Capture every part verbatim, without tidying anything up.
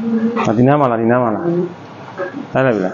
ဒီနားမှာလားဒီနားမှာလားအဲ့လိုပဲ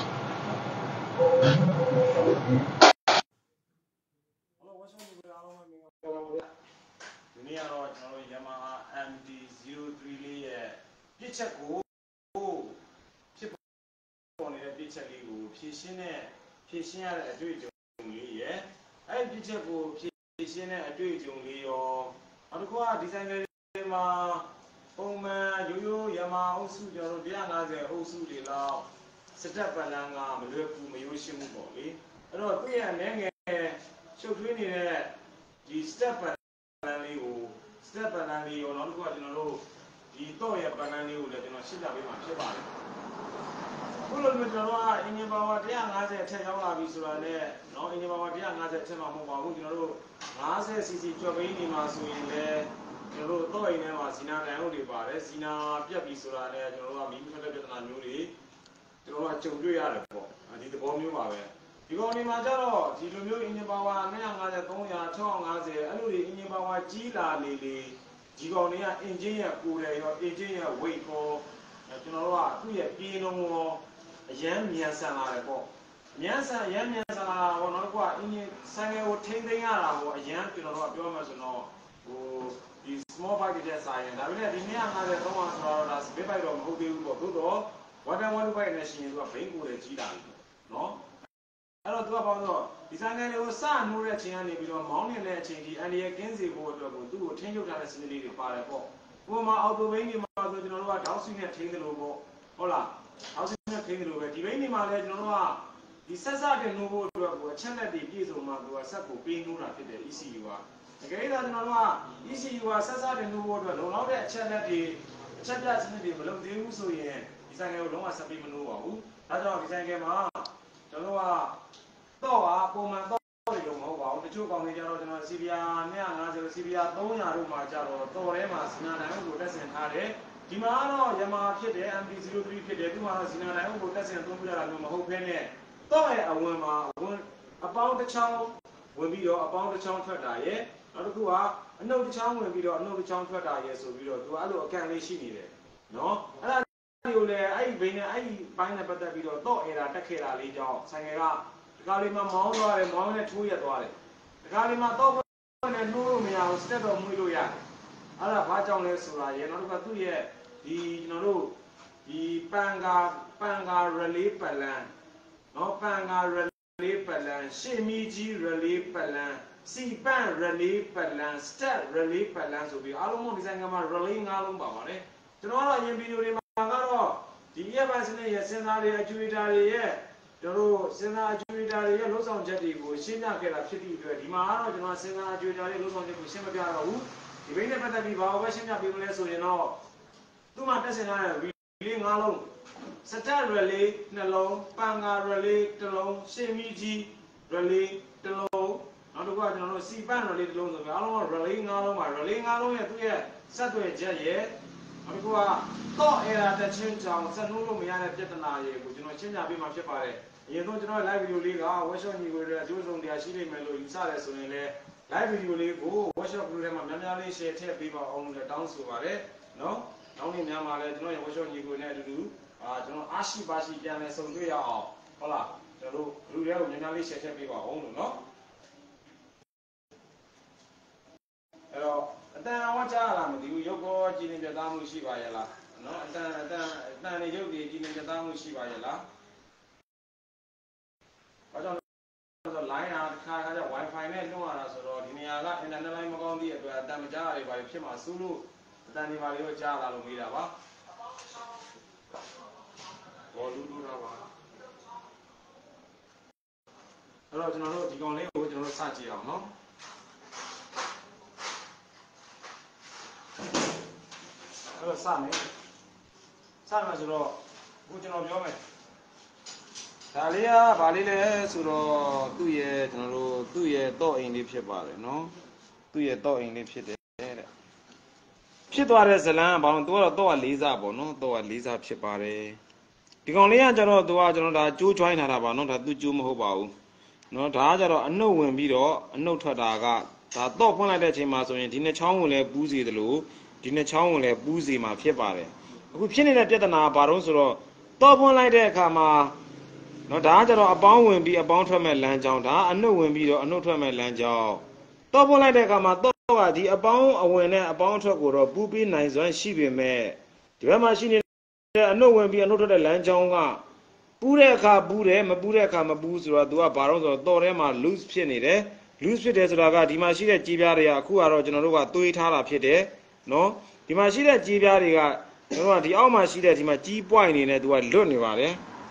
ဒီနေ့ကတော့ကျွန်တော်တို့ Yamaha M D zero three လေးရဲ့ပြစ်ချက်ကိုဖြစ်ပေါ်နေတဲ့ပြစ်ချက်လေးကိုဖြည့်ရှင်းတဲ့ဖြည့်ရှင်းရတဲ့အတွေ့အကြုံလေးရဲ့အဲ့ဒီပြစ်ချက်ကိုဖြည့်ရှင်းတဲ့အတွေ့အကြုံလေးရောနောက်တစ်ခုကဒီဇိုင်နာတွေမှာပုံမှန်ရိုးရိုး Yamaha အုပ်စုကျွန်တော်တို့one fiftyအုပ်စုတွေလောက်စတက်ပလန်ကမလွယ်ကူမရိုးရှင်းမှုပေါ့လေအဲ့တော့သူ့ရဲ့အနေငယ်ရှုပ်ထွေးနေတဲ့ဒီ step ပလန်လေးကို step ပလန်လေးရောနောက်တစ်ခုကကျွန်တော်တို့ဒီတော့ရဲ့ပလန်လေးကိုလည်းကျွန်တော်ရှင်းပြပေးမှာဖြစ်ပါတယ်ခုလိုမျိုးကျွန်တော်တို့က engine power one fiftyအထက်ရောက်လာပြီဆိုတာနဲ့เนาะ engine power one fiftyအထက်မှာမဟုတ်ပါဘူးကျွန်တော်တို့fifty c c ကျော်ဘိန်းနေမှာဆိုရင်လည်းကျွန်တော်တို့တော့အိမ်ထဲမှာဇီနာတိုင်ဟုတ်တွေပါတယ်ဇီနာပြတ်ပြီဆိုတာနဲ့ကျွန်တော်တို့ကမီးထွက်တဲ့ပြဿနာမျိုးတွေကျွန်တော်တို့ကကြုံတွေ့ရတယ်ပေါ့ဒီသဘောမျိုးပါပဲဒီကောင်ဒီမှာကျတော့ဒီလိုမျိုး engine power two fifty, three hundred, six fiftyအဲ့လိုတွေ engine power ကြီးလာလေလေဒီကောင်တွေက engine ရဲ့ကိုယ်တယ်ရော engine ရဲ့ weight ကိုကျွန်တော်တို့ကသူ့ရဲ့ပြေးနှုန်းရောအရန်မြန်ဆန်လာတယ်ပေါ့မြန်ဆန်အရန်မြန်ဆန်လာတော့နောက်တစ်ခုက engine ဆိုင်ကယ်ကိုထိမ့်သိမ်းရတာပေါ့အရန်ကျွန်တော်တို့ကပြောမှဆိုတော့ဟိုဒီ small bike တွေဆိုင်ရင်ဒါပေမဲ့ဒီtwo fifty, three hundredဆိုတော့ဒါ big bike တော့မဟုတ်သေးဘူးပေါ့သို့တော့one ten bike နဲ့ရှင်ရင်သူကဘိန်းကိုယ်တယ်ကြီးလာတယ်နော်အဲ့တော့သူကဘာလို့ဆိုဒီဆိုင်နယ်တွေကိုစနိုးတဲ့အချိန်ကနေပြီးတော့မောင်းနေတဲ့အချိန်ဒီအန်ဒီရဲ့ကင်းစီဖို့အတွက်ကိုသူ့ကိုထိန်းချုပ်ထားတဲ့စနစ်လေးတွေပါတယ်ပေါ့ဥပမာအော်တိုဘိန်းတွေမှာဆိုကျွန်တော်တို့ကဒေါက်ဆွီနဲ့ထိန်းတယ်လို့ပေါ့ဟုတ်လားဒေါက်ဆွီနဲ့ထိန်းတယ်လို့ပဲဒီဘိန်းတွေမှာလည်းကျွန်တော်တို့ကဒီဆက်စတင်နိုးဖို့အတွက်ကိုအချက်လက်တွေပြည့်စုံမှသူကဆက်ကိုပေးနိုးတာဖြစ်တယ် E C U ကတကယ်လို့ကျွန်တော်တို့က E C U ကဆက်စတင်နိုးဖို့အတွက်လုံလောက်တဲ့အချက်လက်တွေအချက်ပြစနစ်တွေမလုပ်သေးဘူးဆိုရင်ဒီဆိုင်နယ်ကိုလုံးဝဆက်ပြီးမနိုးပါဘူးဒါကြောင့်ဒီဆိုင်နယ်မှာကျွန်တော်တို့ကတော့ပုံမှန်တော့တွေလို့မဟုတ်ပါဘူးတချို့ကောင်တွေကျတော့ကျွန်တော် C B R two fifty စီ ဘီ အာ three hundred တို့မှာကျတော့တော်ထဲမှာဇီနာတိုင်ကိုတက်ဆင်ထားတယ်ဒီမှာတော့ Yamaha ဖြစ်တယ် M D zero three ဖြစ်တယ်သူမှာတော့ဇီနာတိုင်ကိုတက်ဆင်သုံးပြရတာမျိုးမဟုတ်ဘဲနဲ့တော့ရဲ့အဝင်မှာအဝင်အပေါင်းတစ်ချောင်းဝင်ပြီးတော့အပေါင်းတစ်ချောင်းထွက်တာရဲ့နောက်တစ်ခုကအနှုတ်တစ်ချောင်းဝင်ပြီးတော့အနှုတ်တစ်ချောင်းထွက်တာရဲ့ဆိုပြီးတော့သူကအဲ့လိုအကန့်လေးရှိနေတယ်နော်အဲ့ဒါကိုလည်းအဲ့ဒီဘိန်းနဲ့အဲ့ဒီပိုင်းနဲ့ပတ်သက်ပြီးတော့တော့ error တက်ခဲ့တာလေးကြောင့်ဆိုင်ကယ်ကဒီကားလေးမှာမောင်းသွားတယ်မောင်းနဲ့ထိုးရက်သွားတယ်ဒီကားလေးမှာတော့နဲ့နှိုးလို့မရဘူးစတက်တော့မှုလို့ရတယ်အဲ့ဒါဘာကြောင့်လဲဆိုတာရေနောက်တစ်ခါသူ့ရဲ့ဒီကျွန်တော်တို့ဒီပန်ကာပန်ကာ relay ပလန်နော်ပန်ကာ relay ပလန်ရှေ့မီကြီး relay ပလန်စီပန် relay ပလန် step relay ပလန်ဆိုပြီးအားလုံးဒီဇိုင်းကမှာ relay ၅လုံးပါပါတယ်ကျွန်တော်ကတော့အရင်ဗီဒီယိုတွေမှာကတော့ဒီရက်ပိုင်းစနစ်ရဲ့စဉ်းစားတွေအကျူတာတွေရဲ့ကျွန်တော်တို့စဉ်းစားအကျူတာတွေရဲ့လှုပ်ဆောင်ချက်တွေကိုရှင်းပြခဲ့တာဖြစ်သည့်အတွက်ဒီမှာကတော့ကျွန်တော်စဉ်းစားအကျူတာတွေလှုပ်ဆောင်ချက်ကိုရှင်းမပြတော့ဘူးဒီဘိန်းနဲ့ပတ်သက်ပြီးဘာလို့ပဲရှင်းပြပေးမလဲဆိုရင်တော့သူ့မှာတက်ဆင်ထားတဲ့ relay ၅လုံး step relay နှလုံးပန်ကာ relay တစ်လုံးရှင်းမီကြီး relay တစ်လုံးနောက်တစ်ခုကကျွန်တော်တို့စီပန် relay တစ်လုံးဆိုပြီးအားလုံးက relay ၅လုံးပါ relay ၅လုံးရဲ့သူ့ရဲ့ဆက်သွယ်ချက်ရဲ့နောက်တစ်ခုကတော့ error တက်ချင်းကြောင့်ဆက်နှိုးလို့မရတဲ့ပြဿနာတွေကိုကျွန်တော်ရှင်းပြပေးမှာဖြစ်ပါတယ်အရင်ဆုံးကျွန်တော် live video လေးက workshop ညီကိုတွေအကျိုးဆုံးတရားရှိနေမယ်လို့ယူဆတယ်ဆိုရင်လည်း live video လေးကို workshop group ထဲမှာများများလေး share ထည့်ပေးပါအောင်လို့လည်းတောင်းဆိုပါတယ်နော်နောက်နေ့များမှာလည်းကျွန်တော်ရဲ့ workshop ညီကိုနဲ့အတူတူအာကျွန်တော်အားရှိပါရှိပြန်လဲဆုံတွေ့ရအောင်ဟုတ်လားကျွန်တော်တို့ group ထဲကိုများများလေး share ထည့်ပေးပါအောင်လို့နော်အဲ့တော့အတန်အဝတ်ကြားရလားမသိဘူးရုပ်ကောကြည်နေပြသားမှုရှိပါရဲ့လားနော်အတန်အတန်အတန်နေရုပ်တွေကြည်နေပြသားမှုရှိပါရဲ့လားဘာကြောင့်လဲဆိုတော့ line ဟာတစ်ခါခါကျ wifi နဲ့လွှင့်ရတာဆိုတော့ဒီနေရာက internet line မကောင်းသည့်အတွက်အတန်မကြားရတွေပါဖြစ်မှာစိုးလို့အတန်တွေပါရောကြားလာလို့မေးတာပါဘောလူလူတာပါအဲ့တော့ကျွန်တော်တို့ဒီကောင်လေးကိုကျွန်တော်တို့စကြည့်အောင်နော်အဲ့တော့စမယ်စမယ်ဆိုတော့အခုကျွန်တော်ပြောမယ်ဒါလေးကဘာလေးလဲဆိုတော့သူ့ရဲ့ကျွန်တော်တို့သူ့ရဲ့တော့အိမ်လေးဖြစ်ပါတယ်နော်သူ့ရဲ့တော့အိမ်လေးဖြစ်တယ်တဲ့ဖြစ်သွားတဲ့ဇလန်းကဘာလို့သူကတော့တော့လေးစားပေါ့နော်တော့လေးစားဖြစ်ပါတယ်ဒီကောင်လေးကကျတော့သူကကျွန်တော်ဒါကျိုး join ထားတာပါနော်ဒါသူကျိုးမဟုတ်ပါဘူးနော်ဒါကကျတော့အနှုတ်ဝင်ပြီးတော့အနှုတ်ထွက်တာကဒါတော့ဖွင့်လိုက်တဲ့အချိန်မှာဆိုရင်ဒီနှစ်ချောင်းကိုလည်းပူးစီတယ်လို့ဒီနှစ်ချောင်းကိုလည်းပူးစီမှာဖြစ်ပါတယ်အခုဖြစ်နေတဲ့ပြဿနာဘာလို့ဆိုတော့တော့ပွန်းလိုက်တဲ့အခါမှာနော်ဒါကကြတော့အပေါင်းဝင်ပြီးအပေါင်းထွက်မဲ့လမ်းကြောင်းဒါအနှုတ်ဝင်ပြီးတော့အနှုတ်ထွက်မဲ့လမ်းကြောင်းတော့ပွန်းလိုက်တဲ့အခါမှာတော့ကဒီအပေါင်းအဝင်နဲ့အပေါင်းထွက်ကိုတော့ပူးပြီးနိုင်စွမ်းရှိပေမဲ့ဒီဘက်မှာရှိနေတဲ့အနှုတ်ဝင်ပြီးအနှုတ်ထွက်တဲ့လမ်းကြောင်းကပူးတဲ့အခါပူးတယ်မပူးတဲ့အခါမပူးဆိုတော့ तू ကဘာလို့ဆိုတော့တော့ထဲမှာ loose ဖြစ်နေတယ် loose ဖြစ်တယ်ဆိုတာကဒီမှာရှိတဲ့ကြေးပြားတွေကအခုကတော့ကျွန်တော်တို့ကသွေးထားတာဖြစ်တယ်နော်ဒီမှာရှိတဲ့ကြေးပြားတွေကကျွန်တော်ကဒီအောက်မှာရှိတဲ့ဒီမှာကြီး point နေနဲ့ तू ကလွတ်နေပါတယ်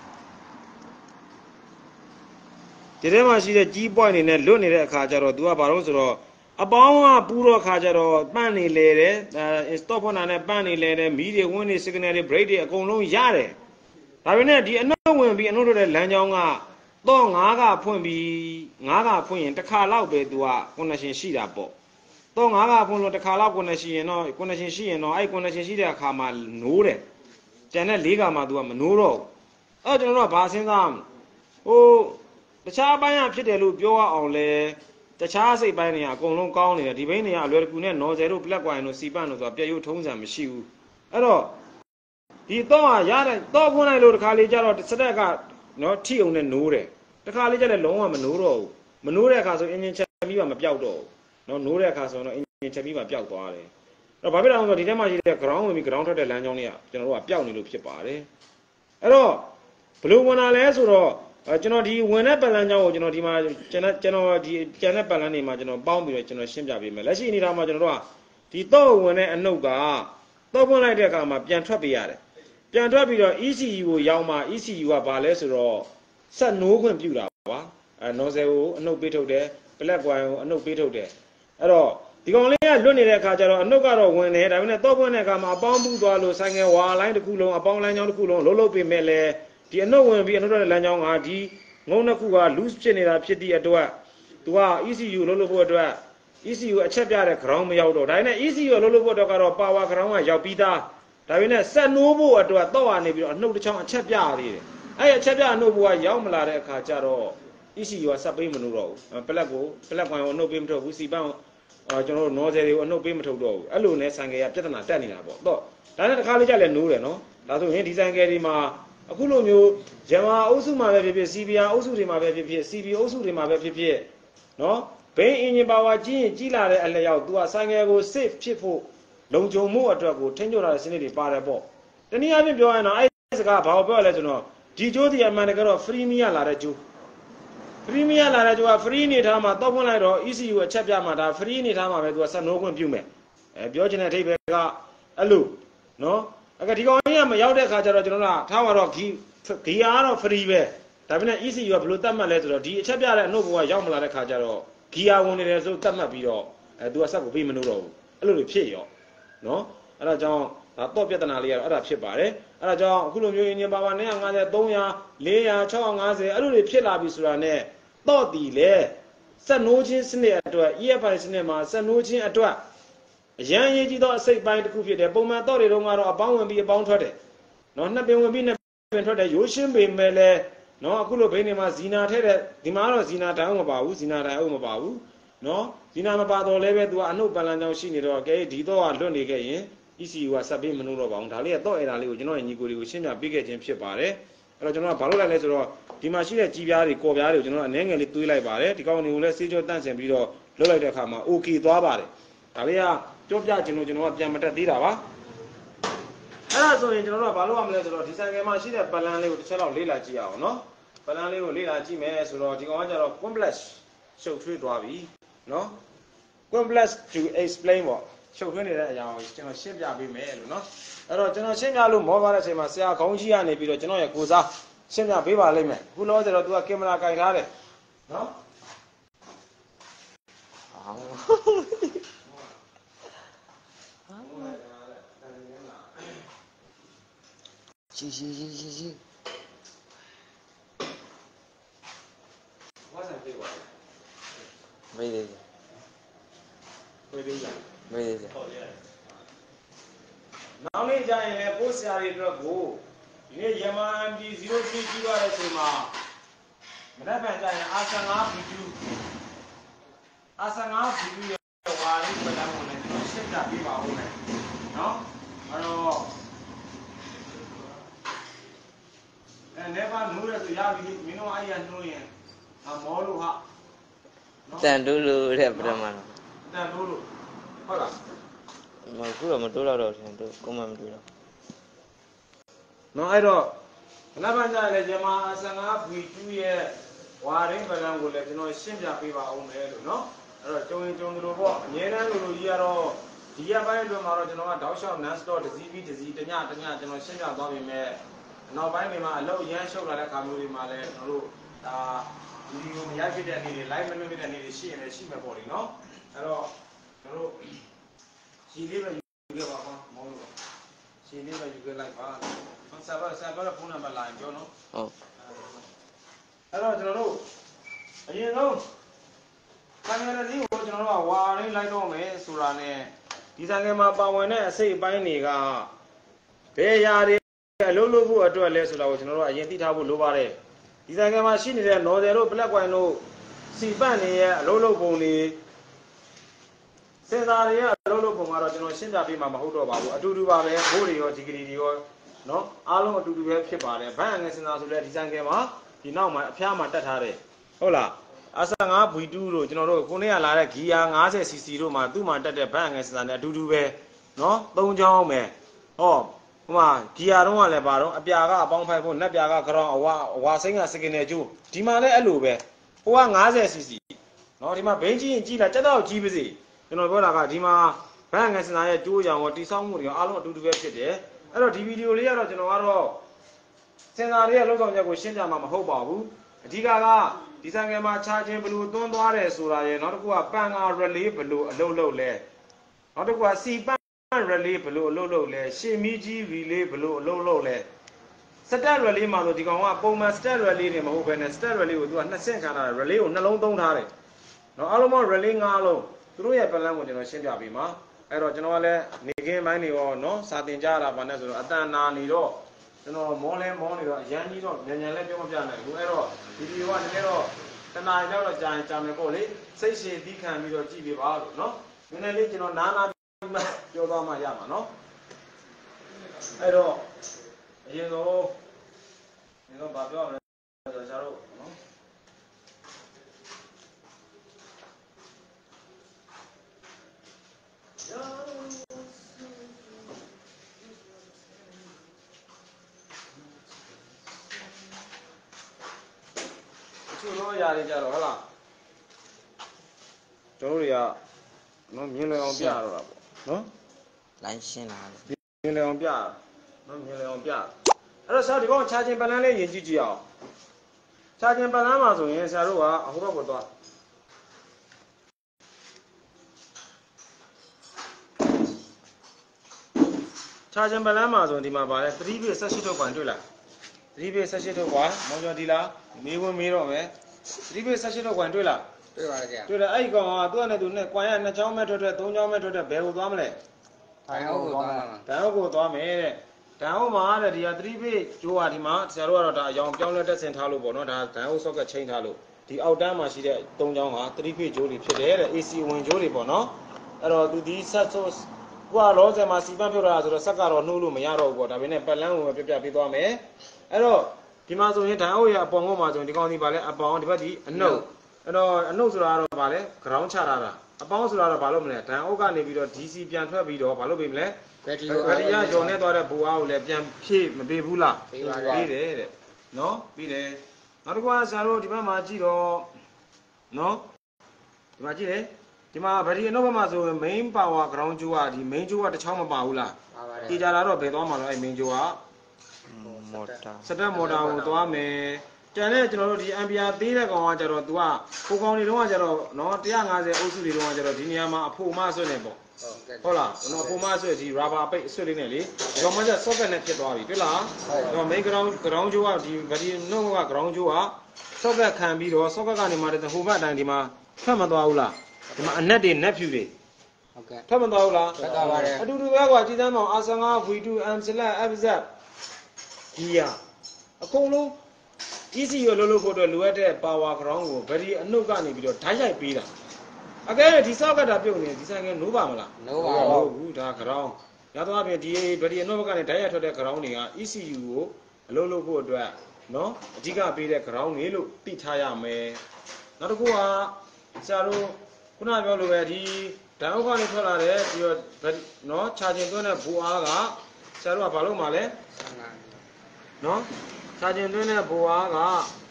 ဒီထဲမှာရှိတဲ့ကြီး point နေနဲ့လွတ်နေတဲ့အခါကျတော့ तू ကဘာလို့ဆိုတော့အပေါင်းကပူတော့ခါကျတော့ပန့်နေလေတယ်အဲ stop ဖွင့်တာနဲ့ပန့်နေလေတယ်မီးတွေဝင်းတွေ signal တွေ break တွေအကုန်လုံးရတယ်ဒါပေမဲ့ဒီအနှုတ်ဝင်ပြီးအနှုတ်ထွက်တဲ့လမ်းကြောင်းကတော့ငါးကဖွင့်ပြီးငါးကဖွင့်ရင်တစ်ခါလောက်ပဲ तू က connection ရှိတာပေါ့တော့ငါးကဖွင့်လို့တစ်ခါလောက် connection ရင်တော့ connection ရှိရင်တော့အဲ့ connection ရှိတဲ့အခါမှာနိုးတယ်ကျန်တဲ့လေးကမှ तू ကမနိုးတော့အဲ့ကျွန်တော်တို့ကဘာစဉ်းစားဟိုတခြားပိုင်းကဖြစ်တယ်လို့ပြောရအောင်လဲတခြားစိတ်ပိုင်းတွေကအကုန်လုံးကောင်းနေတယ်ဒီဘိန်းတွေကအလွယ်တကူနဲ့နော်ဇယ်တို့ black wine တို့စီပန့်တို့ဆိုတာပြည့်ရုပ်ထုံးစံမရှိဘူးအဲ့တော့ဒီတော့ဟာရတဲ့တော့ခွန်းလိုက်လို့တခါလေးကျတော့စတက်ကနော်ထိအောင်နဲ့နိုးတယ်တခါလေးကျလည်းလုံးဝမနိုးတော့ဘူးမနိုးတဲ့အခါဆိုအင်ဂျင်ချက်ပြီးမှမပြောက်တော့ဘူးနော်နိုးတဲ့အခါဆိုတော့အင်ဂျင်ချက်ပြီးမှပျောက်သွားတယ်အဲ့တော့ဘာဖြစ်လဲဆိုတော့ဒီထဲမှာရှိတဲ့ ground ဝင်ပြီး ground ထွက်တဲ့လမ်းကြောင်းတွေကကျွန်တော်တို့ကပျောက်နေလို့ဖြစ်ပါတယ်အဲ့တော့ဘယ်လိုဝင်လာလဲဆိုတော့ကျွန်တော်ဒီဝင်တဲ့ပတ်လန်းကြောင်းကိုကျွန်တော်ဒီမှာကျွန်တော်ကျွန်တော်ဒီကျန်တဲ့ပတ်လန်းတွေမှာကျွန်တော်ပေါင်းပြီးတော့ကျွန်တော်ရှင်းပြပေးမယ်လက်ရှိအနေထားမှာကျွန်တော်တို့ကဒီတော့ဝင်တဲ့အနှုတ်ကတော့ပွင့်လိုက်တဲ့အခါမှာပြန်ထွက်ပေးရတယ်ပြန်ထွက်ပြီးတော့ E C U ကိုရောက်မှ E C U ကဘာလဲဆိုတော့ဆက်နိုးခွင့်ပြုတာပါအဲ nozzle ကိုအနှုတ်ပေးထုတ်တယ် black wine ကိုအနှုတ်ပေးထုတ်တယ်အဲ့တော့ဒီကောင်လေးကလွတ်နေတဲ့အခါကျတော့အနှုတ်ကတော့ဝင်တယ်ဒါပေမဲ့တော့ပွင့်တဲ့အခါမှာအပေါင်းပူသွားလို့ဆိုင်ငယ်ဝါလိုင်းတစ်ခုလုံးအပေါင်းလိုင်းကြောင်းတစ်ခုလုံးလုံးလုံးပေးမဲ့လဲဒီအနှုတ်ဝင်ပြီးအနှုတ်ထွက်တဲ့လမ်းကြောင်းကဒီငုံနှစ်ခုက loose ဖြစ်နေတာဖြစ်သည့်အတွက် तू က E C U လုံးလို့ဖို့အတွက် E C U အချက်ပြတဲ့ ground မရောက်တော့ဒါနဲ့ E C U လုံးလို့ဖို့အတွက်ကတော့ power ground ကရောက်ပြီးသားဒါပေမဲ့ဆက်နိုးဖို့အတွက်တော့ကနေပြီးတော့အနှုတ်တစ်ချောင်းအချက်ပြရသေးတယ်အဲ့အချက်ပြအနှုတ်ဘိုးကရောက်မလာတဲ့အခါကျတော့ E C U ကဆက်ပေးမလို့တော့ဘူးပလက်ကိုပလက်ကွန်ကိုအနှုတ်ပေးမထုတ်ဘူးစီပန်းကိုကျွန်တော်တို့ nozzle တွေကိုအနှုတ်ပေးမထုတ်တော့ဘူးအဲ့လိုနဲ့ဆိုင်ကယ်ကပြဿနာတက်နေတာပေါ့တော့ဒါနဲ့တစ်ခါလေးကျလည်းနိုးတယ်နော်ဒါဆိုရင်ဒီဆိုင်ကယ်ဒီမှာအခုလိုမျိုးဂျမ်မာအုပ်စုမှာပဲဖြစ်ဖြစ် C B R အုပ်စုတွေမှာပဲဖြစ်ဖြစ် C B အုပ်စုတွေမှာပဲဖြစ်ဖြစ်နော်ဘိန်းအင်ဂျင်ပါဝါကြီးရင်ကြီးလာတဲ့အလျောက် तू ကဆိုင်ကယ်ကို safe ဖြစ်ဖို့လုံခြုံမှုအတွက်ကိုထိန်းချုပ်ထားတဲ့စနစ်တွေပါတယ်ပေါ့တနည်းအားဖြင့်ပြောရင်တော့အဲ့ဒီစကားဘာကိုပြောရလဲဆိုတော့ဒီကျိုးဒီအမှန်တကယ်တော့ free မရလာတဲ့ကျိုး free မရလာတဲ့ကျိုးက free နေထားမှာတောက်ဖွင့်လိုက်တော့ E C U အချက်ပြမှာဒါ free နေထားမှာပဲ तू ကဆက်နိုးခွင့်ပြုမယ်အဲပြောချင်တဲ့အထိပ္ပယ်ကအဲ့လိုနော်အဲ့ဒီကောင်ကြီးကမရောက်တဲ့ခါကျတော့ကျွန်တော်တို့ကထားမှာတော့ဂီဂီယာကတော့ free ပဲဒါပေမဲ့ E C U ကဘယ်လိုတတ်မှတ်လဲဆိုတော့ဒီအချက်ပြတဲ့အနှုတ်ဘဝရောက်မလာတဲ့ခါကျတော့ဂီယာဝင်နေတယ်ဆိုတတ်မှတ်ပြီးတော့အဲ तू ကဆက်ကိုပေးမလို့တော့ဘူးအဲ့လိုတွေဖြစ်ရောနော်အဲ့ဒါကြောင့်ဒါတော့ပြဿနာလေးကတော့အဲ့ဒါဖြစ်ပါတယ်အဲ့ဒါကြောင့်အခုလိုမျိုးအင်ဂျင်ပါဝါtwo fifty 300 400 650အဲ့လိုတွေဖြစ်လာပြီဆိုတာနဲ့တော့တီလေဆက်နိုးချင်းစနစ်အတွက် E F I စနစ်မှာဆက်နိုးချင်းအတွက်အရန်ရေးကြီးသောအစိတ်ပိုင်းတစ်ခုဖြစ်တယ်ပုံမှန်တော့တွေတုန်းကတော့အပေါင်းဝင်ပြီးအပေါင်းထွက်တယ်နော်နှစ်ပင်ဝင်ပြီးနှစ်ပင်ထွက်တယ်ရိုးရှင်းပေမဲ့လဲနော်အခုလိုဘိန်းတွေမှာဇီနာထည့်တဲ့ဒီမှာတော့ဇီနာတိုင်အောင်မပါဘူးဇီနာတိုင်အောင်မပါဘူးနော်ဇီနာမပါတော့လဲပဲ तू ကအနှုတ်ပန်လန်းကြောင်းရှိနေတော့ကဲဒီတော့ကလွတ်နေခဲ့ရင် E C U ကဆက်ပြီးမနှုတ်တော့ပါဘူးဒါလေးကတော့အဲ့ဒါလေးကိုကျွန်တော်ညီကိုတွေကိုရှင်းပြပေးခဲ့ခြင်းဖြစ်ပါတယ်အဲ့တော့ကျွန်တော်ကဘာလို့လဲလဲဆိုတော့ဒီမှာရှိတဲ့ကြီးပြားတွေကော်ပြားတွေကိုကျွန်တော်အနေငယ်လေးတွေးလိုက်ပါတယ်ဒီကောင်တွေကိုလည်းစေးကြောတန့်စင်ပြီးတော့လွတ်လိုက်တဲ့အခါမှာ okay သွားပါတယ်ဒါလေးကကြောပြခြင်းလို့ကျွန်တော်ကပြန်မတက်သေးတာပါအဲ့ဒါဆိုရင်ကျွန်တော်တို့ကဘာလို့ရမလဲဆိုတော့ဒီဆိုင်ကယ်မှာရှိတဲ့ပလန်လေးကိုတစ်ချက်လောက်လေ့လာကြည့်ရအောင်နော်ပလန်လေးကိုလေ့လာကြည့်မယ်ဆိုတော့ဒီကောင်ကကျတော့ complex ရှုပ်ထွေးသွားပြီနော် complex to explain ပေါ့ရှုပ်ထွေးနေတဲ့အရာကိုကျွန်တော်ရှင်းပြပေးမယ်လို့နော်အဲ့တော့ကျွန်တော်ရှင်းပြလို့မောသွားတဲ့အချိန်မှာဆရာခေါင်းကြီးကနေပြီးတော့ကျွန်တော်ရဲ့ကိုစားရှင်းပြပေးပါလိမ့်မယ်အခုလောဆယ်တော့ तू ကကင်မရာကင်ထားတယ်နော်ရှိရှိရှိရှိရှိဘာဆိုင်ပြေးပါလဲမေးတယ်မေးတယ်မေးတယ်ဟုတ်ရဲ့နောက်နေ့ကျရင်လည်းပို့ဆရာတွေအတွက်ကိုဒီနေ့ယမန် M D zero three ကြီးသွားတဲ့အချိန်မှာမနက်ဖြန်ကျရင် R five V two R five V twoရဲ့ဝါရီပလန်ကိုလည်းကျွန်တော်ရှင်းပြပေးပါဦးမယ်နော်အဲ့တော့ never know that you have you know I know you a model ha tàn đu lù đẹp lắm mà tàn đu lùဟုတ်လား mà cứ là một đu đâu rồi thì tôi cũng mà một đu đâu နော်အဲ့တော့ခဏမှကြာလေဂျမာအစငါ ဗီ တူ ရဲ့ဝါရင်းပလန်ကိုလည်းကျွန်တော်ရှင်းပြပေးပါအောင်မယ်လို့နော်အဲ့တော့ကျုံရင်ကျုံသလိုပေါ့အငြင်းတန်းလိုလိုကြီးကတော့ဒီရက်ပိုင်းအတွင်းမှာတော့ကျွန်တော်ကတောက်လျှောက် non stop တစ်စီးပြီးတစ်စီးတညတညကျွန်တော်ရှင်းပြသွားပြီမဲ့နောက်ပိုင်းတွေမှာအလုပ်ရမ်းရှုပ်လာတဲ့ခါမျိုးတွေမှာလည်းကျွန်တော်တို့ဒါဗီဒီယိုမရိုက်ဖြစ်တဲ့နေ့တွေ live မလုပ်ဖြစ်တဲ့နေ့တွေရှိရင်လည်းရှိမှာပေါ့လေနော်အဲ့တော့ကျွန်တော်တို့ရှင်းလေးပဲယူခဲ့ပါကောမောလို့ရှင်းလေးပဲယူခဲ့လိုက်ပါဆာဗာဆာဗာဖုန်းနံပါတ်လာရင်ပြောနော်ဟုတ်အဲ့တော့ကျွန်တော်တို့အရင်ဆုံးကင်မရာလေးကိုကျွန်တော်တို့ကဝါရင်းလိုက်တော့မယ်ဆိုတာ ਨੇ ဒီဆိုင်ကမှာပါဝင်တဲ့အစိတ်အပိုင်းတွေကဘယ်ຢာတွေအလုပ်လုပ်ဖို့အတွက်လဲဆိုတာကိုကျွန်တော်တို့အရင်သိထားဖို့လိုပါတယ်ဒီဆိုင်ကမှာရှိနေတဲ့ နော်တယ်တို့ black wine တို့စီပတ်နေရဲ့အလုပ်လုပ်ပုံတွေစင်စာတွေရဲ့အလုပ်လုပ်ပုံကတော့ကျွန်တော်ရှင်းပြပေးမှာမဟုတ်တော့ပါဘူးအတူတူပါပဲဘိုးတွေရောဒီဂရီတွေရောနော်အားလုံးအတူတူပဲဖြစ်ပါတယ်ဘန်းငယ်စင်စာဆိုလဲဒီဆိုင်ကမှာဒီနောက်မှာအဖျားမှာတက်ထားတယ်ဟုတ်လားအဆငါ ဗီ တူ တို့ကျွန်တော်တို့ခုနေ့ကလာတဲ့ဂီယာ ၅၀ စီ စီ တို့မှာသူ့မှာတက်တဲ့ဘန်းငယ်စင်စာနဲ့အတူတူပဲနော်သုံးချောင်းပဲဟောဟိုမှာဂီယာတော့ကလည်းပါတော့အပြာကအပေါင်းဖိုက်ဖို့နက်ပြာကကရောင်အဝအဝစိမ့်ကစကင်နယ်ကျိုးဒီမှာလည်းအဲ့လိုပဲဟိုက ၅၀ စီ စီ နော်ဒီမှာဘိန်းကြီးရင်ကြီးလာတက်တော့ကြီးပါစေကျွန်တော်ပြောတာကဒီမှာဘန်းငယ်စင်စာရဲ့ကျိုးရောင်ရောတိဆောက်မှုတွေအားလုံးအတူတူပဲဖြစ်တယ်အဲ့တော့ဒီဗီဒီယိုလေးကတော့ကျွန်တော်ကတော့စင်စာလေးရဲ့လောက်ဆောင်ချက်ကိုရှင်းပြမှာမဟုတ်ပါဘူးအဓိကကဒီဆိုင်ကမှာချာချင်းဘလူသွန်းသွားတယ်ဆိုတာရယ်နောက်တစ်ခုကပန်ကာ relay ဘလူအလုပ်လုပ်လဲနောက်တစ်ခုကစီပန် relay ဘလူအလုပ်လုပ်လဲရှေမီကြီး relay ဘလူအလုပ်လုပ်လဲစတက် relay မှာဆိုဒီကောင်ကပုံမှန် stat relay တွေမဟုတ်ဘဲနဲ့ stat relay ကိုသူကနှစ်ဆင့်ခံထားတယ် relay ကိုနှလုံးသုံးထားတယ်နော်အားလုံးပေါင်း relay ၅လုံးသူတို့ရဲ့ plan ကိုကျွန်တော်ရှင်းပြပေးမှာအဲ့တော့ကျွန်တော်ကလည်းနေခင်းပိုင်းတွေရောနော်စာတင်ကြရတာပါနဲ့ဆိုတော့အတန်နာနေတော့ကျွန်တော်မောလဲမောနေတော့အရန်ကြီးတော့ညံညံလဲပြောမပြနိုင်ဘူးအဲ့တော့ဗီဒီယိုကတကယ်တော့တနားရီတော့ကြာရင်ကြာမယ်ပေါ့လေစိတ်ရှည်သီးခံပြီးတော့ကြည့်ပေးပါလို့နော်နည်းနည်းလေးကျွန်တော်နားနာပြီးမှပြောသွားမှရမှာနော်အဲ့တော့အရင်ဆုံးဒီတော့ဗာပြောရမယ်ဆိုတော့ကျွန်တော်တို့နော်ကျိုးတော့ရတယ်ကြတော့ဟုတ်လားကျွန်တော်တို့တွေကနော်မြင်လည်အောင်ပြတော့တာပေါ့နော်လိုင်းရှင်းလာမြင်လည်အောင်ပြနော်မြင်လည်အောင်ပြအဲ့တော့ဆရာဒီကောင်ချာချင်းပလန်းလေးရင်ကြည့်ကြည့်အောင်ချာချင်းပလန်းမှာဆိုရင်ဆရာတို့ကအဟိုဘက်ကိုသွားချာချင်းပလန်းမှာဆိုရင်ဒီမှာဗာလဲ three bit ဆက်ရှိထုတ်ခွန်တွေ့လား three bit ဆက်ရှိထုတ်ခွန်မောင်ကျော်ဒီလားမေးဝင်မေးတော့မယ် three bit ဆက်ရှိထုတ်ခွန်တွေ့လားတွေ့ပါလေကြာတွေ့တယ်အဲ့ဒီကောင်ကသူ့အနေနဲ့သူနဲ့ကွန်ရနှစ်ချောင်းမဲ့ထွက်ထွက်သုံးချောင်းမဲ့ထွက်ထွက်ဘယ်ကိုသွားမလဲဒန်ဟုတ်ကိုသွားမှာဒန်ဟုတ်ကိုသွားမယ်တဲ့ဒန်ဟုတ်မှာတဲ့ဒီဟာ three bit ကျိုးဟာဒီမှာဆရာတို့ကတော့ဒါအယောင်ပြောင်းလဲတက်ဆင်ထားလို့ပေါ့နော်ဒါဒန်ဟုတ် socket ချိန်ထားလို့ဒီအောက်တန်းမှာရှိတဲ့သုံးချောင်းဟာ three bit ကျိုးတွေဖြစ်တယ်တဲ့ အေ စီ ဝင်ကျိုးတွေပေါ့နော်အဲ့တော့သူဒီဆက်ဆိုကိုကလောဆယ်မှာစီပန်းပြောတာဆိုတော့ဆက်ကတော့နှိုးလို့မရတော့ဘူးပေါ့ဒါပေမဲ့ပတ်လန်းကိုပဲပြပြပေးသွားမယ်အဲ့တော့ဒီမှာဆိုရင်ဒန်ဟုတ်ရဲ့အပေါင်ကောမှာဆိုရင်ဒီကောင်ဒီပါလဲအပေါင်ဒီဘက်ဒီအနှုတ်အဲ့တော့အနှုတ်ဆိုတာကတော့ဗာလဲ ground ချထားတာအပေါင်းဆိုတာတော့ဘာလို့မလဲဒန်အုပ်ကနေပြီးတော့ ဒီ စီ ပြန်ထွက်ပြီးတော့ဘာလို့ပေးမလဲဘက်ထရီဘက်ထရီကကျော်နေသွားတဲ့ဘူအားကိုလည်းပြန်ဖြည့်မပေးဘူးလားပေးပါပေးတယ်တဲ့နော်ပြီးတယ်နောက်တစ်ခုကဆရာတို့ဒီဘက်မှာကြည့်တော့နော်ဒီမှာကြည့်လေဒီမှာဘက်ထရီအနှုတ်ဘက်မှာဆိုရင် main power ground ကျိုးကဒီ main ကျိုးကတစ်ချောင်းမပါဘူးလားပါပါတယ်ဒီကြလာတော့ဘယ်သွားမှာလဲအဲ့ main ကျိုးကမော်တာစတက်မော်တာကိုသွားမယ်ကျန်တဲ့ကျွန်တော်တို့ဒီ ampere သေးတဲ့ကောင်ကကျတော့ तू ကပိုကောင်တွေတုန်းကကျတော့နော်one fiftyအုပ်စုတွေတုန်းကကျတော့ဒီနေရာမှာအဖို့မဆွဲနေပေါ့ဟုတ်လားကျွန်တော်အဖို့မဆွဲဒီ rubber ပိတ်အဆွဲလေးနဲ့လေဒီကောင်မှကျ socket နဲ့ဖြစ်သွားပြီတွေ့လားတော့ main ground ground ကျိုးကဒီဗဒီနှုတ်က ground ကျိုးက socket ခံပြီးတော့ socket ကနေမှတဟိုဘက်အတိုင်းဒီမှာထွက်မသွားဘူးလားဒီမှာအနက်တွေ net view တွေဟုတ်ကဲ့ထွက်မသွားဘူးလားထွက်သွားပါတယ်အတူတူပဲကွာကြည်သမ်းမောင် R ဖိုင် V တူ M select F Z ဒီရအကုန်လုံးE C U လို့လို့ဖို့အတွက်လိုအပ်တဲ့ power ground ကို battery အနှုတ်ကနေပြီးတော့ဓာတ်ရိုက်ပေးတာအကဲဒီ socket တာပြုတ်နေဒီဆိုင်ကနိုးပါမလားနိုးပါဘူးဒါ ground ရတော့အပြင်ဒီ battery အနှုတ်ကနေဓာတ်ရိုက်ထွက်တဲ့ ground တွေက E C U ကိုအလုပ်လုပ်ဖို့အတွက်နော်အဓိကပေးတဲ့ ground လေးလို့သိထားရမယ်နောက်တစ်ခုကဆရာတို့ခုနပြောလိုပဲဒီဓာတ်ဥက္ကလေးထွက်လာတဲ့ပြီးတော့နော်ခြာကျင်သွင်းတဲ့ဘူအားကဆရာတို့ကဘာလို့မှလဲနော်ခြာကျင်သွင်းတဲ့ဘူအားက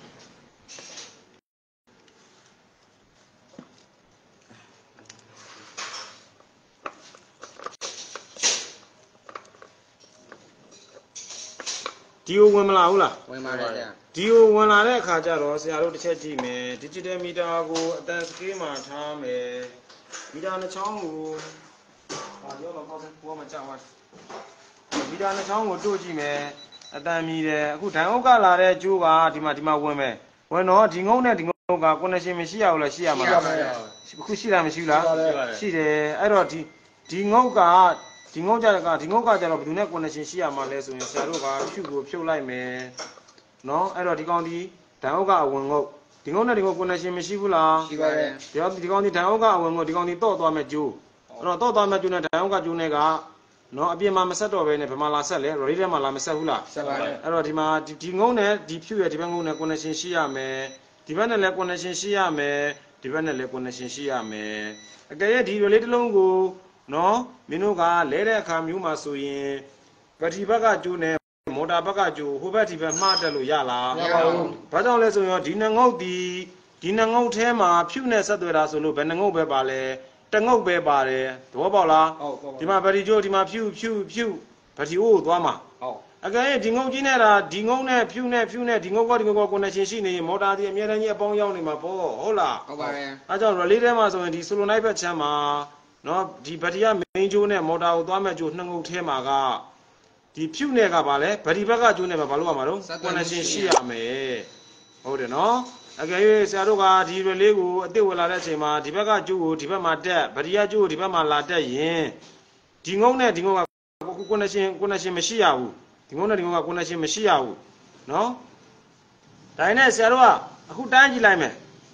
ဒီကိုဝင်မလာဘူးလားဝင်ပါတယ်ဗျာဒီကိုဝင်လာတဲ့အခါကျတော့ဆရာတို့တစ်ချက်ကြည့်မယ် digital meter ကိုအတန်စကေးမှာထားမယ်မီတာနှစ်ချောင်းကိုဟာပြောတော့ပေါ့ဘောမကြောက်ပါမီတာနှစ်ချောင်းကိုတို့ကြည့်မယ်အတန်မြည်တယ်အခုဒိုင်ဥက္ကလာတဲ့ကျိုးကဒီမှာဒီမှာဝင်မယ်ဝင်တော့ဒီငုံနဲ့ဒီငုံက connection မရှိရဘူးလားရှိရမှာလားအခုရှိလားမရှိဘူးလားရှိတယ်အဲ့တော့ဒီဒီငုံကဒီငုံကြကဒီငုံကကြတော့ဘယ်သူနဲ့ connection ရှိရမှာလဲဆိုရင်ဆရာတို့ကဖြူကိုဖြုတ်လိုက်မယ်နော်အဲ့တော့ဒီကောင်ဒီဒိုင်ဥက္ကအဝင်ငုံဒီငုံနဲ့ဒီငုံ connection မရှိဘူးလားရှိပါတယ်ဒီဒီကောင်ဒီဒိုင်ဥက္ကအဝင်ငုံဒီကောင်ဒီတော့သွားမယ်ကျိုးအဲ့တော့တော့သွားမယ်ကျိုးနဲ့ဒိုင်ဥက္ကကျိုးနဲ့ကနော်အပြင်မှာမဆက်တော့ဘဲနဲ့ဘယ်မှာလာဆက်လဲ ready ထဲမှာလာမဆက်ဘူးလားဆက်ပါတယ်အဲ့တော့ဒီမှာဒီငုံနဲ့ဒီဖြူရဲ့ဒီဘက်ငုံနဲ့ connection ရှိရမယ်ဒီဘက်နဲ့လည်း connection ရှိရမယ်ဒီဘက်နဲ့လည်း connection ရှိရမယ်အကယ်၍ဒီလိုလေးတစ်လုံးကိုနော်မင်းတို့ကလဲတဲ့အခါမျိုးမှာဆိုရင်ဘက်ထရီဘက်ကကျိုးနဲ့မော်တာဘက်ကကျိုးဟိုဘက်ဒီဘက်မှားတက်လို့ရလားမရပါဘူးဘာကြောင့်လဲဆိုရင်ဒီနှငုတ်ဒီဒီနှငုတ်ထဲမှာဖြူနဲ့ဆက်သွယ်တာဆိုလို့ဘယ်နှငုတ်ပဲပါလဲတငုတ်ပဲပါတယ်သဘောပေါက်လားဟုတ်ဒီမှာဘက်ထရီကျိုးဒီမှာဖြူဖြူဖြူဘက်ထရီအိုးသွားမှာဟုတ်အကယ်၍ဒီငုတ်ကြီးနဲ့တာဒီငုတ်နဲ့ဖြူနဲ့ဖြူနဲ့ဒီငုတ်ကဒီငုတ်က connection ရှိနေရင်မော်တာဒီအမြဲတမ်းကြီးအပေါင်းရောက်နေမှာပေါ့ဟုတ်လားဟုတ်ပါတယ်အဲကြောင့် relay ထဲမှာဆိုရင်ဒီ solenoid ဘက်ချမ်းမှာနော်ဒီဘက်ထရီက main ကျိုးနဲ့မော်တာကိုသွားမဲ့ကျိုးနှငုတ်ထဲမှာကဒီဖြူနဲ့ကပါလဲဘက်ထရီဘက်ကကျိုးနဲ့ဘာလို့ရမှာတော့ connection ရှိရမယ်ဟုတ်တယ်နော်အကယ်၍ဆရာတို့ကဒီ relay ကိုအစ်စ်ဝင်လာတဲ့အချိန်မှာဒီဘက်ကကျိုးကိုဒီဘက်မှာတက်ဘက်ထရီကကျိုးကိုဒီဘက်မှာလာတက်ရင်ဒီငုံနဲ့ဒီငုံက connection connection မရှိရဘူးဒီငုံနဲ့ဒီငုံက connection မရှိရဘူးနော်ဒါနဲ့ဆရာတို့ကအခုတိုင်းကြည့်လိုက်မယ်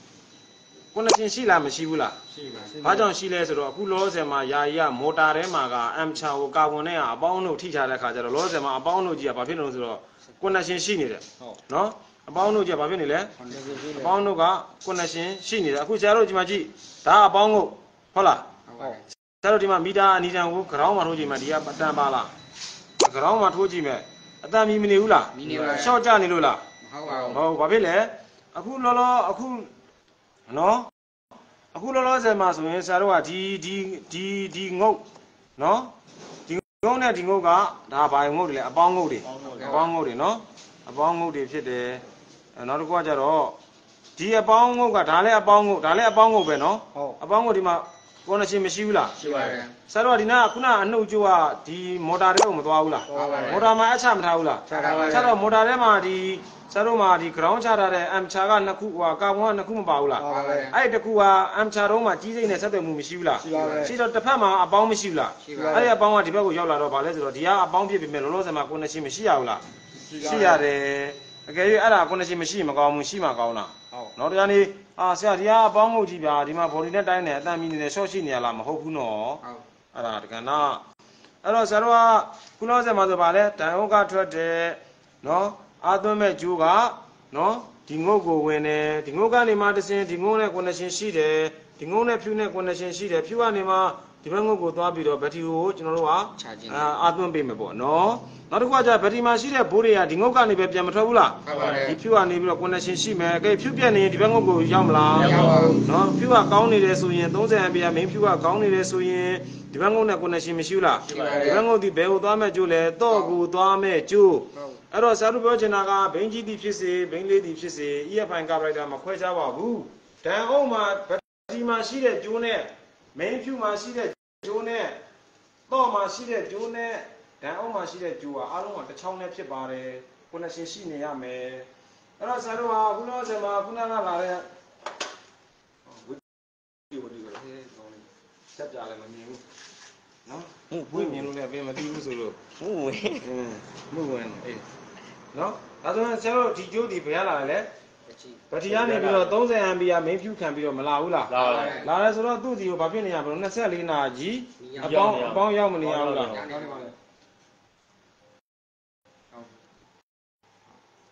connection ရှိလားမရှိဘူးလားရှိပါဘာကြောင့်ရှိလဲဆိုတော့အခုလောဆယ်မှာယာယီကမော်တာထဲမှာက amp ချာကိုကာဗွန်နဲ့ကအပေါင်းတို့ထိချတဲ့ခါကျတော့လောဆယ်မှာအပေါင်းတို့ကြီးကဘာဖြစ်နေလို့ဆိုတော့ connection ရှိနေတယ်ဟုတ်နော်အပေါင်းတို့ကြီးကဘာဖြစ်နေလဲအပေါင်းတို့က connection ရှိနေတယ်အခုဆရာတို့ဒီမှာကြည့်ဒါအပေါင်းကိုဟုတ်လားဟုတ်ဆရာတို့ဒီမှာမီတာအနီတန်ကို ground မှာထိုးကြည့်မယ်ဒီကအတန်ပါလား ground မှာထိုးကြည့်မယ်အတန်မီမနေဘူးလားမီနေပါဘူးရှော့ကြနေလို့လားမဟုတ်ပါဘူးဟုတ်ဘာဖြစ်လဲအခုလောလောအခုနော်အခုလောလောဆယ်မှာဆိုရင်ဆရာတို့ကဒီဒီဒီဒီငုတ်နော်ဒီငုတ်နဲ့ဒီငုတ်ကဒါဘာငုတ်တွေလဲအပေါင်းငုတ်တွေအပေါင်းငုတ်တွေနော်အပေါင်းငုတ်တွေဖြစ်တယ်နောက်တစ်ခုကကြတော့ဒီအပေါင်းငုတ်ကဒါလည်းအပေါင်းငုတ်ဒါလည်းအပေါင်းငုတ်ပဲနော်အပေါင်းငုတ်ဒီမှာ connection မရှိဘူးလားရှိပါတယ်ဆရာတို့ကဒီနာကခုနအနှုတ်ကျိုးကဒီမော်တာတွေကိုမသွားဘူးလားမော်တာမှာအချမထားဘူးလားချထားပါချတော့မော်တာထဲမှာဒီဆရာတို့မှာဒီ ground ချထားတဲ့ amp ချာကနှစ်ခုဟိုကာဗွန်ကနှစ်ခုမပါဘူးလားအဲ့ဒီတစ်ခုက amp ချာတုံးမှာကြီးစိမ့်နဲ့ဆက်သွယ်မှုမရှိဘူးလားရှိတော့တစ်ဖက်မှာအပေါင်းမရှိဘူးလားအဲ့ဒီအပေါင်းကဒီဘက်ကိုရောက်လာတော့ဗာလဲဆိုတော့ဒီကအပေါင်းဖြစ်ပြီမဲ့လောလောဆယ်မှာ connection မရှိရဘူးလားရှိရတယ်အကယ်၍အဲ့ဒါ connection မရှိရင်မကောင်းဘူးရှိမှကောင်းတာဟုတ်နော်တရားနေအာဆရာဒီကအပေါင်းငုတ်ကြီးဗျာဒီမှာ body နဲ့တိုင်းနေအတန်မီနေတယ် short ရှိနေရလားမဟုတ်ဘူးနော်ဟုတ်အဲ့ဒါတကယ်နာအဲ့တော့ဆရာတို့ကခုလောဆယ်မှာဆိုဗာလဲဒိုင်ဟုတ်ကထွက်တယ်နော်အာသွင်းမဲ့ဂျိုးကနော်ဒီငုတ်ကိုဝင်တယ်ဒီငုတ်ကနေမှတစင်းဒီငုတ်နဲ့ connection ရှိတယ်ဒီငုတ်နဲ့ဖြူနဲ့ connection ရှိတယ်ဖြူကနေမှဒီဘက်ငုတ်ကိုသွားပြီးတော့ဘက်ထရီကိုကျွန်တော်တို့ကအာအာသွင်းပေးမယ်ပေါ့နော်နောက်တစ်ခုကကြာဘက်ထရီမှာရှိတဲ့ဘိုးတွေကဒီငုတ်ကနေပဲပြန်မထွက်ဘူးလားဟုတ်ပါတယ်ဒီဖြူကနေပြီးတော့ connection ရှိမယ်အဲဖြူပြက်နေရင်ဒီဘက်ငုတ်ကိုရောက်မလားမရောက်ပါဘူးနော်ဖြူကကောင်းနေတယ်ဆိုရင်သirtyအမ်ပီယာ main ဖြူကကောင်းနေတယ်ဆိုရင်ဒီဘက်ငုတ်နဲ့ connection မရှိဘူးလားရှိပါတယ်ဒီဘက်ငုတ်ဒီဘယ်ကိုသွားမဲ့ကျိုးလဲတော့ကိုသွားမဲ့ကျိုးအဲ့တော့ဆရာတို့ပြောချင်တာကဘိန်းကြီးသည်ဖြစ်စေဘိန်းလေးသည်ဖြစ်စေ E F I ကပရိုက်တာမခွဲခြားပါဘူးဒန်အုံးမှာဘက်ထရီမှာရှိတဲ့ကျိုးနဲ့ main ဖြူမှာရှိတဲ့ကျိုးနဲ့တော့မှာရှိတဲ့ကျိုးနဲ့ဒန်အုံးမှာရှိတဲ့ကျိုးကအားလုံးကတစ်ချောင်းနဲ့ဖြစ်ပါတယ် connection ရှိနေရမယ်အဲ့တော့ဆရာတို့ကခုနကဆယ်မှာခုနကလာတဲ့ဝီဝီကိုလည်းကောင်းနေဆက်ကြလည်းမမြင်ဘူးနော်ဝိမြင်လို့လည်းပြင်မသိဘူးဆိုလို့မှုဝင်အင်းမှုဝင်အေးနော်ဒါဆိုရင်ဆရာတို့ဒီကျိုးဒီဘယ်လာလဲဘက်ထရီကနေပြီးတော့thirtyအမ်ပီယာ main ဖြူခံပြီးတော့မလာဘူးလားလာပါတယ်လာတယ်ဆိုတော့သူ့စီကိုဘာဖြစ်နေရမလို့twenty-fourနာရီအပေါင်းအပေါင်းရောက်မနေရဘူးလားဟ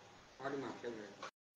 ဒီမှာဖြုတ်တယ်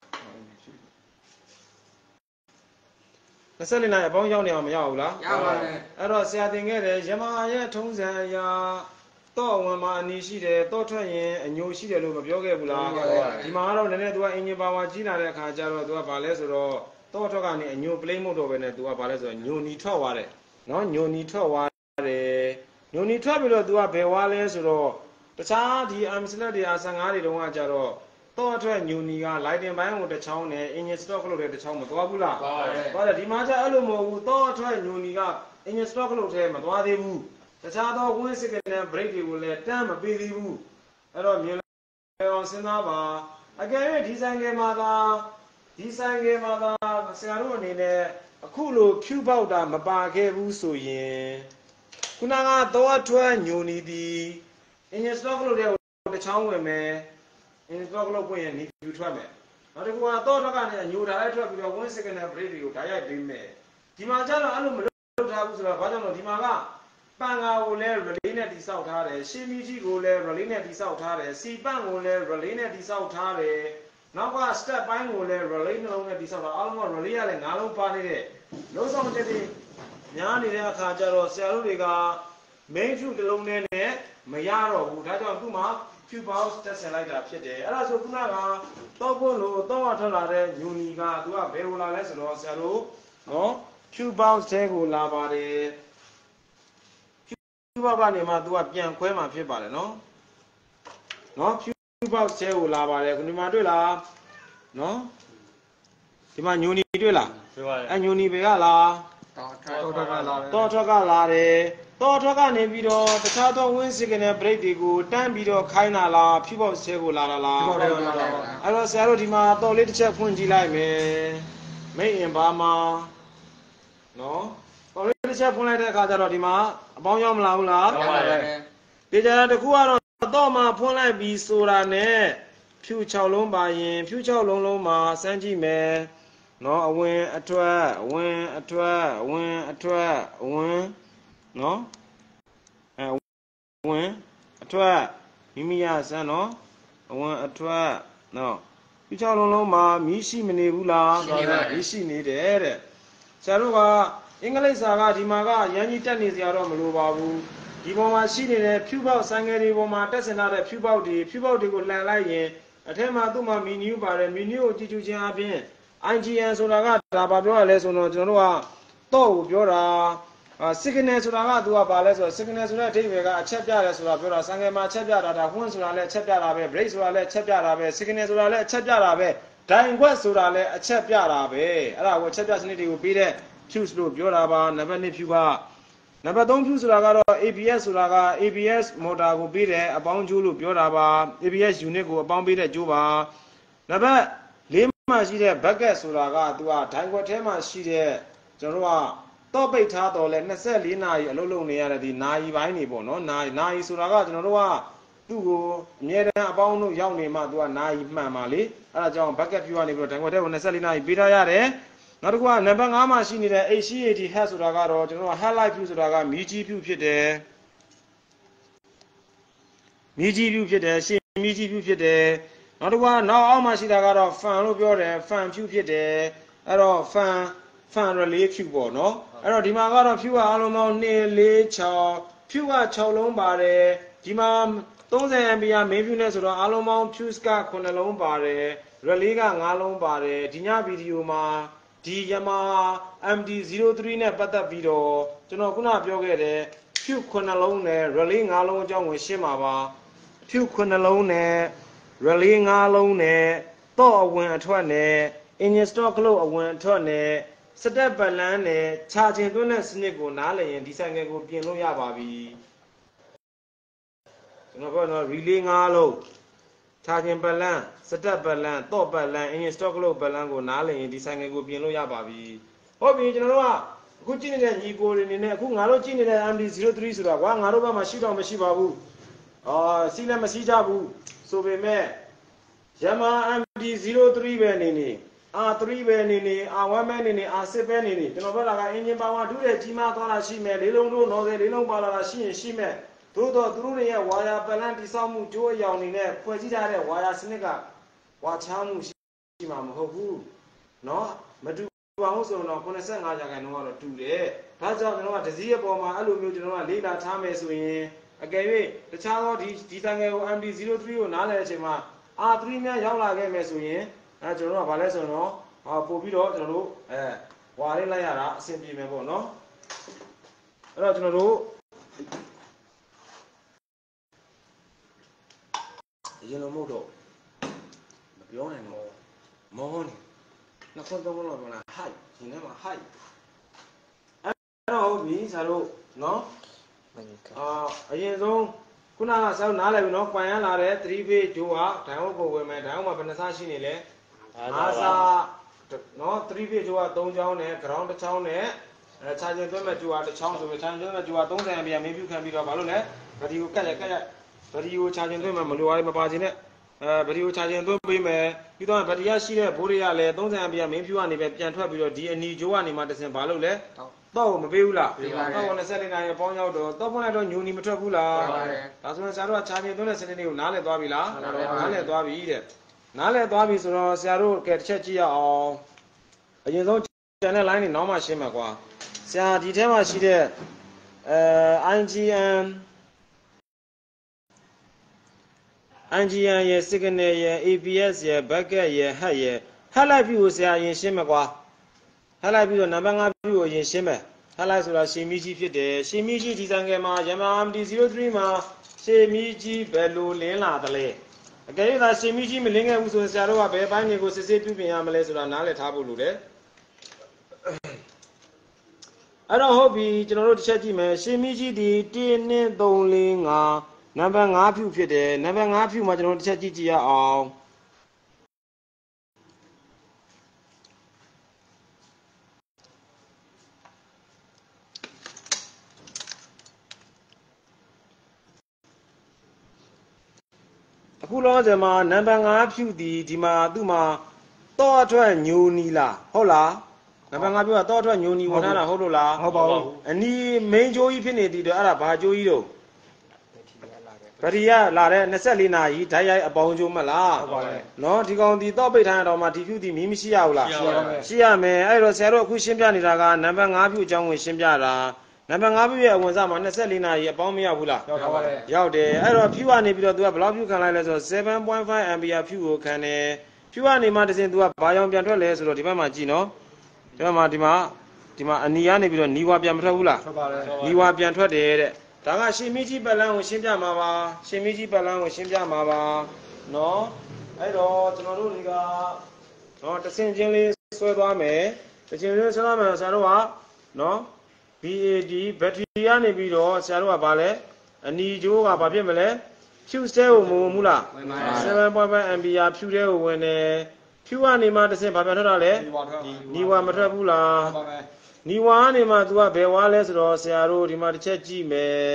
နှစ်ဆက်လေးနိုင်အပေါင်းရောက်နေအောင်မရဘူးလားရပါတယ်အဲ့တော့ဆရာသင်ခဲ့တယ်ယမဟာရဲ့ထုံးစံအရာတော့ဝင်မှာအနီးရှိတယ်တော့ထွက်ရင်အညိုရှိတယ်လို့မပြောခဲ့ဘူးလားဒီမှာကတော့နည်းနည်းသူကအင်ဂျင်ပါဝါကြီးလာတဲ့အခါကျတော့သူကဘာလဲဆိုတော့တော့ထွက်ကနေအညိုပလိမ့်မဟုတ်တော့ပဲနဲ့သူကဘာလဲဆိုတော့ညိုနီထွက်သွားတယ်နော်ညိုနီထွက်သွားတယ်ညိုနီထွက်ပြီးတော့သူကဘယ်ဝါလဲဆိုတော့တခြားဒီအမ်စလက်တွေအဆန်ငါးတွေတုန်းကကြတော့တော့ထွက်ညိုနီကလိုက်တင်ပိုင်းကိုတစ်ချောင်းနဲ့အင်ဂျင်စတော့ကလို့တဲ့တစ်ချောင်းမသွားဘူးလားသွားတယ်ဒီမှာကျအဲ့လိုမဟုတ်ဘူးတော့ထွက်ညိုနီကအင်ဂျင်စတော့ကလို့ထဲမသွားသေးဘူးတခြားသောဝင်းစကနဲ့ break တွေကိုလည်းတန်းမပေးသေးဘူးအဲ့တော့မြင်အောင်စဉ်းစားပါအကယ်၍ဒီဆိုင်ကမှာသာဒီဆိုင်ကမှာသာဆရာတို့အနေနဲ့အခုလိုဖြူပေါက်တာမပါခဲ့ဘူးဆိုရင်ခုနကတော့ထွက်ညိုနီသည်အင်ဂျင်စတော့ကလို့တဲ့တစ်ချောင်းဝင်မယ်အင်ဂျင်စတော့ကလို့ပွင့်ရင်နီဖြူထွက်မယ်နောက်တစ်ခုကတော့ထွက်ကနေညိုတာလိုက်ထွက်ပြီးတော့ဝင်းစကနဲ့ break တွေကိုဓာတ်ရိုက်ပေးမယ်ဒီမှာကျတော့အဲ့လိုမလုပ်ထားဘူးဆိုတော့ဘာကြောင့်လဲဒီမှာကပန်ကာကိုလည်း relay နဲ့တိဆောက်ထားတယ်ရှင်းမီကြီးကိုလည်း relay နဲ့တိဆောက်ထားတယ်စီပန့်ကိုလည်း relay နဲ့တိဆောက်ထားတယ်နောက်က step ပိုင်းကိုလည်း relay နှလုံးနဲ့တိဆောက်တာအားလုံးက relay ရလည်းငါးလုံးပါနေတဲ့လုံးဆောင်တဲ့တွေများနေတဲ့အခါကျတော့ဆရာတို့တွေက main truth တစ်လုံးနဲ့မရတော့ဘူးဒါကြောင့်သူ့မှာ cube box တက်ဆင်လိုက်တာဖြစ်တယ်အဲ့ဒါဆိုခုနကတော့ပွန်းလို့တော့ထွက်လာတဲ့ညူနီကသူကဘယ်လိုလာလဲဆိုတော့ဆရာတို့နော် cube box ထဲကိုလာပါတယ် cube box ကနေမှ तू ကပြန်ခွဲမှာဖြစ်ပါတယ်နော်နော် cube box ထဲကိုလာပါတယ်ဒီမှာတွေ့လားနော်ဒီမှာညူနီတွေ့လားတွေ့ပါတယ်အဲညူနီပဲကလားတော့ထွက်ကလာတယ်တော့ထွက်ကလာတယ်တော့ထွက်ကနေပြီးတော့တခြားသော win signal break တွေကိုတန်းပြီးတော့ခိုင်းတာလား cube box ထဲကိုလာတာလားအဲ့တော့ဆရာတို့ဒီမှာတော့လေးတစ်ချက်ဖွင့်ကြည့်လိုက်မယ်မိတ်အင်ဘာမှာနော်တော့လေးတစ်ချက်ဖွင့်လိုက်တဲ့အခါကျတော့ဒီမှာအပေါင်းရောက်မလာဘူးလားရောက်ပါတယ်ဒီကြတဲ့တခုကတော့တော့မှဖွင့်လိုက်ပြီးဆိုတာနဲ့ဖြူ၆လုံးပါရင်ဖြူ၆လုံးလုံးမှာစမ်းကြည့်မယ်နော်အဝင်အထွက်အဝင်အထွက်အဝင်အထွက်အဝင်နော်အဲဝင်အထွက်မိမိရစမ်းနော်အဝင်အထွက်နော်ဖြူ၆လုံးလုံးမှာမီးရှိမနေဘူးလားမီးရှိနေတယ်တဲ့ဆရာတို့ကအင်္ဂလိပ်စာကဒီမှာကရန်ကြီးတက်နေစရာတော့မလိုပါဘူးဒီပေါ်မှာရှိနေတဲ့ဖြူပေါက်ဆိုင်ငယ်တွေပေါ်မှာတက်ဆင်ထားတဲ့ဖြူပေါက်တွေဖြူပေါက်တွေကိုလှန်လိုက်ရင်အထက်မှာသူ့မှာမီနူးပါတယ်မီနူးကိုကြည့်ကြည့်ချင်းအပြင် I G N ဆိုတာကဒါဘာပြောရလဲဆိုတော့ကျွန်တော်တို့ကတော့ကိုပြောတာ signal ဆိုတာကသူကဘာလဲဆိုတော့ signal ဆိုတဲ့အဓိပ္ပာယ်ကအချက်ပြတယ်ဆိုတာပြောတာဆိုင်ငယ်မှာချက်ပြတာဒါ win ဆိုတာလည်းချက်ပြတာပဲ break ဆိုတာလည်းချက်ပြတာပဲ signal ဆိုတာလည်းအချက်ပြတာပဲဒိုင်ခွက်ဆိုတာလည်းအချက်ပြတာပဲအဲ့ဒါကိုအချက်ပြစနစ်တွေကိုပြီးတဲ့ fuse လို့ပြောတာပါနံပါတ်၂ fuse ကနံပါတ်၃ fuse ဆိုတာကတော့ A B S ဆိုတာက A B S motor ကိုပြီးတဲ့အပေါင်းကျိုးလို့ပြောတာပါ A B S unit ကိုအပေါင်းပြီးတဲ့ကျိုးပါနံပါတ်၄မှာရှိတဲ့ bucket ဆိုတာကသူကဒိုင်ခွက်ထဲမှာရှိတဲ့ကျွန်တော်တို့ကတော့ပိတ်ထားတော့လဲ၂၄နာရီအလုပ်လုပ်နေရတဲ့ဒီနာရီပိုင်းနေပေါ့နော်နာရီနာရီဆိုတာကကျွန်တော်တို့ကသူ့ကိုအမြဲတမ်းအပေါင်းတို့ရောက်နေမှသူကနာရီမှန်ပါလေအဲ့ဒါကြောင့် bucket view ကနေပြီးတော့ဒိုင်ခွက်ထဲကို၂၄နာရီပေးထားရတယ်နောက်တစ်ခုကနံပါတ်၅မှာရှိနေတဲ့ H C A T head ဆိုတာကတော့ကျွန်တော်တို့ headlight view ဆိုတာကမီးကြီး view ဖြစ်တယ်မီးကြီး view ဖြစ်တယ်ရှေ့မီးကြီး view ဖြစ်တယ်နောက်တစ်ခုကနောက်အောက်မှာရှိတာကတော့ fan လို့ပြောတယ် fan view ဖြစ်တယ်အဲ့တော့ fan fan relay view ပေါ့နော်အဲ့တော့ဒီမှာကတော့ view ကအလုံးပေါင်း၂ ၄ ၆ view က၆လုံးပါတယ်ဒီမှာ၃၀ အမ်ပီယာ main view နဲ့ဆိုတော့အလုံးပေါင်း fuse ကခုနှစ်လုံးပါတယ် relay က၅လုံးပါတယ်ဒီညဗီဒီယိုမှာဒီ Yamaha M D ဇီရို၃နဲ့ပတ်သက်ပြီးတော့ကျွန်တော်ခုနပြောခဲ့တဲ့ fuse ခုနှစ်လုံးနဲ့ relay ၅လုံးအကြောင်းကိုရှင်းပါပါ fuse ခုနှစ်လုံးနဲ့ relay ၅လုံးနဲ့တော့အဝင်အထွက်နဲ့ engine stock လို့အဝင်အထွက်နဲ့စတက်ဘလန်းနဲ့ခြာချင်းသွင်းတဲ့စနစ်ကိုနားလည်ရင်ဒီဆိုင်ငယ်ကိုပြင်လို့ရပါပြီကျွန်တော်ပြောတော့ relay ၅လုံးခြာချင်းဘလန်းစတက်ဘလန်းတော့ဘလန်း engine stock လို့ဘလန်းကိုနားလည်ရင်ဒီဆိုင်ငယ်ကိုပြင်လို့ရပါပြီဟုတ်ပြီကျွန်တော်တို့ကအခုကြည့်နေတဲ့ညီကိုတွေနေနဲ့အခုငါတို့ကြည့်နေတဲ့ M D ဇီရို၃ဆိုတာကွာငါတို့ဘက်မှာရှိတော့မရှိပါဘူးအာစီးလည်းမရှိကြဘူးဆိုပေမဲ့ Yamaha M D ဇီရို၃ပဲနေနေR ၃ပဲနေနေ R ၁ပဲနေနေ R ၆ပဲနေနေကျွန်တော်ပြောတာကအင်ဂျင်ပါဝါထူးတဲ့ကြီးမားသွားတာရှိမယ်လေးလုံးတို့နော်စေလေးလုံးပါလာတာရှိရင်ရှိမယ်သို့တော့သူတို့တွေရဲ့ဝါယာပလန်တိဆောက်မှုကြိုးအယောင်နေနဲ့ဖွဲ့စည်းထားတဲ့ဝါယာစနစ်ကဝါချားမှုရှိမှာမဟုတ်ဘူးနော်မတူပါဘူးဆိုတော့eighty-fiveရာခိုင်နှုန်းကတော့တူတယ်ဒါကြောင့်ကျွန်တော်ကဒစီရဲ့ပေါ်မှာအဲ့လိုမျိုးကျွန်တော်ကလေ့လာထားမယ်ဆိုရင်အကယ်၍တခြားသောဒီဒီဆိုင်ငယ်ကို M D zero three ကိုနားလည်တဲ့အချိန်မှာ R three များရောက်လာခဲ့မယ်ဆိုရင်အဲကျွန်တော်တို့ကဘာလဲဆိုတော့ဟာပို့ပြီးတော့ကျွန်တော်တို့အဲဝါလေးလိုက်ရတာအဆင်ပြေမယ်ပေါ့နော်အဲ့တော့ကျွန်တော်တို့ရေလုံးမို့တော့မပြောနိုင်တော့မောနေနှစ်ခွန်းသုံးခွန်းလောက်ပြောလာ high ဒီထဲမှာ high အဲ့တော့ဟုတ်ပြီဆရာတို့နော်အာအရင်ဆုံးခုနကဆောက်နားလည်ပြီနော်ကွန်ရမ်းလာတဲ့ three phase ဂျိုးဟာဒိုင်ဟုတ်ကိုဝင်မယ်ဒိုင်ဟုတ်မှာဘယ်နှစားရှိနေလဲ၅စားနော် three phase ဂျိုးကသုံးချောင်းနဲ့ ground တစ်ချောင်းနဲ့အဲခြာချင်းသွင်းမဲ့ဂျိုးဟာတစ်ချောင်းဆိုပြီးခြာချင်းသွင်းမဲ့ဂျိုးဟာthirtyအမ်ပီယာမင်းပြုခံပြီးတော့ဘာလို့လဲဗဒီကိုကတ်ရကတ်ရဗဒီကိုခြာချင်းသွင်းမဲ့မလိုပါဘူးမပါခြင်းနဲ့အဲဗဒီကိုခြာချင်းသွင်းပေးမယ်ပြီးတော့ဗဒီရရှိတဲ့ဘိုးတွေကလည်းthirtyအမ်ပီယာမင်းဖြူကနေပဲပြန်ထွက်ပြီးတော့ဒီအနီဂျိုးကနေမှတစ်ဆင့်ဘာလို့လဲတော့မပေးဘူးလားတော့twenty-fourနာရီအပေါင်းရောက်တော့တော့ဖွင့်လိုက်တော့ညူနီမထွက်ဘူးလားဒါဆိုရင်ဆရာတို့ကခြာချင်းသွင်းတဲ့စနစ်တွေကိုနားလည်သွားပြီလားနားလည်သွားပြီတဲ့နားလည်သွားပြီဆိုတော့ဆရာတို့ကဲတစ်ချက်ကြည့်ရအောင်အရင်ဆုံးကျန်တဲ့ line တွေနောက်မှရှင်းမှာကွာဆရာဒီထဲမှာရှိတဲ့အဲ I G N I G N ရဲ့ signal ရဲ့ A P S ရဲ့ bucket ရဲ့ head ရဲ့ head လိုက်ပြီကိုဆရာအရင်ရှင်းမှာကွာhead လိုက်ပြီးတော့နံပါတ်fiveပြီကိုအရင်ရှင်းမယ်head လိုက်ဆိုတာရှေမီကြီးဖြစ်တယ်ရှေမီကြီးဒီဇိုင်းကယ်မှာ Yamaha M D zero three မှာရှေမီကြီးဘယ်လိုလင်းလာသလဲအကယ်၍သာရှေမီကြီးမလင်းခဲ့ဘူးဆိုရင်ဆရာတို့ကဘယ်ပိုင်းတွေကိုစစ်စစ်ပြုပြင်ရမလဲဆိုတာနားလည်ထားဖို့လိုတယ်အဲ့တော့ဟုတ်ပြီကျွန်တော်တို့တစ်ချက်ကြည့်မယ်ရှေမီကြီးဒီone two three four fiveနံပါတ်fiveဖြူဖြစ်တယ်နံပါတ်fiveဖြူမှာကျွန်တော်တို့တစ်ချက်ကြည့်ကြည့်ရအောင်အခုလောဆယ်မှာနံပါတ်fiveဖြူဒီဒီမှာသူ့မှာတော့အထွက်ညိုနီလားဟုတ်လားနံပါတ်fiveဖြူကတော့အထွက်ညိုနီဝင်လာတာဟုတ်လို့လားဟုတ်ပါဘူးအနီး main ကြိုးကြီးဖြစ်နေသည်တော့အဲ့ဒါဘာကြိုးကြီးတော့ဗရီရလာတဲ့twenty-fourနာရီဓာတ်ရိုက်အပေါင်းကြိုးမလားဟုတ်ပါတယ်နော်ဒီကောင်ဒီတော့ပိတ်ထားတဲ့တော့မှဒီဖြူဒီမီးမရှိရဘူးလားရှိရမယ်အဲ့တော့ဆရာတို့အခုရှင်းပြနေတာကနံပါတ်fiveဖြူအကြောင်းကိုရှင်းပြတာနံပါတ်fiveဖြူရဲ့အဝင်စားမှာtwenty-fourနာရီအပေါင်းမရောက်ဘူးလားရောက်ပါတယ်ရောက်တယ်အဲ့တော့ဖြူကနေပြီးတော့ तू ကဘယ်လောက်ဖြူခံလိုက်လဲဆိုတော့ seven point fiveအမ်ပီယာဖြူကိုခံတယ်ဖြူကနေမှတစ်စင် तू ကဘာကြောင်ပြန်ထွက်လဲဆိုတော့ဒီဘက်မှာကြည့်နော်ဒီဘက်မှာဒီမှာဒီမှာအနီကနေပြီးတော့နီဝါပြန်မထွက်ဘူးလားထွက်ပါတယ်နီဝါပြန်ထွက်တယ်တဲ့ဒါကရှင်မီကြီးပတ်လန်းကိုရှင်းပြမှာပါရှင်မီကြီးပတ်လန်းကိုရှင်းပြမှာပါနော်အဲ့တော့ကျွန်တော်တို့ဒီကနော်တဆင်ချင်းလေးဆွဲသွားမယ်တဆင်ချင်းဆွဲသွားမယ်ဆရာတို့ကနော် B A D ဘက်ထရီကနေပြီးတော့ဆရာတို့ကဘာလဲအနီဂျိုးကဘာဖြစ်မလဲဖြူစဲကိုမဝင်ဘူးလား seven point fiveအမ်ပီယာဖြူတဲ့ကိုဝင်တယ်ဖြူကနေမှတဆင်ဘာပြန်ထွက်တာလဲနီဝါမထွက်ဘူးလားနီဝါကနေမှ तू ကဘယ်ဝါလဲဆိုတော့ဆရာတို့ဒီမှာတစ်ချက်ကြည့်မယ်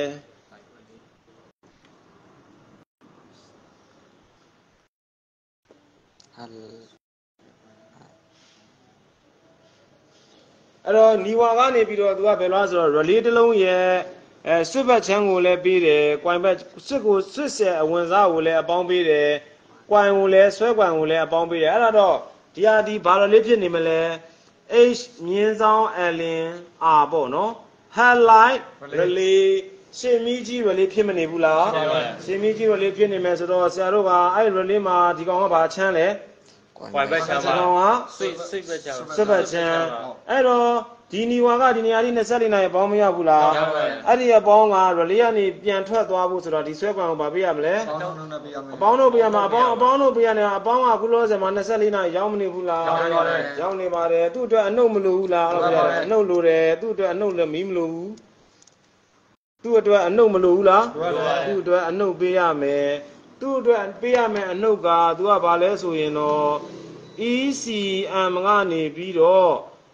အဲ့တော့နီဝါကနေပြီးတော့ तू ကဘယ်လားဆိုတော့ relay တစ်လုံးရဲ့အဲဆွတ်ဘက်ချမ်းကိုလည်းပေးတယ်၊ကွိုင်ဘက်ဆွတ်ကိုဆွတ်ဆဲအဝင်စားကိုလည်းအပေါင်းပေးတယ်၊ကွိုင်ကိုလည်းဆွဲကွိုင်ကိုလည်းအပေါင်းပေးတယ်အဲ့ဒါတော့ဒီဟာဒီဘာလို့လေးဖြစ်နေမလဲ H မြင်းဆောင် Ln R ပေါ့နော် highlight relay ရှင်မီကြီး relay ဖြစ်မနေဘူးလားရှင်မီကြီး relay ဖြစ်နေမယ်ဆိုတော့ဆရာတို့ကအဲ့ relay မှာဒီကောင်ကဘာချမ်းလဲကွိုင်ဘက်ချမ်းပါကောင်ကစိတ်စိတ်ဘက်ချမ်းစိတ်ဘက်ချမ်းအဲ့တော့ဒီနီဝါကဒီနေရာလေးtwenty-fourနာရီပေါင်းမရဘူးလားအဲ့ဒီအပေါင်းက relay ကနေပြန်ထွက်သွားဖို့ဆိုတော့ဒီဆွဲကွန်ကိုဗာပေးရမလဲအပေါင်းတို့ပေးရမှာအပေါင်းအပေါင်းတို့ပေးရနေအပေါင်းကခုလောဆယ်မှာtwenty-fourနာရီရောက်မနေဘူးလားရောက်နေပါတယ်သူ့အတွက်အနှုတ်မလိုဘူးလားအဲ့လိုပြရတယ်အနှုတ်လိုတယ်သူ့အတွက်အနှုတ်လည်းမီးမလိုဘူးသူ့အတွက်အနှုတ်မလိုဘူးလားသူ့အတွက်အနှုတ်ပေးရမယ်သူ့အတွက်ပေးရမယ်အနှုတ်က तू ကဘာလဲဆိုရင်တော့ E C M ကနေပြီးတော့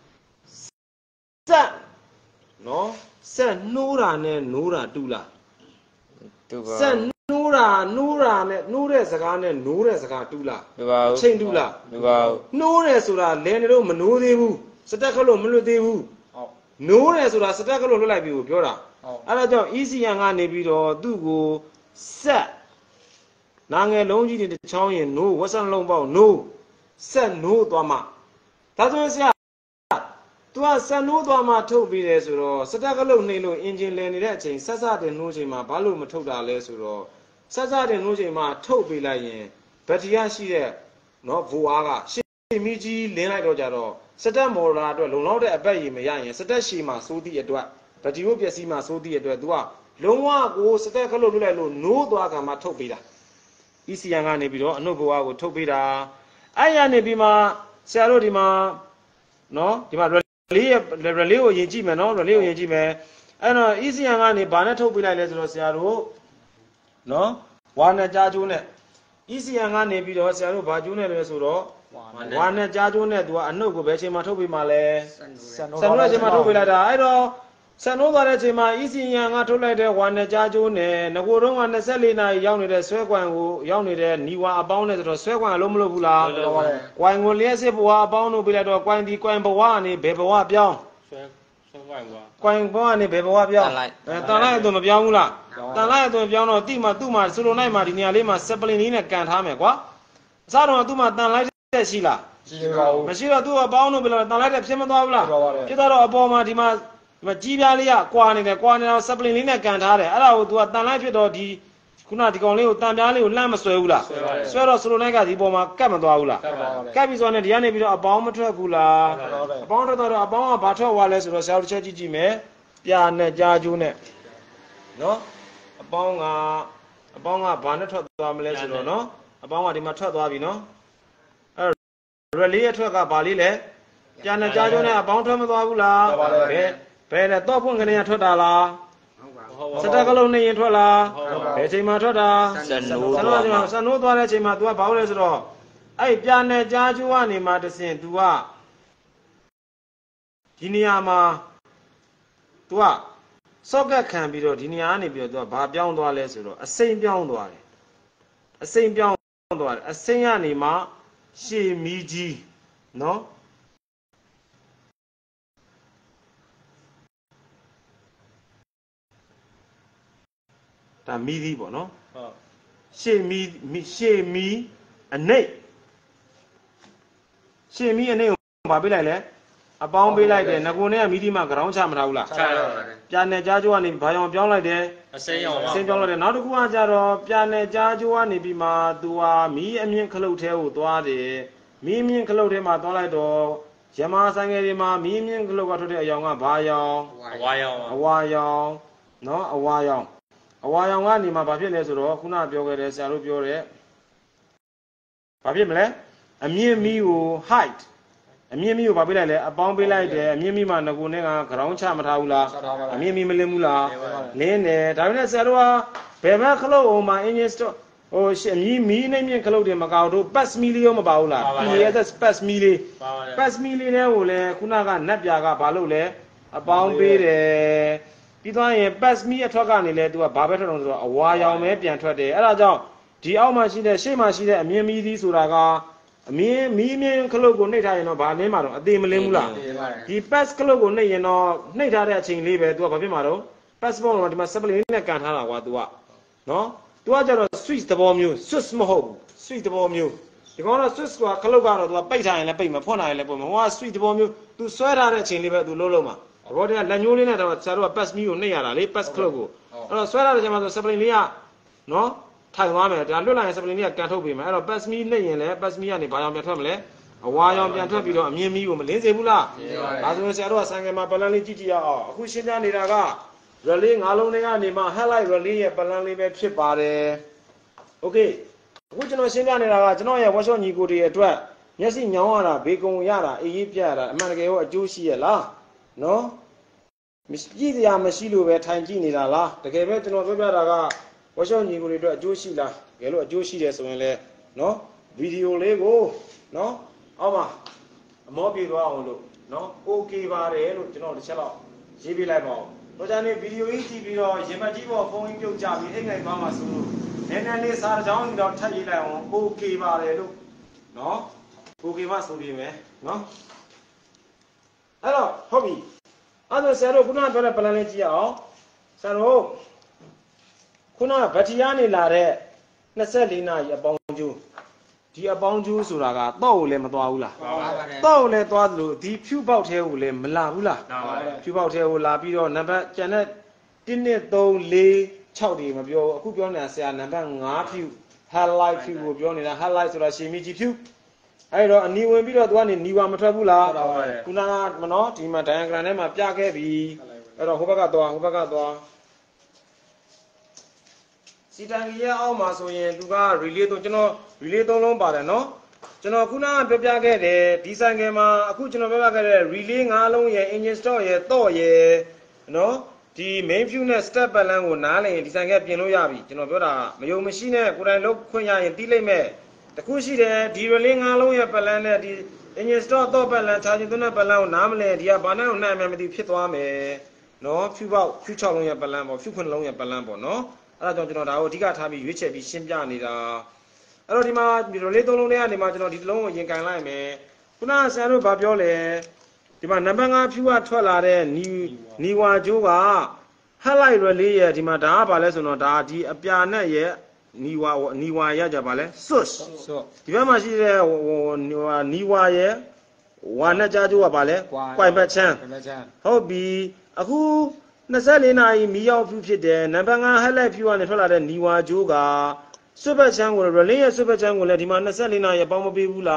ဆက်နော်ဆက်နှိုးတာနဲ့နိုးတာတူလားတူပါဆက်နှိုးတာနိုးတာနဲ့နှိုးတဲ့စကားနဲ့နိုးတဲ့စကားတူလားတူပါဘူးချိန်တူလားတူပါဘူးနှိုးတယ်ဆိုတာလဲနေတော့မနိုးသေးဘူးစတက်ခလို့မလွတ်သေးဘူးဟုတ်နိုးတယ်ဆိုတာစတက်ခလို့လွတ်လိုက်ပြီကိုပြောတာအဲ့ဒါကြောင့် E C M ကနေပြီးတော့သူ့ကိုဆက်နာငယ်လုံးကြီးတွေတစ်ချောင်းရင်နိုးဝက်ဆန်လုံးပေါက်နိုးဆက်နိုးသွားမှဒါဆိုရင်ဆရာသူကဆက်နိုးသွားမှထုတ်ပြီးတယ်ဆိုတော့စတက်ကလုတ်နှိမ့်လို့အင်ဂျင်လည်နေတဲ့အချိန်ဆက်စတင်နှိုးချိန်မှာဘာလို့မထုတ်တာလဲဆိုတော့ဆက်စတင်နှိုးချိန်မှာထုတ်ပေးလိုက်ရင်ဘက်ထရီယာရှိတဲ့နော်ဘူအားကရှေ့မီကြီးလင်းလိုက်တော့ကြတော့စတက်မော်ဒလာအတွက်လုံလောက်တဲ့အပတ်ရည်မရရင်စတက်ရှည်မှာစိုးသည့်အတွက်ဘက်ထရီကိုပျက်စီးမှာစိုးသည့်အတွက်သူကလုံးဝကိုစတက်ကလုတ်လွတ်လိုက်လို့နိုးသွားကမှထုတ်ပေးတာ E C N ကနေပြီးတော့အနုဘဝကိုထုတ်ပေးတာအဲ့ရနေပြီးမှဆရာတို့ဒီမှာနော်ဒီမှာ relay ရဲ့ relay ကိုယဉ်ကြည့်မယ်နော် relay ကိုယဉ်ကြည့်မယ်အဲ့တော့ E C N ကနေဘာနဲ့ထုတ်ပေးလိုက်လဲဆိုတော့ဆရာတို့နော်ဝါနဲ့ကြားကျိုးနဲ့ E C N ကနေပြီးတော့ဆရာတို့ဘာကျိုးနဲ့လဲဆိုတော့ဝါနဲ့ကြားကျိုးနဲ့သူကအနုကိုဘယ်ချိန်မှာထုတ်ပေးမှလဲစံနိုးတဲ့ချိန်မှာထုတ်ပေးလိုက်တာအဲ့တော့ဆန်နိုးသွားတဲ့ချိန်မှာ E C N ကထုတ်လိုက်တဲ့ဝါနဲ့ကြားကျိုးနဲ့ငကိုတော့က၂၄နာရီရောက်နေတဲ့ဆွဲကွမ်ကိုရောက်နေတဲ့နီဝါအပေါင်းနဲ့ဆိုတော့ဆွဲကွမ်အလုံးမလို့ဘူးလားကွမ်ကိုလျှက်စစ်ဘဝအပေါင်းတို့ပြလိုက်တော့ကွမ်ဒီကွမ်ဘဝကနေဘယ်ဘဝပြောင်းဆွဲဆွဲကွမ်ဘဝကွမ်ဘဝကနေဘယ်ဘဝပြောင်းအဲတန်လိုက်အသွင်မပြောင်းဘူးလားတန်လိုက်အသွင်ပြောင်းတော့တိမှသူ့မှာဆိုလိုနိုင်မှာဒီနေရာလေးမှာစပလင်လေးနဲ့ကန်ထားမယ်ကွာအစားတော့သူ့မှာတန်လိုက်တဲ့ရှိလားမရှိပါဘူးမရှိတော့သူ့အပေါင်းတို့ပြလိုက်တန်လိုက်တဲ့ဖြစ်မသွားဘူးလားဖြစ်တော့အပေါ်မှာဒီမှာဒီမှာကြီးပြားလေးကကွာနေတယ်ကွာနေတော့စပလင်လေးနဲ့ကန်ထားတယ်အဲ့ဒါကို तू ကတန်လိုက်ဖြစ်တော့ဒီခုနဒီကောင်လေးကိုတန်ပြားလေးကိုလှမ်းမဆွဲဘူးလားဆွဲတော့ဆိုလိုနိုင်ကဒီပေါ်မှာကတ်မသွားဘူးလားကတ်ပြီးဆိုတော့ဒီကနေပြီးတော့အပေါင်းမထွက်ဘူးလားအပေါင်းထွက်တော့အပေါင်းကဘာထွက်သွားလဲဆိုတော့ဆရာတို့တစ်ချက်ကြည့်ကြည့်မယ်ပြာနဲ့ကြားကျိုးနဲ့နော်အပေါင်းကအပေါင်းကဘာနဲ့ထွက်သွားမလဲဆိုတော့နော်အပေါင်းကဒီမှာထွက်သွားပြီနော်အဲ့ relay ရဲ့ထွက်ကဘာလေးလဲပြာနဲ့ကြားကျိုးနဲ့အပေါင်းထွက်မသွားဘူးလားဘယ်ဘယ်နဲ့တော့ဖွင့်ကနေရထွက်တာလားစတက်ကလုံးနေရင်ထွက်လားဘယ်ချိန်မှထွက်တာစနိုးစနိုးချိန်မှာစနိုးသွားတဲ့ချိန်မှာ तू ကဘာလို့လဲဆိုတော့အဲ့ပြာနဲ့ကြားကျိုးကနေမှတဆင် तू ကဒီနေရာမှာ तू ကစော့ကတ်ခံပြီးတော့ဒီနေရာကနေပြီးတော့ तू ကဘာပြောင်းသွားလဲဆိုတော့အစိမ့်ပြောင်းသွားတယ်အစိမ့်ပြောင်းသွားတယ်အစိမ့်ကနေမှရှေ့မီးကြီးနော်ဒါမီးသီးပေါ့နော်ဟုတ်ရှေ့မီးရှေ့မီးအနှိတ်ရှေ့မီးအနှိတ်ကိုဘာပေးလိုက်လဲအပေါင်းပေးလိုက်တယ်ငကိုနဲ့ကမီးသီးမှာကြောင်းချမထားဘူးလားချရတယ်ပြာနဲ့ကြားကျိုးကနေဘာရောင်ပြောင်းလိုက်တယ်အစိမ်းရောင်အစိမ်းပြောင်းလိုက်တယ်နောက်တစ်ခုကကြတော့ပြာနဲ့ကြားကျိုးကနေပြီးမှသူဟာမီးအမြင့်ခလုတ်ထဲကိုသွားတယ်မီးအမြင့်ခလုတ်ထဲမှာသွားလိုက်တော့ရမဆိုင်ငယ်တွေမှာမီးအမြင့်ခလုတ်ကထွက်တဲ့အရောင်ကဘာရောင်အဝါရောင်အဝါရောင်နော်အဝါရောင်အဝါရောင်ကနေမှဘာဖြစ်လဲဆိုတော့ခုနပြောခဲ့တဲ့ဆရာတို့ပြောတဲ့ဘာဖြစ်မလဲအမြင့်မီးကို height အမြင့်မီးကိုဘာပေးလိုက်လဲအပေါင်းပေးလိုက်တယ်အမြင့်မီးမှာငကိုနဲ့ကgroundချမထားဘူးလားအမြင့်မီးမလင်းဘူးလားလင်းတယ်ဒါပေမဲ့ဆရာတို့ကဘယ်ဘက်ခလုတ်အောင်မှာ engine stop ဟိုအမြင့်မီးနဲ့မြင့်ခလုတ်တွေမကောက်တော့ pass မီးလေးရောမပါဘူးလား P S S pass မီးလေး pass မီးလေးနဲ့ကိုလည်းခုနကနက်ပြာကဘာလို့လဲအပေါင်းပေးတယ်ပြီးသွားရင် pass me အထွက်ကနေလဲ तू ကဘာပဲထွက်တော့ဆိုတော့အဝါရောင်ပဲပြန်ထွက်တယ်အဲ့ဒါကြောင့်ဒီအောက်မှာရှိတဲ့ရှေ့မှာရှိတဲ့အမြင့်မီးသီးဆိုတာကအမြင့်မီးမြင့်ခလုတ်ကိုနှိပ်ထားရင်တော့ဘာလင်းမှာတော့အသေးမလင်းဘူးလားဒီ pass ခလုတ်ကိုနှိပ်ရင်တော့နှိပ်ထားတဲ့အချိန်လေးပဲ तू ကဘာဖြစ်မှာတော့ passport မှာဒီမှာ split နဲ့ကန်ထားတာကွာ तू ကနော် तू ကကျတော့ switch သဘောမျိုး switch မဟုတ်ဘူး switch သဘောမျိုးဒီကောင်တော့ switch ကခလုတ်ကတော့ तू ကပိတ်ထားရင်လည်းပိတ်မှာဖွင့်ထားရင်လည်းဖွင့်မှာဟိုက switch သဘောမျိုး तू ဆွဲထားတဲ့အချိန်လေးပဲ तू လုံးလုံးမှာဘောတွေကလက်ညိုးလေးနဲ့တော့ဆရာတို့က pass me ကိုနှိပ်ရတာလေ pass club ကိုအဲ့တော့ဆွဲရတဲ့ချိန်မှာဆို spring လေးကနော်ထိုင်သွားမယ်ဒါလွတ်လာရင် spring လေးကကန်ထုတ်ပေးမယ်အဲ့တော့ pass me နှိပ်ရင်လည်း pass me ကနေဘာရောင်ပြန်ထွက်မလဲအဝါရောင်ပြန်ထွက်ပြီးတော့အမြင့်မီးကိုမလင်းစေဘူးလားဒါဆိုရင်ဆရာတို့ကဆိုင်ကယ်မှာပလန်လေးကြည့်ကြည့်ရအောင်အခုရှင်းပြနေတာက relay ငါးလုံးလေးကနေမှ headlight relay ရဲ့ပလန်လေးပဲဖြစ်ပါတယ် okay အခုကျွန်တော်ရှင်းပြနေတာကကျွန်တော်ရဲ့ workshop ညီကိုတွေအတွက်မျက်စိညောင်းရတာဘေကုံရတာအေးအေးပြရတာအမှန်တကယ်ရောအကျိုးရှိရလားနော်ကြည့်စရာမရှိလို့ပဲထိုင်ကြည့်နေတာလားတကယ်ပဲကျွန်တော်ပြောပြတာကဝက်ရှော့ညီကိုတွေအတွက်အကျိုးရှိလားတကယ်လို့အကျိုးရှိတယ်ဆိုရင်လည်းနော်ဗီဒီယိုလေးကိုနော်အောက်မှာအမောပြေသွားအောင်လို့နော် okay ပါတယ်လို့ကျွန်တော်တစ်ချက်တော့ရေးပြလိုက်ပါဦးတော့ကြတဲ့ဗီဒီယိုကြီးကြည့်ပြီးတော့ရင်မကြီးပေါ်ဖုန်းကြီးပြုတ်ကြပြီးအိတ်ငိုင်သွားမှဆိုလို့နည်းနည်းလေးစားကြောင်းကြီးတော့ထပ်ရေးလိုက်အောင် okay ပါတယ်လို့နော် okay မှဆိုပြီးမယ်နော်အဲ့တော့ဟုတ်ပြီအဲ့တော့ဆရာတို့ခုနပြောတဲ့ plan လေးကြည့်အောင်ဆရာတို့ခုနဘတ်တီယာနေလာတဲ့နှစ်ဆက်လေးနာရီအပေါင်းကျိုးဒီအပေါင်းကျိုးဆိုတာကတော့ကိုလည်းမသွားဘူးလားပါပါတယ်တော့ကိုလည်းသွားသလိုဒီဖြူပေါက်ထဲကိုလည်းမလာဘူးလားနားပါတယ်ဖြူပေါက်ထဲကိုလာပြီးတော့နံပါတ်ကျန်တဲ့တစ်နှစ်သုံးလေး၆တွေမပြောအခုပြောနေတာဆရာနံပါတ်၅ဖြူ highlight ဖြူကိုပြောနေတာ highlight ဆိုတာရှေမီကြီးဖြူအဲ့တော့အနီဝင်ပြီးတော့သူကနေနီဝါမထွက်ဘူးလားခုနကမနော်ဒီမှာ diagram ထဲမှာပြခဲ့ပြီအဲ့တော့ဟိုဘက်ကသွားဟိုဘက်ကသွားစီတန်ကြီးရဲ့အောက်မှာဆိုရင်သူက relay သုံးကျွန်တော် relay သုံးလုံးပါတယ်နော်ကျွန်တော်ခုနကပြပြခဲ့တယ်ဒီဆိုင်ကမှာအခုကျွန်တော်ပြပြခဲ့တဲ့ relay ၅လုံးရဲ့ engine stock ရဲ့တော့ရဲ့နော်ဒီ main view နဲ့ step balance ကိုနားလည်ရင်ဒီဆိုင်ကပြင်လို့ရပြီကျွန်တော်ပြောတာမယုံမရှိနဲ့ကိုယ်တိုင်လုပ်ခွင့်ရရင်တီးလိုက်မဲ့တခုရှိတယ်ဒီ relay ၅လုံးရဲ့ balance နဲ့ဒီ engine stock တော့ balance charging သွင်းတဲ့ balance ကိုနားမလည်ဒီကဘာနဲ့ကိုနှံ့မှမသိဖြစ်သွားမယ်နော် view ပေါက် view ၆လုံးရဲ့ balance ပေါ့ view ၇လုံးရဲ့ balance ပေါ့နော်အဲ့ဒါကြောင့်ကျွန်တော်ဒါကိုအဓိကထားပြီးရွေးချယ်ပြီးရှင်းပြနေတာအဲ့တော့ဒီမှာဒီ relay သုံးလုံးထဲကနေမှာကျွန်တော်ဒီတစ်လုံးကိုရင်ကန်လိုက်မယ်ခုနကဆရာတို့ဗာပြောလေဒီမှာနံပါတ်၅ view ကထွက်လာတဲ့နီနီဝါကျိုးက highlight relay ရဲ့ဒီမှာဒါကဘာလဲဆိုတော့ဒါဒီအပြာနဲ့ရဲ့နီဝါနီဝါရကြပါလဲ source ဒီဘက်မှာရှိတဲ့ဟိုနီဝါရဲ့ဝါနဲ့ကြားကျိုးကဘာလဲ ကွိုင်ဘက်ချမ်းဟုတ်ပြီအခုနှစ်ဆယ့်လေးနာရီမီးရောက်ဖြူဖြစ်တယ်နံပါတ်၅ highlight ဖြူကနေထွက်လာတဲ့နီဝါကျိုးကစွပ်ဘက်ချမ်းကို relay ရဲ့စွပ်ဘက်ချမ်းကိုလည်းဒီမှာနှစ်ဆယ့်လေးနာရီအပေါင်းမပေးဘူးလား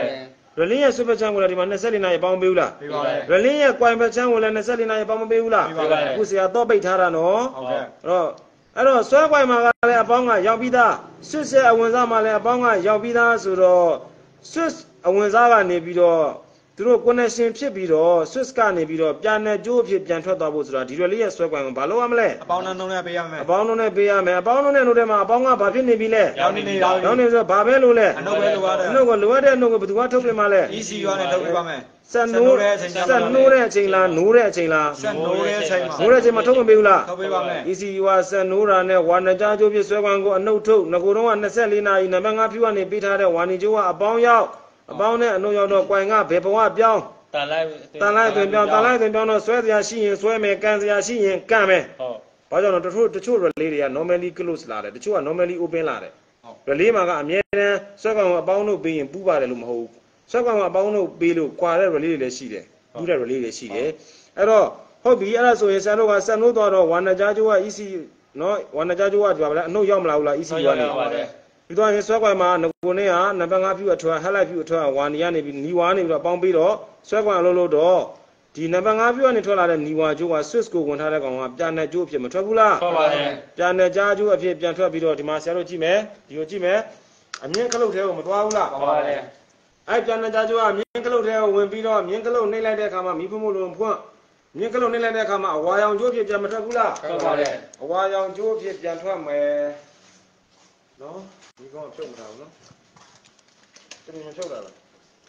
relay ရဲ့စွပ်ဘက်ချမ်းကိုလည်းဒီမှာနှစ်ဆယ့်လေးနာရီအပေါင်းမပေးဘူးလား relay ရဲ့ကွိုင်ဘက်ချမ်းကိုလည်းနှစ်ဆယ့်လေးနာရီအပေါင်းမပေးဘူးလားအခုဆရာတော့ပိတ်ထားတာနော်အဲ့တော့အဲ့တော့ဆွဲကွိုင်မှာကလည်းအပေါင်းကရောက်ပြီးသားဆွစ်ရဲ့အဝင်စားမှာလည်းအပေါင်းကရောက်ပြီးသားဆိုတော့ဆွစ်အဝင်စားကနေပြီးတော့သူတို့ connection ဖြစ်ပြီးတော့ switch ကနေပြီးတော့ပြန်နဲ့ကြိုးအဖြစ်ပြန်ထွက်သွားဖို့ဆိုတာဒီ relay ရဲ့ဆွဲကွိုင်ကိုဘာလုပ်ရမလဲအပေါင်းနှုံးနဲ့ပေးရမယ်အပေါင်းနှုံးနဲ့ပေးရမယ်အပေါင်းနှုံးနဲ့နှုတ်ထဲမှာအပေါင်းကဘာဖြစ်နေပြီလဲရောင်းနေနေရောင်းနေဆိုတော့ဘာပဲလို့လဲအနှုတ်ပဲလိုရတယ်အနှုတ်ကိုလိုရတဲ့အနှုတ်ကိုဘယ်သူကထုတ်ပြမှာလဲ E C U နဲ့ထုတ်ပြပါမယ်ဆက်နိုးဆက်နိုးတဲ့အချိန်လားနိုးတဲ့အချိန်လားဆက်နိုးတဲ့အချိန်မှာနိုးတဲ့အချိန်မှာထုတ်မပေးဘူးလားထုတ်ပေးပါမယ် E C U ကဆက်နိုးတာနဲ့ဝါနကြားကျိုးဖြစ်ဆွဲကွိုင်ကိုအနှုတ်ထုတ်ငကိုတော့ကနှစ်ဆယ့်လေးနာရီနံပါတ်၅ဖြူကနေပေးထားတဲ့ဝါနီကျိုးကအပေါင်းရောက်အပေါင်းနဲ့အနှုတ်ရောက်တော့ကွိုင်ကဘယ်ဘဝပြောင်းတန်လိုက်တန်လိုက်တွင်ပြောင်းတန်လိုက်တွင်ပြောင်းတော့ဆွဲစရာရှိရင်ဆွဲမယ်ကန်စရာရှိရင်ကန်မယ်ဟုတ်ဘာကြောင့်လဲတချို့တချို့ relay တွေက normally close လာတယ်တချို့က normally open လာတယ် relay မှာကအမြဲတမ်းဆွဲကောင်အပေါင်းတို့ပေးရင်ပူးပါတယ်လို့မဟုတ်ဘူးဆွဲကောင်အပေါင်းတို့ပေးလို့ကွာတဲ့ relay တွေလည်းရှိတယ်ပူးတဲ့ relay တွေရှိတယ်အဲ့တော့ဟုတ်ပြီအဲ့ဒါဆိုရင်ဆန်တို့ကဆက်နိုးသွားတော့ဝါနကြားကျိုးက E C နော်ဝါနကြားကျိုးကဒီပါလဲအနှုတ်ရောက်မလာဘူးလား E C ကနေဒီတော့ရင်ဆွဲကွိုင်မှာငကိုနဲ့ကနံပါတ်၅ဖြူအထွတ် highlight ဖြူအထွတ်ဝါနီကနေပြီးနီဝါနေပြီးတော့ပေါင်းပြီးတော့ဆွဲကွိုင်အလုပ်လုပ်တော့ဒီနံပါတ်၅ဖြူကနေထွက်လာတဲ့နီဝါကျိုးက switch ကိုဝင်ထားတဲ့ကောင်ကပြန်တဲ့ကျိုးအဖြစ်မထွက်ဘူးလားထွက်ပါတယ်ပြန်တဲ့ကြားကျိုးအဖြစ်ပြန်ထွက်ပြီးတော့ဒီမှာဆရာတို့ကြည့်မယ်ဒီကိုကြည့်မယ်အမြင့်ခလုတ်ထဲကိုမသွားဘူးလားထွက်ပါတယ်အဲ့ပြန်တဲ့ကြားကျိုးကအမြင့်ခလုတ်ထဲကိုဝင်ပြီးတော့မြင့်ခလုတ်နှိမ့်လိုက်တဲ့အခါမှာမိဖုံမို့လို့ဖွင့်မြင့်ခလုတ်နှိမ့်လိုက်တဲ့အခါမှာအဝါရောင်ကျိုးအဖြစ်ပြန်မထွက်ဘူးလားထွက်ပါတယ်အဝါရောင်ကျိုးအဖြစ်ပြန်ထွက်မယ်နော်ဒီကောင်ဖြုတ်မထားဘူးနော်တကယ်မဖြုတ်တာလား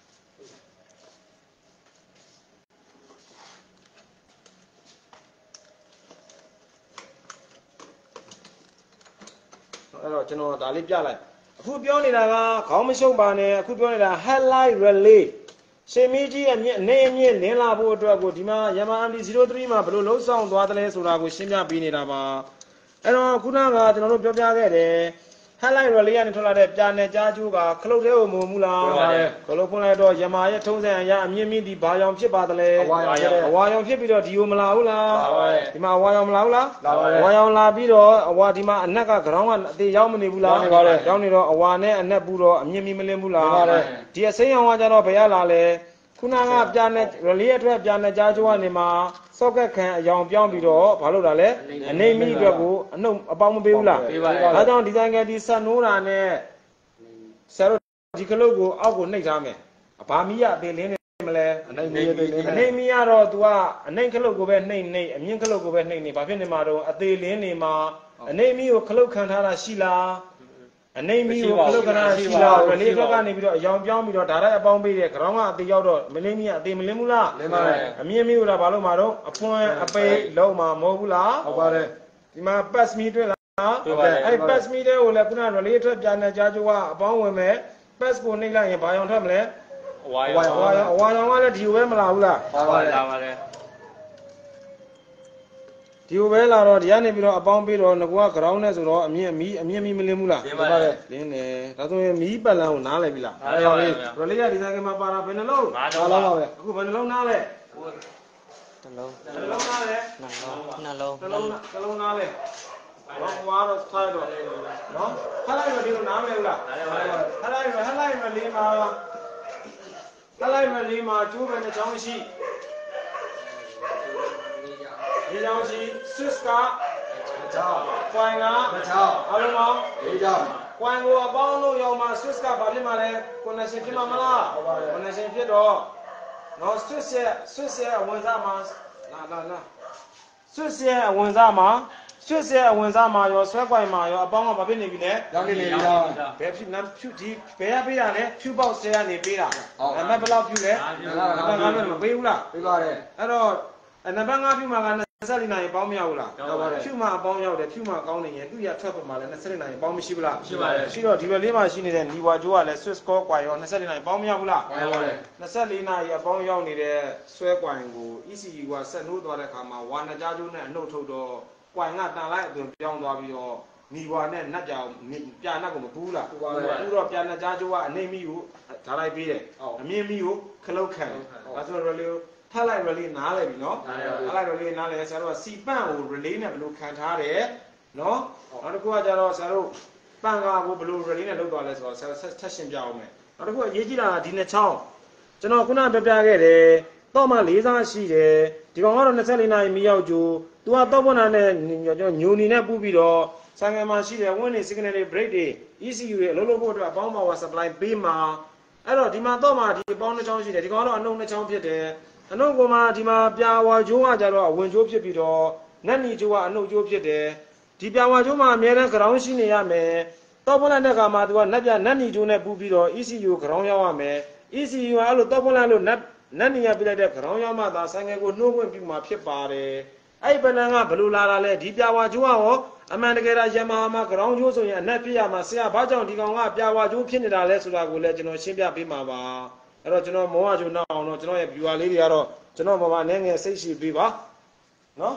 အဲ့တော့ကျွန်တော်ဒါလေးပြလိုက်အခုပြောနေတာကခေါင်းမရှုပ်ပါနဲ့အခုပြောနေတာ highlight relay ရှေမီကြီးအမြင့်အနေအမြင့်လင်းလာဖို့အတွက်ကိုဒီမှာ Yamaha M T ศูนย์สามမှာဘယ်လိုလှုပ်ဆောင်သွားတယ်လဲဆိုတာကိုရှင်းပြပေးနေတာပါအဲ့တော့ခုနကကျွန်တော်တို့ပြောပြခဲ့တယ် highlight relay ကနေထွက်လာတဲ့ပြာနယ်ကြားကျိုးကခလုတ်ထဲကိုမဝင်ဘူးလားခလုတ်ဖွင့်လိုက်တော့ Yamaha ရဲ့ထုံးစံအရာအမြင့်မြင့်ဒီဘာရောင်ဖြစ်ပါတယ်လဲအဝါရောင်ဖြစ်ပြီးတော့ဒီကိုမလာဘူးလားဒီမှာအဝါရောင်မလာဘူးလားအဝါရောင်လာပြီးတော့အဝါဒီမှာအနက်က ground ကအသေးရောက်မနေဘူးလားရောက်နေတော့အဝါနဲ့အနက်ပူတော့အမြင့်မြင့်မလင်းဘူးလားဒီအစိမ်းရောင်ကကြတော့ဘယ်ရလာလဲခုနကပြာနယ် relay အတွက်ပြာနယ်ကြားကျိုးကနေမှာ socket ခံအယောင်ပြောင်းပြီးတော့ဘာလုပ်တာလဲအနေမိအတွက်ကိုအနှုတ်အပေါင်းမပေးဘူးလားဒါကြောင့်ဒီဇိုင်းကဒီဆက်နိုးတာနဲ့ဆရာတို့ဒီကလုတ်ကိုအောက်ကိုနှိပ်ထားမယ်ဘာမီးရအသေးလင်းနေမလဲအနေမီးအသေးလင်းအနေမီးရတော့ तू ကအနှိပ်ကလုတ်ကိုပဲနှိပ်နှိပ်အမြင့်ကလုတ်ကိုပဲနှိပ်နေဘာဖြစ်နေမှာတော့အသေးလင်းနေမှာအနေမီးကိုကလုတ်ခံထားတာရှိလားအနေမီကိုခလုတ်ခဏရှိလား relay ဘက်ကနေပြီးတော့အယောင်ပြောင်းပြီးတော့ဒါတိုင်းအပေါင်းပေးတဲ့ ground ကအသေးရောက်တော့မလင်းမီကအသေးမလင်းဘူးလားလင်းပါတယ်အမြင့်မီကိုတော့ဘာလို့မှာတော့အဖွင့်အပိတ်လုံးမှာမဟုတ်ဘူးလားဟုတ်ပါတယ်ဒီမှာ pass me တွေ့လားဟုတ်ပါတယ်အဲ့ pass me တဲ့ကိုလည်းခုန relay ထွက်ပြန်နေကြကြွားအပေါင်းဝင်မယ် pass ကိုနှိပ်လိုက်ရင်ဘာရောင်ထွက်မလဲအဝါရောင်အဝါရောင်အဝါရောင်ကလည်းဒီကိုပဲမလာဘူးလားဟုတ်ပါတယ်လာပါတယ်ဒီဒီလိုပဲလာတော့ဒီကနေပြီးတော့အပေါင်းပြီးတော့ငကွာ ground နဲ့ဆိုတော့အမြင့်မီးအမြင့်မီးမလင်းဘူးလားလင်းပါတယ်လင်းတယ်ဒါဆိုရင်မီးပတ်လန်းကိုနားလဲပြီလားအဲ့တော့လေရိုလေးကဒီဆိုင်ကမှာပါတာဘယ်နှလုံးငါးအားလုံးလုံးပါပါပဲအခုဘယ်နှလုံးနားလဲတစ်လုံးနှလုံးနားလဲနှလုံးနှလုံးနှလုံးနှလုံးနားလဲတော့ကွာတော့ထားတော့နော်ခလိုက်တော့ဒီလိုနားမလဲဘူးလားခလိုက်တော့ခလိုက်မလေးမှာခလိုက်မလေးမှာကျိုးပဲတစ်ချောင်းရှိဒီချောင်းရှိစစ်ကချောင်းကွိုင်ကချောင်းအလုံးပေါင်းလေးချောင်းကွိုင်ကိုအပေါင်းလို့ရောက်မှာ Swiss ကဘာဖြစ်မှာလဲ connection ဖြစ်မှာမလားဟုတ်ပါတယ် connection ဖြစ်တော့နော် Swiss ရဲ့ Swiss ရဲ့အဝင်စားမှာလာလာလာ Swiss ရဲ့အဝင်စားမှာ Swiss ရဲ့အဝင်စားမှာရောဆွဲကွိုင်မှာရောအပေါင်းကဘာဖြစ်နေပြီလဲရောက်နေပြီလားဘယ်ဖြစ်နမ်ဖြူဒီဘယ်ရပေးတာလဲဖြူပေါက်ဆဲကနေပေးတာနံပါတ်ဘယ်လောက်ဖြူလဲနံပါတ်၅ဖြူမပေးဘူးလားပြပါတယ်အဲ့တော့နံပါတ်၅ဖြူမှာကနှစ်ဆယ်လေးနိုင်ပေါင်းမရဘူးလားဖြူမှာအပေါင်းရောက်တယ်ဖြူမှာကောင်းနေရင်သူ့ရထွက်ပေါ်မှာလည်းနှစ်ဆယ်လေးနိုင်ပေါင်းမရှိဘူးလားရှိပါတယ်ရှိတော့ဒီဘက်လေးမှာရှိနေတဲ့နီဝါဂျိုးကလည်း Swiss score ကွာရောနှစ်ဆယ်လေးနိုင်ပေါင်းမရဘူးလားဟုတ်ပါတယ်နှစ်ဆယ်လေးနိုင်အပေါင်းရောက်နေတဲ့ဆွဲကွိုင်ကို E C U ကဆက်နှိုးသွားတဲ့အခါမှာဝါနကြားကျိုးနဲ့အနှုတ်ထုတ်တော့ကွိုင်ကတန်လိုက်အသွင်ပြောင်းသွားပြီးတော့နီဝါနဲ့နတ်ကြောင်ပြာနတ်ကိုမပူးလားပူတော့ပြာနတ်ကြားကျိုးကအနှိမ့်မိကိုဓာလိုက်ပေးတယ်အမြင့်မိကိုခလုတ်ခံဒါဆိုတော့လေထပ်လိုက် relay နားလဲပြီနော်ထပ်လိုက် relay နားလဲဆရာတို့ကစီပန့်ကို relay နဲ့ဘယ်လိုခံထားတယ်နော်နောက်တစ်ခုကကျတော့ဆရာတို့ပန့်ကားကိုဘယ်လို relay နဲ့လုပ်သွားလဲဆိုတော့ဆရာဆက်ထပ်ရှင်းပြအောင်မယ်နောက်တစ်ခုကအရေးကြီးတာကဒီနှစ်ချောင်းကျွန်တော်ခုနပြပြခဲ့တယ်တော့မှလေးစားရှိတယ်ဒီကောင်ကတော့နှစ်ဆယ်လေးနာရီမီရောက်ကြိုသူကတော့ပေါ်နာနဲ့ကျွန်တော်ညိုနေနဲ့ပူပြီးတော့ဆိုင်ငယ်မှာရှိတယ် win တွေ signal တွေ break တွေ E C U တွေအလုပ်လုပ်ဖို့အတွက်အပေါင်း power supply ပေးမှာအဲ့တော့ဒီမှာတော့မှဒီအပေါင်းနှစ်ချောင်းရှိတယ်ဒီကောင်ကတော့အနှုတ်နှစ်ချောင်းဖြစ်တယ်အနှုတ်ကမှဒီမှာပြာဝါကျိုးကကြတော့အဝင်ကျိုးဖြစ်ပြီးတော့နက်နီကျိုးကအနှုတ်ကျိုးဖြစ်တယ်ဒီပြာဝါကျိုးမှာအများနဲ့ ground ရှိနေရမယ်တော့ပေါ်လိုက်တဲ့ခါမှာသူကနက်ပြနက်နီကျိုးနဲ့ပူပြီးတော့ E C U ground ရောက်ရမယ် E C U ကအဲ့လိုတော့ပေါ်လိုက်လို့နက်နက်နီရပြလိုက်တဲ့ ground ရောက်မှသာဆိုင်ငယ်ကိုနှိုးခွင့်ပြုမှာဖြစ်ပါတယ်အဲ့ပလန်ကဘယ်လိုလာတာလဲဒီပြာဝါကျိုးကရောအမှန်တကယ်တော့ယမဟာမှာ ground ကျိုးဆိုရင်အနက်ဖြစ်ရမှာဆရာဘာကြောင့်ဒီကောင်ကပြာဝါကျိုးဖြစ်နေတာလဲဆိုတာကိုလည်းကျွန်တော်ရှင်းပြပေးမှာပါအဲ့တော့ကျွန်တော်မောဟကျိုးနောက်အောင်တော့ကျွန်တော်ရဲ့ viewer လေးတွေကတော့ကျွန်တော်မမအနေငယ်စိတ်ရှိပေးပါနော်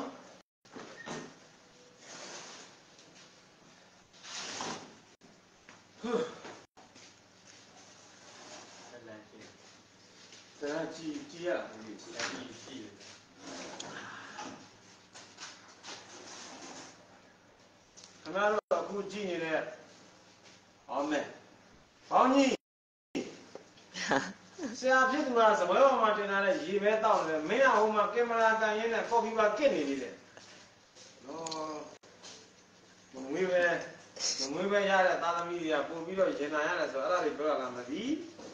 ဆရာကြည့်ကြည့်ရအောင်ဒီဆရာကြည့်ကြည့်ခင်ဗျားတို့အခုကြည့်နေတဲ့အောင်မယ်ဘောင်းကြီးဆရာဖြစ်သူကစပွဲပေါ်မှာတင်ထားတဲ့ရေပဲတောက်နေတယ်မင်းကဟိုမှာကင်မရာကန်ရင်းနဲ့ကော်ဖီပါကစ်နေနေတယ်နော်မငွေပဲမငွေပဲရတဲ့သားသမီးတွေကပို့ပြီးတော့ရင်နာရတယ်ဆိုတော့အဲ့ဒါတွေပြောရတာမသိ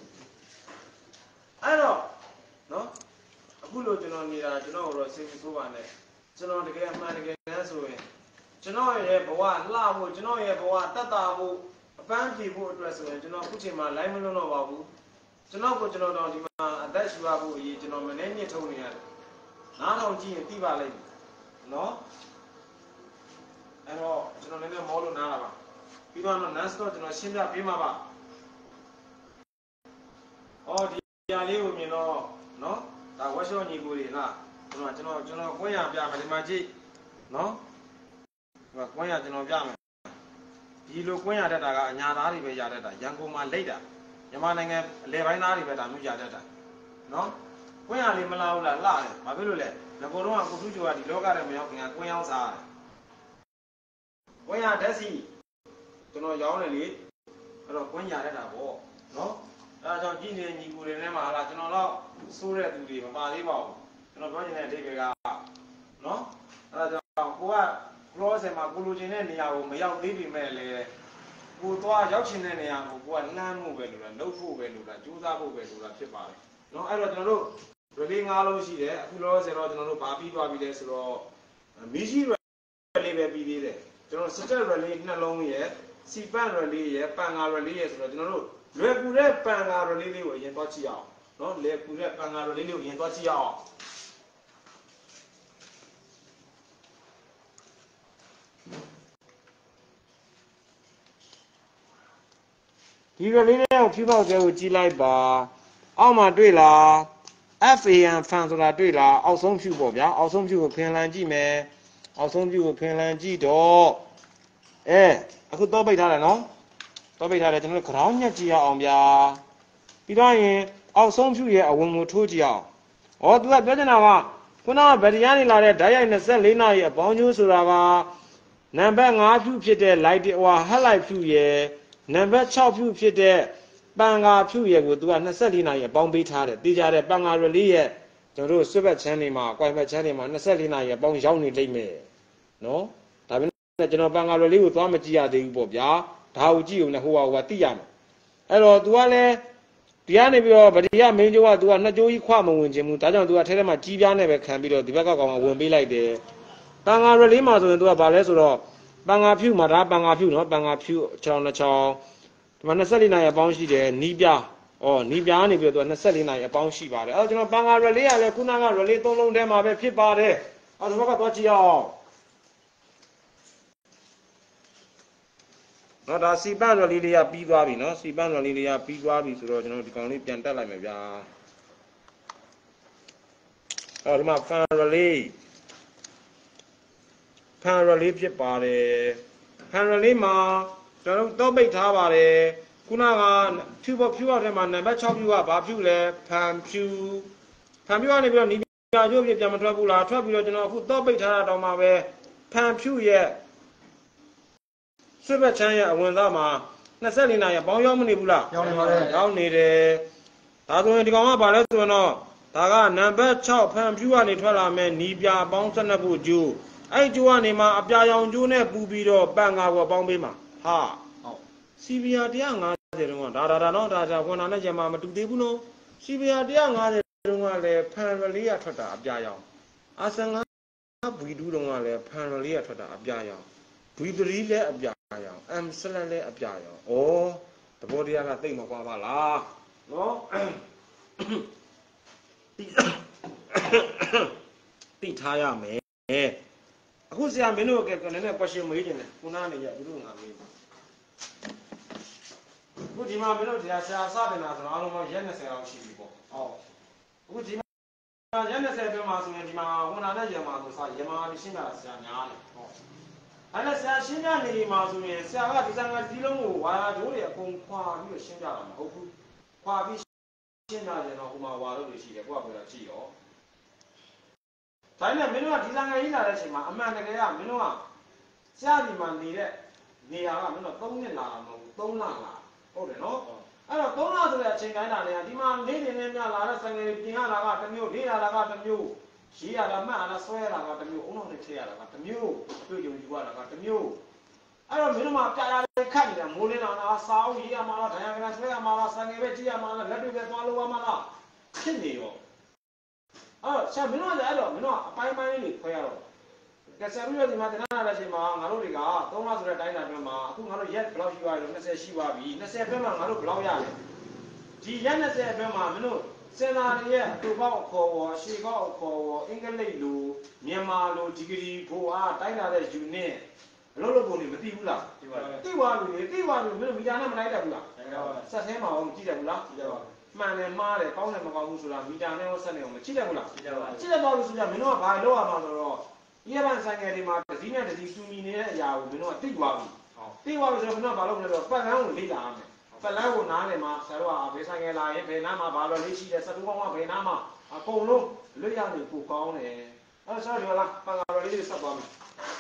အဲ့တော့နော်အခုလို့ကျွန်တော်နေတာကျွန်တော်တို့စိတ်ဆိုးပါနဲ့ကျွန်တော်တကယ်အမှန်တကယ်တမ်းဆိုရင်ကျွန်တော်ရဲ့ဘဝလှဖို့ကျွန်တော်ရဲ့ဘဝတက်တာဖို့အပန်းဖြေဖို့အတွက်ဆိုရင်ကျွန်တော်အခုချိန်မှာ line မလုံးတော့ပါဘူးကျွန်တော်ကိုကျွန်တော်တော့ဒီမှာအသက်ရှူရဖို့အရေးကျွန်တော်မနေညစ်ထုံးနေရတယ်နားထောင်ကြည့်ရင်သိပါလိမ့်မယ်နော်အဲ့တော့ကျွန်တော်လည်းမောလို့နားလာပါပြီးတော့ next တော့ကျွန်တော်ရှင်းပြပေးမှာပါအော်ဒီຢာလေးကိုမြင်တော့နော်ဒါဝက်ရှော့ညီကိုတွေလားကျွန်တော်ကျွန်တော်ကျွန်တော်ကွင်းရပြမယ်ဒီမှာကြည့်နော်ဒီမှာကွင်းရကျွန်တော်ပြမယ်ဒီလိုကွင်းရတတ်တာကအညာသားတွေပဲရတတ်တာရန်ကုန်မှာလိတ်တာမြန်မာနိုင်ငံအလဲပိုင်းသားတွေပဲဒါမျိုးရတတ်တာနော်ကွင်းရလေးမလားဘူးလားလှတယ်ဘာဖြစ်လို့လဲငကိုတော့ကကိုထူးကျော်ကဒီလောကထဲမရောက်ခင်ကကွင်းရောက်စားတယ်ကွင်းရဓာတ်စီကျွန်တော်ရောင်းတယ်လေအဲ့တော့ကွင်းရတတ်တာပေါ့နော်အဲဒါကြောင့်ကြည့်နေတဲ့ညီကိုတွေထဲမှာဟာလားကျွန်တော်တော့စိုးတဲ့သူတွေမပါသေးပါဘူးကျွန်တော်ပြောချင်တဲ့အဓိပ္ပာယ်ကနော်အဲဒါကြောင့်ကိုက cross မှာကိုလိုချင်တဲ့နေရာကိုမရောက်သေးပြီမဲ့လေကိုသွားရောက်ချင်တဲ့နေရာကိုကိုကလှမ်းမှုပဲလို့လားလှုပ်ဖို့ပဲလို့လားကြိုးစားဖို့ပဲလို့လားဖြစ်ပါတယ်နော်အဲ့တော့ကျွန်တော်တို့ relay ၅လုံးရှိတယ်အခုလောဆယ်တော့ကျွန်တော်တို့ဗာပြီးသွားပြီလဲဆိုတော့မီးကြီး relay ပဲပြီးသေးတယ်ကျွန်တော် step relay နှလုံးရယ်စီပန့် relay ရယ်ပန်ကာ relay ရယ်ဆိုတော့ကျွန်တော်တို့လွယ်ကူတဲ့ပန်ကာ relay လေးကိုအရင်သွားကြည့်အောင်နော်လွယ်ကူတဲ့ပန်ကာ relay လေးကိုအရင်သွားကြည့်အောင်ဒီကလေးနဲ့ဖြူပေါက်ကျဲကိုကြည့်လိုက်ပါအောက်မှာတွေ့လား F A N fan ဆိုတာတွေ့လားအောက်ဆုံးဖြူပေါ့ဗျာအောက်ဆုံးဖြူကိုဖင်လန်ကြည့်မယ်အောက်ဆုံးပြုကိုဖင်လန်ကြည့်တော့အဲအခုတော့ပိတ်ထားတယ်နော်တော့ပိတ်ထားတယ်ကျွန်တော်တို့ ground ညက်ကြည့်ရအောင်ဗျာပြီးတော့ရင်အောက်ဆုံးပြုရဲ့အဝင်ကိုထိုးကြည့်အောင်ဩသူကပြောချင်တာကခုနကဗရီယာနေလာတဲ့ဓာတ်ရိုက်ยี่สิบ四နာရီအပေါင်းကျိုးဆိုတာကနံပါတ်ห้าဖြူဖြစ်တဲ့ light ဟို highlight ဖြူရဲ့နံပါတ်หกဖြူဖြစ်တဲ့ပန်ကာဖြူရဲ့ကိုသူကยี่สิบ四နာရီအပေါင်းပေးထားတယ်သိကြတဲ့ပန်ကာ relay ရဲ့ကျွန်တော်တို့ဆွတ်ဘက်ချမ်းတွေမှာကွိုင်ဘက်ချမ်းတွေမှာยี่สิบ四နာရီအပေါင်းရောက်နေလိမ့်မယ်နော်ဒါပေမဲ့ကျွန်တော်ပန်ကာ relay ကိုသွားမကြည့်ရသေးဘူးပေါ့ဗျာဒါကိုကြည့်ုံနဲ့ဟိုဟာဟိုကသိရမယ်အဲ့တော့ तू ကလည်းဒီကနေပြီးတော့ဗတိယမင်းကျိုးက तू ကနှစ်ကျိုးကြီးခွမဝင်ခြင်းဘူးဒါကြောင့် तू ကထဲထဲမှာကြီးပြားနဲ့ပဲခံပြီးတော့ဒီဘက်ကကောင်ကဝင်ပေးလိုက်တယ်ပန်ကာ relay မှာဆိုရင် तू ကဘာလဲဆိုတော့ပန်ကာဖြူမှာဒါပန်ကာဖြူနော်ပန်ကာဖြူချောင်းနှချောင်းဒီမှာยี่สิบ四နာရီအပေါင်းရှိတယ်နီးပြားဩနီးပြားနေပြီးတော့ तू ยี่สิบ四နာရီအပေါင်းရှိပါတယ်အဲ့တော့ကျွန်တော်ပန်ကာ relay ကလည်းခုနက relay သုံးလုံးထဲမှာပဲဖြစ်ပါတယ်အဲ့ဒီဘက်ကသွားကြည့်အောင်နော်ဒါစီပန် relay လေးကပြီးသွားပြီနော်စီပန် relay လေးကပြီးသွားပြီဆိုတော့ကျွန်တော်ဒီကောင်လေးပြန်တက်လိုက်မယ်ဗျာအဲ့ဒီမှာ fan relay fan relay ဖြစ်ပါတယ် fan relay မှာကျွန်တော်တို့တော့ပိတ်ထားပါတယ်ခုနကဖြူပေါ်ဖြူအောက်ထဲမှာနံပါတ်หกဖြူကဘာဖြူလဲဖန်ဖြူဖန်ဖြူကနေပြီးတော့နီးပြားကျိုးပြပြန်မထွက်ဘူးလားထွက်ပြီးတော့ကျွန်တော်အခုတော့ပိတ်ထားတာတော့မှပဲဖန်ဖြူရဲ့ဆွတ်ဘက်ချမ်းရဲ့အဝင်သားမှာยี่สิบ四နာရီပေါင်းရောက်မနေဘူးလားရောက်နေပါတယ်ရောက်နေတယ်ဒါဆိုရင်ဒီကောင်ကဘာလဲဆိုတော့ဒါကနံပါတ်หกဖန်ဖြူကနေထွက်လာမယ်နီးပြားပေါင်းสิบ二ခုကျိုးအဲ့ကျိုးကနေမှအပြာရောင်ကျိုးနဲ့ပူပြီးတော့ပန်ကာကိုပေါင်းပေးမှာဟာဟုတ်စီဗီယာone fiftyတုန်းကဒါဒါဒါနော်ဒါဒါခွန်နာနဲ့ရမမတူသေးဘူးနော်စီဗီယာone fiftyတုန်းကလည်းဖန်ရလေးရထွက်တာအပြာရောင်အာဆန်ကဘွီဒူးတုန်းကလည်းဖန်ရလေးရထွက်တာအပြာရောင်ဘွီသရီလည်းအပြာရောင်အမ်ဆလန်လည်းအပြာရောင်ဩသဘောတရားကသိမ့်မကွာပါလားနော်တိထားရမယ်အခုဆရာမင်းတို့ကလည်းနည်းနည်း question မေးနေတယ်ခုနကနေရသူတို့ငါမေးအခုဒီမှာမင်းတို့တရားဆရာစတင်တာဆိုတော့အားလုံးပေါင်းရက်ยี่สิบလောက်ရှိပြီပေါ့ဟုတ်အခုဒီမှာရက်ยี่สิบပြမှာဆိုရင်ဒီမှာဝန်နာနဲ့ရမှာဆိုစာရမှာရှင်းတာဆရာများတယ်ဟုတ်အဲ့ဒါဆရာရှင်းပြနေဒီမှာဆိုရင်ဆရာကဒီစံကဒီလုံးကိုဝါဒိုးတွေအကုန်ခွာပြီးတော့ရှင်းပြတာမဟုတ်ဘူးခွာပြီးရှင်းတာရင်တော့ဟိုမှာဝါတို့တွေရှိတယ်ကိုကပြောတာကြည့်ရောဒါနဲ့မင်းတို့ကဒီစံကရေးလာတဲ့အချိန်မှာအမှန်တကယ်ကမင်းတို့ကဆရာဒီမှာနေတဲ့နေရာကမင်းတို့သုံးနှစ်လာတာမဟုတ်ဘူးသုံးလလာဟုတ်တယ်နော်အဲ့တော့သုံးလဆိုတဲ့အချိန်တိုင်းတာနေဒီမှာနေနေနဲ့များလာတဲ့စံငယ်ပြင်ရတာကတစ်မျိုးနေရတာကတစ်မျိုးရေးရတာမှတ်ရတာဆွဲရတာကတစ်မျိုးအုံနောက်နဲ့ထည့်ရတာကတစ်မျိုးအတွေ့အကြုံယူရတာကတစ်မျိုးအဲ့တော့မင်းတို့မှာပြာရလေးခတ်နေတာမိုးလင်းတာကစာအုပ်ရေးရမှာလားဒဏ်ရာကဆွဲရမှာလားစံငယ်ပဲကြည့်ရမှာလားလက်တွေပဲသွားလို့ရမှာလားဖြစ်နေရောအဲ့တော့ဆရာမင်းတို့ကလည်းအဲ့တော့မင်းတို့ကအပိုင်းပိုင်းလေးတွေခွဲရတော့ကဆရာတို့ဒီမှာတင်လာတဲ့အချိန်မှာငါတို့တွေကသုံးလဆိုတဲ့တိုင်းတာအတွင်းမှာအခုငါတို့ရက်ဘယ်လောက်ရှိသွားပြီလဲยี่สิบရှိသွားပြီยี่สิบအတွင်းမှာငါတို့ဘယ်လောက်ရလဲဒီရက်ยี่สิบအတွင်းမှာမင်းတို့စင်နာတွေရဲ့တူပေါက်အခေါ်ဝေါ်ရှေကောက်အခေါ်ဝေါ်အင်္ဂလိပ်လိုမြန်မာလိုဒီဂရီဘိုအားတိုင်းတာတဲ့ unit အလုပ်လုပ်ပုံတွေမသိဘူးလားသိပါတယ်သိပါလို့လေသိပါလို့မင်းတို့မီတာနဲ့မလိုက်တတ်ဘူးလားလိုက်ပါပါဆက်ဆဲမှာရောမကြည့်တတ်ဘူးလားကြည့်တတ်ပါမှန်တယ်မှားတယ်ကောင်းတယ်မကောင်းဘူးဆိုတာမီတာနဲ့ရောဆက်နေအောင်မကြည့်တတ်ဘူးလားကြည့်တတ်ပါကြည့်တတ်ပါလို့ဆိုကြမင်းတို့ကဘာလုပ်ရမှာဆိုတော့ဒီဘန်ဆိုင်ငယ်တွေမှာတစည်းနဲ့တစည်းတူညီနေတဲ့အရာကိုမင်းတို့ကသိသွားပြီသိသွားပြီဆိုတော့မင်းတို့ကဘာလုပ်မလဲဆိုတော့ပတ်လန်းကိုလေ့လာရမယ်ပတ်လန်းကိုနားလည်မှာဆရာတို့ကဘယ်ဆိုင်ငယ်လာရင်ဘယ်နားမှာဘာလို့လေးရှိတယ်စတူကောင်းကဘယ်နားမှာအကုန်လုံးလွတ်ရနေပို့ကောင်းတယ်အဲ့တော့ဆရာတို့ကလားပန်ကာတော်လေးတွေဆက်သွားမယ်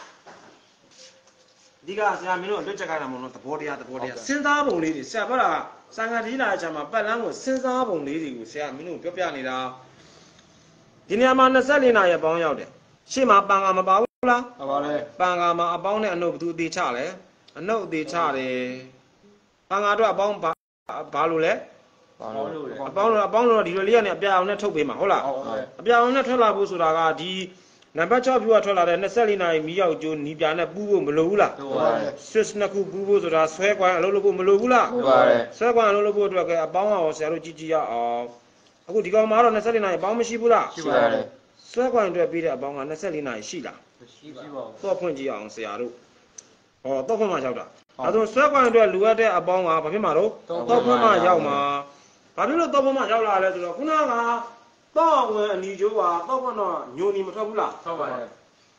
ဒီကဆရာမင်းတို့လွတ်ချက်ခိုင်းတာမဟုတ်တော့သဘောတရားသဘောတရားစဉ်းစားပုံလေးတွေဆရာပြောတာစံဃာဒီလာချာမှာပတ်လန်းကိုစဉ်းစားပုံလေးတွေကိုဆရာမင်းတို့ပြောပြနေတာဒီနေရာမှာยี่สิบ四နာရီပေါင်းရောက်တယ်ရှေ့မှာပန်ကာမပါဘူးလားပါပါတယ်ပန်ကာမှာအပေါင်းနဲ့အနှုတ်ဘသူအသေးချလဲအနှုတ်အသေးချတယ်ပန်ကာတော့အပေါင်းဘာလို့လဲပေါင်းလို့လေအပေါင်းလို့အပေါင်းလို့ဒီလိုလေးကနေအပြာအောင်နဲ့ထုတ်ပေးမှာဟုတ်လားအပြာအောင်နဲ့ထွက်လာဖို့ဆိုတာကဒီနံပါတ်หกဖြူကထွက်လာတဲ့ยี่สิบ四နာရီမီးရောက်ကျိုးနီးပြာနဲ့ပူးဖို့မလိုဘူးလားဟုတ်ပါတယ်စစ်နှစ်ခုပူးဖို့ဆိုတာဆွဲကွာအလုပ်လုပ်ဖို့မလိုဘူးလားဟုတ်ပါတယ်ဆွဲကွာအလုပ်လုပ်ဖို့အတွက်ကအပေါင်းအောင်ဆရာတို့ကြည့်ကြည့်ရအောင်အခုဒီကောင်မှာတော့ยี่สิบ四နာရီအပေါင်းမရှိဘူးလားရှိပါတယ်ဆွဲကွာအတွက်ပြီးတဲ့အပေါင်းကยี่สิบ四နာရီရှိလားမရှိပါဘူးတော့ဖွင့်ကြည့်အောင်ဆရာတို့ဟောတော့ဖွင့်မှရောက်တာအဲဒါဆွဲကွာအတွက်လိုအပ်တဲ့အပေါင်းကဘာဖြစ်မှာတော့တော့ဖွင့်မှရောက်မှာဘာဖြစ်လို့တော့ဖွင့်မှရောက်လာလဲဆိုတော့ခုနကတော့ဝင်အနီကျိုးကတော့ဖွင့်တော့ညိုနီမထွက်ဘူးလားဟုတ်ပါတယ်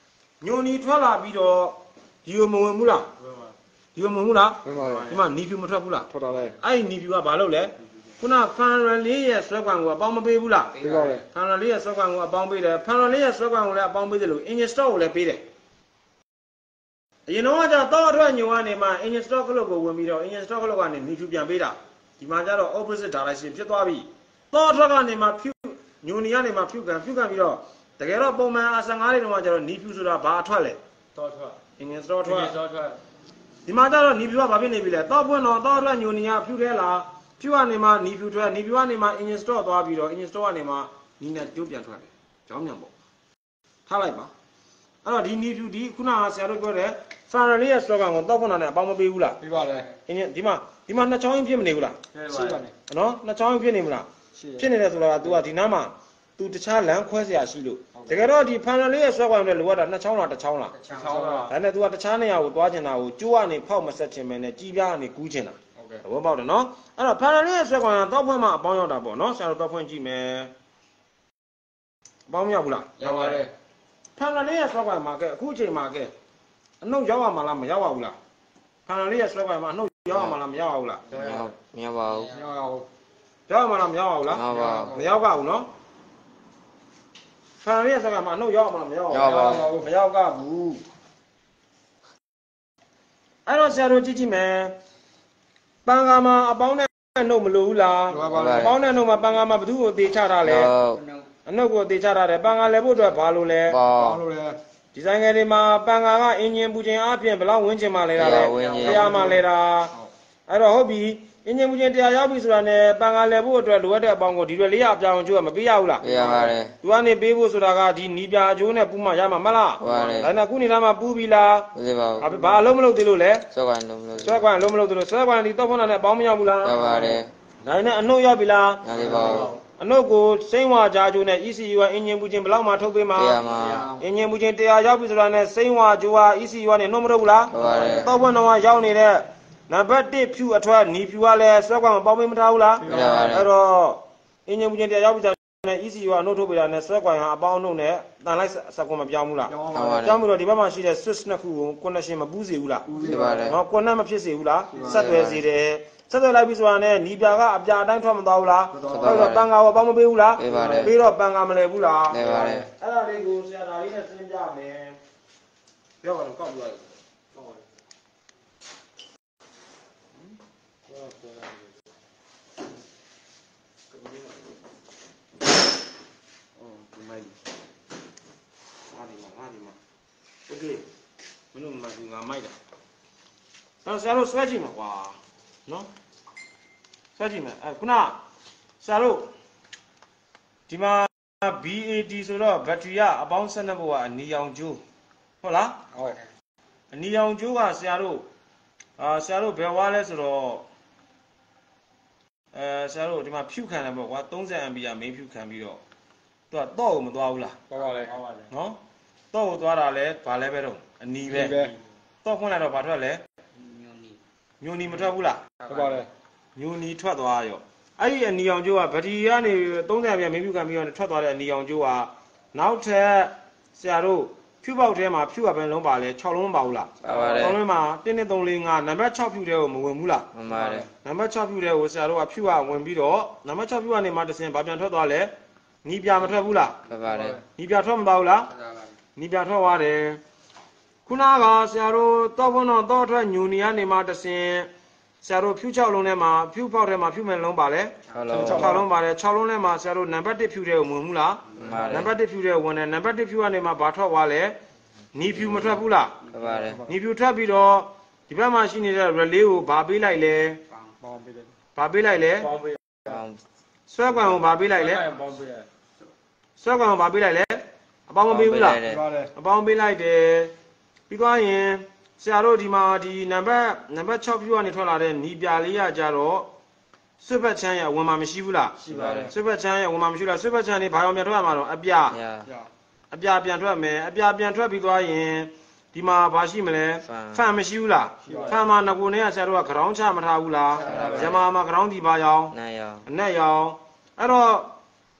ညိုနီထွက်လာပြီးတော့ဒီလိုမဝင်ဘူးလားဒီလိုမဝင်ဘူးလားဒီမှာနီဖြူမထွက်ဘူးလားထွက်တာလေအဲ့ဒီနီဖြူကဘာလုပ်လဲခုနဖန်ရန်လေးရဲ့ဆွဲကွန်ကိုအပေါင်းမပေးဘူးလားပေးပါလေဖန်ရန်လေးရဲ့ဆွဲကွန်ကိုအပေါင်းပေးတယ်ဖန်ရန်လေးရဲ့ဆွဲကွန်ကိုလည်းအပေါင်းပေးတယ်လို့ engine stock ကိုလည်းပေးတယ်အရင်တော့ကျတော့အထွက်ညိုကနေမှ engine stock ကလို့ကိုဝင်ပြီးတော့ engine stock ကလို့ကနေနီဖြူပြန်ပေးတာဒီမှာကျတော့ opposite direction ဖြစ်သွားပြီတော့အထွက်ကနေမှဖြူညိုနီကနေမှဖြူကန်ဖြူကန်ပြီးတော့တကယ်တော့ပုံမှန်အဆန်ငါးတွေတော့ကျတော့နီဖြူဆိုတာဘာအထွက်လဲတော့ထွက် engine stock ထွက်ဒီမှာကျတော့နီဖြူကဘာဖြစ်နေပြီလဲတော့ပွင့်တော့တော့အထွက်ညိုနီကဖြူထဲလားဖြူကနေမှနီဖြူထွက်နီဖြူကနေမှ engine stock သွားပြီးတော့ engine stock ကနေမှနီနဲ့ကျိုးပြန်ထွက်တယ်ကြောင်းမြန်ပေါ့ထားလိုက်ပါအဲ့တော့ဒီနီဖြူဒီခုနကဆရာတို့ပြောတယ် Ferrari လေးရဲ့ stock ကောင်တော့ပွင့်တာနဲ့အပေါင်းမပေးဘူးလားပေးပါတယ် engine ဒီမှာဒီမှာနှစ်ချောင်းဖြစ်မနေဘူးလားရှိပါတယ်နော်နှစ်ချောင်းဖြစ်နေမလားဖြစ်နေတယ်ဆိုတာက तू ကဒီနားမှာ तू တခြားလမ်းခွဲเสียရှိလို့တကယ်တော့ဒီ Ferrari လေးရဲ့ stock ကောင်နဲ့လိုအပ်တာနှစ်ချောင်းလားတစ်ချောင်းလားတစ်ချောင်းပါဒါနဲ့ तू ကတခြားနေရာကိုသွားချင်တာကိုကျိုးကနေဖောက်မဆက်ချင်ပဲနဲ့ကြီးပြားကနေကူးချင်တာသဘောပေါက်တယ်နော်အဲ့တော့ Ferrari လေးရဲ့ stock ကောင်ကတော့ဖွင့်မှအပေါင်းရောက်တာပေါ့နော်ဆရာတို့တော့ဖွင့်ကြည့်မယ်အပေါင်းမရောက်ဘူးလားရောက်ပါတယ် Ferrari လေးရဲ့ stock ကောင်မှာကဲအခုအချိန်မှာကဲအနှုတ်ရောက်ရမှာလားမရောက်ပါဘူးလား Ferrari လေးရဲ့ stock ကောင်မှာအနှုတ်ရောက်ရမှာလားမရောက်ဘူးလားမရပါဘူးမရောက်ပါဘူးရောက်မှာလားမရောက်ပါဘူးလားမရောက်ပါဘူးနော်ဖန်ရဲ့စကားမှာအနှုတ်ရောက်မှာမရောက်ပါဘူးမရောက်ကဘူးအဲ့တော့ဆရာတို့ကြည့်ကြည့်မယ်ပန်ကာမှာအပေါင်းနဲ့နှုတ်မလို့ဘူးလားအပေါင်းနဲ့နှုတ်မှာပန်ကာမှာဘသူ့ကိုသေချထားလဲအနှုတ်ကိုသေချထားတယ်ပန်ကာလဲဖို့အတွက်ဘာလို့လဲဘာလို့လဲဒီဇိုင်းငယ်တွေမှာပန်ကာကအင်ဂျင်ပူခြင်းအပြင်ဘယ်လောက်ဝန်းကျင်မှလဲတာလဲတရားမှလဲတာအဲ့တော့ဟုတ်ပြီအင်ဂျင်ပူခြင်းတရားရောက်ပြီဆိုတာနဲ့ပန်ကာလဲဖို့အတွက်လိုအပ်တဲ့အပေါင်းကိုဒီလိုလေးရအပြောင်းအကျိုးကမပေးရဘူးလားပေးရပါတယ်သူကနေပေးဖို့ဆိုတာကဒီနီးပြအကျိုးနဲ့ပူမှရမှာမလားဟုတ်ပါတယ်ဒါနဲ့ခုနေသားမှာပူပြီလားမသိပါဘူးဘာအလုံးမလုပ်သေးလို့လဲဆွဲကွန်လုံးမလုပ်ဆွဲကွန်လုံးမလုပ်သေးလို့ဆွဲကွန်ဒီတော့ဖုန်းနဲ့အပေါင်းမရောက်ဘူးလားဟုတ်ပါတယ်ဒါနဲ့အနှုတ်ရောက်ပြီလားမသိပါဘူးအနှုတ်ကိုစိမ့်ဝါကြားကျိုးနဲ့ E C U ကအင်ဂျင်ပူခြင်းဘယ်လောက်မှထုတ်ပေးမှာတရားမှာအင်ဂျင်ပူခြင်းတရားရောက်ပြီဆိုတာနဲ့စိမ့်ဝါကျိုးက E C U ကနေနှုတ်မထုတ်ဘူးလားဟုတ်ပါတယ်တော့ဖုန်းတော့ရောက်နေတဲ့နံပါတ်တစ်ဖြူအထွက်နီဖြူကလည်းဆွဲကွန်မပေါင်းပေးမထားဘူးလားဟုတ်ပါတယ်အဲ့တော့အင်ဂျင်ပူခြင်းတရားရောက်ပြီဆိုတာနဲ့ E C U ကနှုတ်ထုတ်ပေးတာနဲ့ဆွဲကွန်ကအပေါင်းနှုတ်နဲ့တန်လိုက်စကွန်မပြောင်းဘူးလားဟုတ်ပါတယ်ပြောင်းပြီးတော့ဒီဘက်မှာရှိတဲ့ switch နှစ်ခုကို connection မပူးစေဘူးလားပူးစေပါတယ်နော် connect မဖြစ်စေဘူးလားဆက်သွယ်စေတယ်ဆက်သွယ်လိုက်ပြီဆိုတာနဲ့နီပြာကအပြာအတိုင်းထွက်မသွားဘူးလားဟုတ်တော့ပန်ကာကိုပေါင်းမပေးဘူးလားပေးပါတယ်ပြီးတော့ပန်ကာမလဲဘူးလားလဲပါတယ်အဲ့ဒါလေးကိုဆရာဒါလေးနဲ့ရှင်းပြမယ်ပြောပါတော့ကောက်ပြလိုက်ကောက်ပါโอเคမင်းတို့မှသူငါမိုက်တာအဲ့ဆရာတို့ဆွဲကြည့်မှာကွာနော်ဆွဲကြည့်မယ်အဲ့ခုနဆရာတို့ဒီမှာ B A T ဆိုတော့ဘက်ထရီကအပေါင်း၁၂ဘို့ကအနီရောင်ကျိုးဟုတ်လားဟုတ်အနီရောင်ကျိုးကဆရာတို့အာဆရာတို့ဘယ်ဝါလဲဆိုတော့အဲဆရာတို့ဒီမှာဖြူခံတယ်ပေါ့ကွာ၃၀အမ်ပီယာမင်းဖြူခံပြီးတော့သူကတော့ကိုမသွားဘူးလားသွားပါလေသွားပါလေနော်တော့ကိုသွားတာလဲဘာလဲပဲတော့အနီပဲတော့ဖွင့်လိုက်တော့ဘာထွက်လဲညိုနီညိုနီမထွက်ဘူးလားထွက်ပါလေညိုနီထွက်သွားရောအဲ့ဒီအနီအောင်ကျိုးကဗတီကနေ၃၀ပြန်မင်းဖြူခံပြီးတော့ထွက်သွားတဲ့အနီအောင်ကျိုးကနောက်ထပ်ဆရာတို့ဖြူပေါက်ထဲမှာဖြူကဘယ်လုံးပါလဲ၆လုံးပါဘူးလားပါပါတယ်၆လုံးမှာ၁ ၂ ၃ ၄ ၅နံပါတ်၆ဖြူထဲကိုမဝင်ဘူးလားမှန်ပါတယ်နံပါတ်၆ဖြူထဲကိုဆရာတို့ကဖြူကဝင်ပြီးတော့နံပါတ်၆ဖြူကနေမှတစ်စင်ဘာပြန်ထွက်သွားလဲနီးပြမထွက်ဘူးလားထွက်ပါတယ်နီးပြထွက်မသွားဘူးလားထွက်ပါနီးပြထွက်သွားတယ်ခုနကဆရာတို့တော့ဘုံတော့တော့ထွက်ညူနီကနေမှတစ်စင်ဆရာတို့ဖြူ၆လုံးထဲမှာဖြူပေါက်ထဲမှာဖြူမဲ့လုံးပါလဲ၆လုံးပါတယ်၆လုံးထဲမှာဆရာတို့နံပါတ်၁ဖြူထဲကိုဝင်ဘူးလားနံပါတ်၁ဖြူထဲကိုဝင်တယ်နံပါတ်၁ဖြူကနေမှဘာထွက်သွားလဲနီးဖြူမထွက်ဘူးလားထွက်ပါတယ်နီးဖြူထွက်ပြီးတော့ဒီဘက်မှာရှိနေတဲ့ relay ကိုဘာပေးလိုက်လဲဘာပေးလိုက်လဲဆွဲကွန်ကိုဘာပေးလိုက်လဲဆွဲကွန်ကိုဘာပေးလိုက်လဲအပေါင်းမပေးဘူးလားအပေါင်းပေးလိုက်တယ်ပြီးသွားရင်ဆရာတို့ဒီမှာဒီနံပါတ်နံပါတ်၆ဖြူကနေထွက်လာတဲ့နီးပြလေးရကြတော့ဆွဲဘက်ချမ်းရဝင်မှာမရှိဘူးလားရှိပါတယ်ဆွဲဘက်ချမ်းရဝင်မှာမရှိလားဆွဲဘက်ချမ်းနေဘာအောင်ပြန်ထွက်မှာတော့အပြအပြပြန်ထွက်မယ်အပြပြန်ထွက်ပြီးသွားရင်ဒီမှာဘာရှိမလဲဖန်မရှိဘူးလားဖန်မှာငကိုနဲ့ဆရာတို့ကခေါင်းချမထားဘူးလားဇမားမှာခေါင်းဒီပါရောင်အနက်ရောင်အဲ့တော့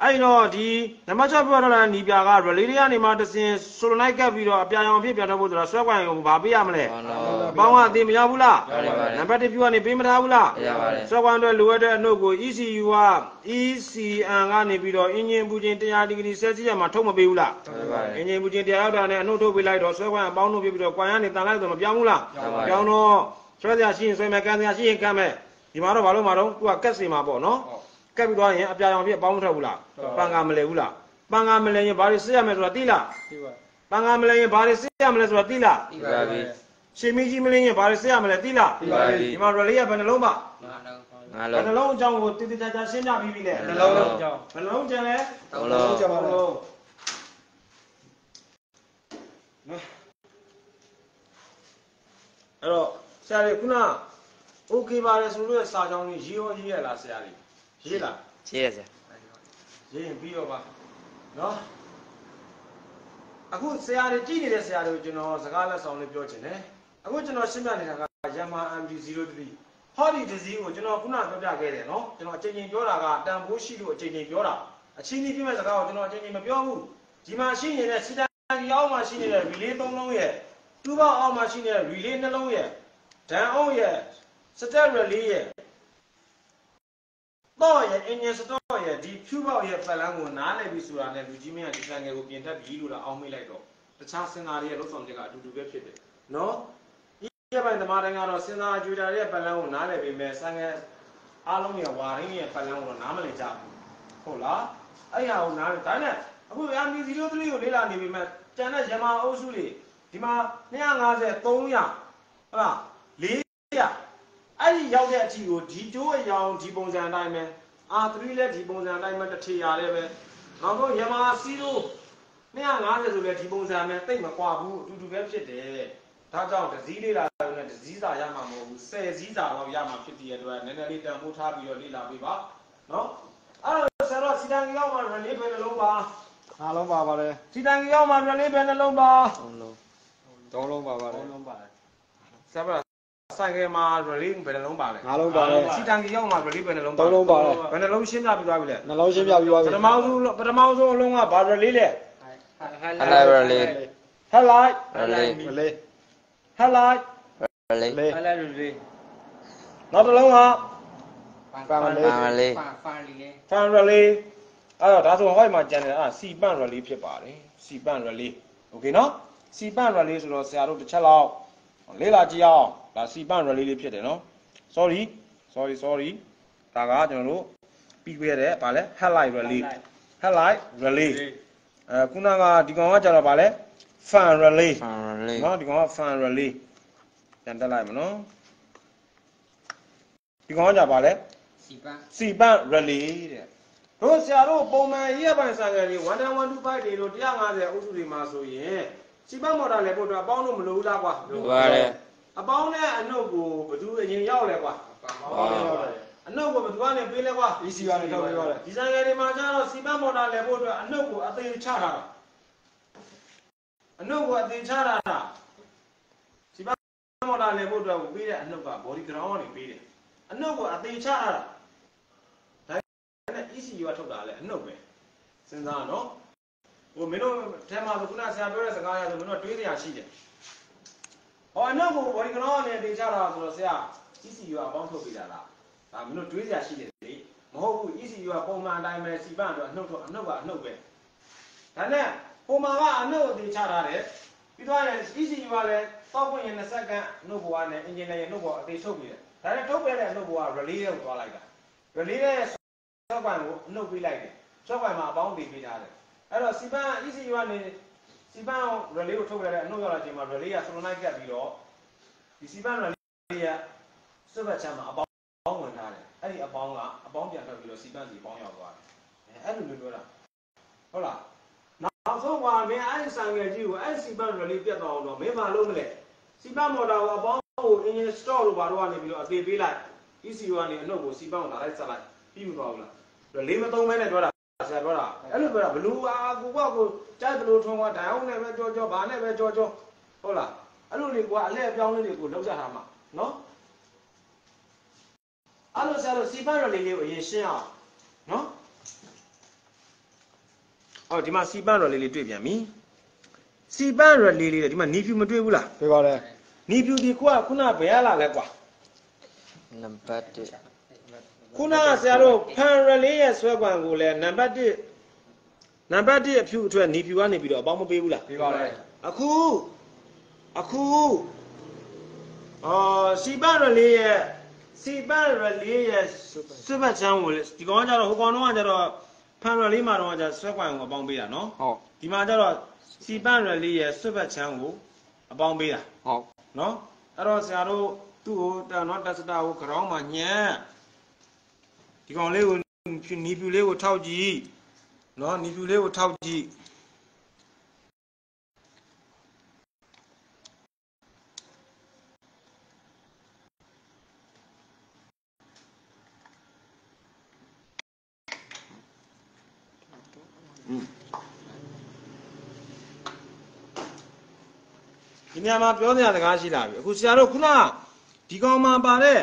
အဲ့တော့ဒီနံပါတ်၆ပြောတော့နီးပြက relay တွေကနေမှတစင် solenoid ကပ်ပြီးတော့အပြာရောင်အဖြစ်ပြန်ထုတ်ဖို့ဆိုတော့ဆွဲကွိုင်ကိုဘာပေးရမလဲအပေါင်းကအသေးမရဘူးလားနံပါတ်၁ view ကနေပေးမထားဘူးလားဆွဲကွိုင်အတွက်လိုအပ်တဲ့အနှုတ်ကို E C U က E C N ကနေပြီးတော့အင်ဂျင်ပူချင်းone hundredဒီဂရီဆဲလ်စီယပ်မှာထုတ်မပေးဘူးလားအင်ဂျင်ပူချင်းone hundredရောက်တာနဲ့အနှုတ်ထုတ်ပေးလိုက်တော့ဆွဲကွိုင်အပေါင်းထုတ်ပြီးတော့ကွိုင်ကနေတန်လိုက်တော့မပြောင်းဘူးလားပြောင်းတော့ဆွဲစရာရှိရင်ဆွဲမယ်ကန်စရာရှိရင်ကန်မယ်ဒီမှာတော့ဘာလို့မှာတော့သူကကက်စီမှာပေါ့နော်ကပ်ပြီးသွားရင်အပြာရောင်ဖြစ်အပေါင်းမထွက်ဘူးလားပန်ကမလဲဘူးလားပန်ကမလဲရင်ဘာတွေစစ်ရမယ်ဆိုတာသိလားသိပါပန်ကမလဲရင်ဘာတွေစစ်ရမလဲဆိုတာသိလားသိပါပြီရှင်မီကြီးမလင်းရင်ဘာတွေစစ်ရမလဲသိလားသိပါပြီဒီမှာ relay ကဘယ်နှလုံးပါငါးလုံးငါးလုံးဘယ်နှလုံးအကြောင်းကိုတိတိကျကျရှင်းပြပြီးပြီလေနှလုံးလုံးအကြောင်းဘယ်နှလုံးကျန်လဲသုံးလုံးကျန်ပါလို့အဲ့တော့ဆရာလေးခုန okay ပါတယ်ဆိုလို့စာကြောင်းကြီးရေးရောရေးရလားဆရာလေးရေးလားရေးရဆရာရေးရင်ပြီးတော့ပါနော်အခုဆရာတွေကြည့်နေတဲ့ဆရာတွေကိုကျွန်တော်စကားလက်ဆောင်လေးပြောချင်တယ်အခုကျွန်တော်ရှင်းပြနေတာက Yamaha M T zero three ဟောဒီဒီဇီးကိုကျွန်တော်ခုနပြောပြခဲ့တယ်နော်ကျွန်တော်အချိန်ချင်းပြောတာကတန်ဖိုးရှိလို့အချိန်ချင်းပြောတာအချင်းချင်းပြမဲ့စကားကိုကျွန်တော်အချိန်ချင်းမပြောဘူးဒီမှာရှိနေတဲ့စီတန်ကြီးအောက်မှာရှိနေတဲ့ relay သုံးလုံးရဲ့တူပေါက်အောက်မှာရှိနေတဲ့ relay နှလုံးရဲ့ဒန်အောင်ရဲ့ step relay ရဲ့တော့ရဲ့ engine store ရဲ့ဒီဖြူပေါက်ရဲ့ပတ်လန်းကိုနားလည်ပြီးဆိုတာနဲ့လူကြီးမင်းကဒီတန်ငယ်ကိုပြင်ထပ်ပြီးလို့လားအောင်းမိလိုက်တော့တခြားစင်သားတွေရဲ့လှုပ်ဆောင်ချက်ကအတူတူပဲဖြစ်တယ်နော်ဒီရပိုင်းသမားတိုင်းကတော့စင်သားအကျွေးတာရဲ့ပတ်လန်းကိုနားလည်ပြီးမဲ့စံငယ်အားလုံးရဲ့ဝါရင်းရဲ့ပတ်လန်းကိုတော့နားမလည်ကြဘူးဟုတ်လားအဲ့ဟာကိုနားလည်ဒါနဲ့အခု M T zero three ကိုလေ့လာနေပြီမဲ့ကျန်တဲ့ Yamaha အုပ်စုတွေဒီမှာtwo fifty 300ဟုတ်လားfour hundredအဲ့ဒီရောက်တဲ့အချိန်ကိုဒီကျိုးအရောင်ဒီပုံစံအတိုင်းပဲ R three လည်းဒီပုံစံအတိုင်းပဲတစ်ထည်ရတယ်ပဲနောက်ဆုံး Yamaha zero two fifty ဆိုလည်းဒီပုံစံပဲတိတ်မကွာဘူးအတူတူပဲဖြစ်တယ်ဒါကြောင့်ဒဇီးလေးလာလို့နဲ့ဒဇီးစာရမှာမဟုတ်ဘူးtenဇီးစာလောက်ရမှာဖြစ်တဲ့အတွက်နည်းနည်းလေးတန်ဖိုးထားပြီးတော့လေ့လာပေးပါနော်အဲ့တော့ဆရာတော်စီတန်ကြီးရောက်မှ relay ပဲနှလုံးပါငါးလုံးပါပါတယ်စီတန်ကြီးရောက်မှ relay ပဲနှလုံးပါသုံးလုံးသုံးလုံးပါပါတယ်သုံးလုံးပါတယ်ဆရာဆိုင်ကယ်မှာ relay ဘယ်နှလုံးပါလဲငါးလုံးပါတယ်စီတန်ကြီးရောက်မှ relay ဘယ်နှလုံးပါသုံးလုံးပါတယ်ဘယ်နှလုံးရှင်းပြပြီးသွားပြီလဲနှလုံးရှင်းပြပြီးသွားပြီပထမဆုံးပထမဆုံးအလုံးကဘာ relay လဲ highlight relay highlight relay relay highlight relay highlight relay နောက်တစ်လုံးက fan relay fan relay fan relay အဲ့တော့ဒါဆိုဟောဒီမှာကျန်တယ်အဲ့စီပန့် relay ဖြစ်ပါတယ်စီပန့် relay okay နော်စီပန့် relay ဆိုတော့ဆရာတို့တစ်ချက်လောက်လေ့လာကြည့်အောင်ဒါစီပန့် relay လေးဖြစ်တယ်နော် sorry sorry sorry ဒါကကျွန်တော်တို့ပြီးခဲ့တဲ့ဗာလဲ headlight relay headlight relay အဲခုနကဒီကောင်ကကျတော့ဗာလဲ fan relay fan relay နော်ဒီကောင်က fan relay ပြန်တက်လိုက်မနော်ဒီကောင်ကကျဗာလဲစီပန့်စီပန့် relay တဲ့တို့ဆရာတို့ပုံမှန်ရေးရပိုင်းစာငယ်တွေone ten one two fiveတွေတို့one fiftyအုပ်စုတွေမှာဆိုရင်စီပန့်မော်တာလည်းပို့တော့အပေါင်းလို့မလိုဘူးလားကွာလိုပါတယ်အပေါင်းနဲ့အနှုတ်ကိုဘယ်သူအရင်ရောက်လဲကွာအပေါင်းနဲ့ရောက်တယ်အနှုတ်ကိုဘယ်သူကနေပေးလဲကွာ E C ကနေထုတ်ပေးပါတယ်ဒီဆိုင်ငယ်တွေမှာကျတော့စီပန့်မော်တာလည်းပို့တော့အနှုတ်ကိုအသေးချထားတာအနှုတ်ကိုအသေးချထားတာစီပန့်မော်တာလည်းပို့တော့ပေးတဲ့အနှုတ်က body ground ကနေပေးတယ်အနှုတ်ကိုအသေးချထားတာဒါနဲ့ E C U ကထုတ်တာလည်းအနှုတ်ပဲစဉ်းစားနော်ဟိုမင်းတို့ထဲမှာဆိုခုနဆရာပြောတဲ့စကားရဆိုမင်းတို့တွေးနေရရှိတယ်ဟောအနှုတ်ကို body ground နဲ့တင်ချတာဆိုတော့ဆရာ E C U ကအပေါင်းထုတ်ပေးတာလားဒါမင်းတို့တွေးစရာရှိတယ်လေမဟုတ်ဘူး E C U ကပုံမှန်အတိုင်းပဲစီပန့်တော့အနှုတ်တော့အနှုတ်ကအနှုတ်ပဲဒါနဲ့ပုံမှန်ကအနှုတ်ကိုတင်ချထားတယ်ပြီးတော့လည်း E C U ကလည်းတောက်ပွင့်ရင်twentyစက္ကန့်အနှုတ်ပေါ်ကနေ engine နဲ့နှုတ်ပေါ်အသေးထုတ်ပေးတယ်ဒါနဲ့ထုတ်ပေးတဲ့အနှုတ်ပေါ်က relay ကိုသွားလိုက်တာ relay ရဲ့ software ကိုအနှုတ်ပေးလိုက်တယ် software မှာအပေါင်းပေးပေးထားတယ်အဲ့တော့စီပန့် E C U ကနေစီပန့် relay ကိုထုတ်ပေးတဲ့အနှုတ်ရောက်လာချိန်မှာ relay က solenoid ကပ်ပြီးတော့ဒီစီပန့် relay ကစက်ဘက်ချမ်းမှာအပေါင်းဝင်ထားတယ်အဲ့ဒီအပေါင်းကအပေါင်းပြန်ထွက်ပြီးတော့စီပန့်စီပေါင်းရောက်သွားတယ်အဲ့လိုမျိုးပြောတာဟုတ်လားနောက်ဆုံးကမင်းအဲ့ဒီဆိုင်ငယ်ကြီးကိုအဲ့စီပန့် relay ပြတ်သွားအောင်တော့မင်းမလုပ်မလဲစီပန့်မော်တာကိုအပေါင်းကို engine store လို့ဘာလို့ကနေပြီးတော့အသေးပေးလိုက် E C U ကနေအနှုတ်ကိုစီပန့်ကိုလာလိုက်ဆက်လိုက်ပြီးမသွားဘူးလား relay မသုံးမဲနဲ့ပြောတာဆရာပြောတာအဲ့လိုပြောတာဘလူးအာကိုကကိုကြိုက်ဘလူးထုံးကဒိုင်အောင်နဲ့ပဲကြောကြောဘာနဲ့ပဲကြောကြောဟုတ်လားအဲ့လိုလေးကအလဲအပြောင်းလေးတွေကိုလောက်ကြထားမှာနော်အဲ့လိုဆရာတို့စီပန့် relay လေးကိုအရင်ရှင်းအောင်နော်ဟောဒီမှာစီပန်းရလေးလေးတွေ့ပြန်ပြီစီပန်းရလေးလေးဒီမှာနီဖြူမတွေ့ဘူးလားတွေ့ပါတယ်နီဖြူဒီကွာခုနဘယ်ရလာလဲကွာနံပါတ်တစ်ခုနကဆရာတို့ဖန်ရလေးရဲ့ဆွဲကွန်ကိုလည်းနံပါတ်တစ်နံပါတ်တစ်အဖြူအထွက်နီဖြူကနေပြီးတော့အပေါင်းမပေးဘူးလားတွေ့ပါတယ်အခုအခုအော်စီပန်းရလေးရဲ့စီပန်းရလေးရဲ့ဆွဲပတ်ချမ်းကိုဒီကောင်ကကြတော့ဟိုကောင်တော့ကကြတော့ဖန်ရလေးမှာတော့ကကြဆွဲကွန်ကိုအပေါင်းပေးတာနော်ဟုတ်ဒီမှာကျတော့စီပန်းရလေးရဲ့ဆွတ်ဘက်ချမ်းကိုအပေါင်းပေးတာဟုတ်နော်အဲ့တော့ဆရာတို့သူ့ကိုနော်တက်စတာကိုခေါင်းမှာညံ့ဒီကောင်လေးကိုနီဖြူလေးကိုထောက်ကြည့်နော်နီဖြူလေးကိုထောက်ကြည့်ဒီညမှာပြောနေရတဲ့ကားရှိလာပြီအခုဆရာတို့ခုနဒီကောင်မှာပါတဲ့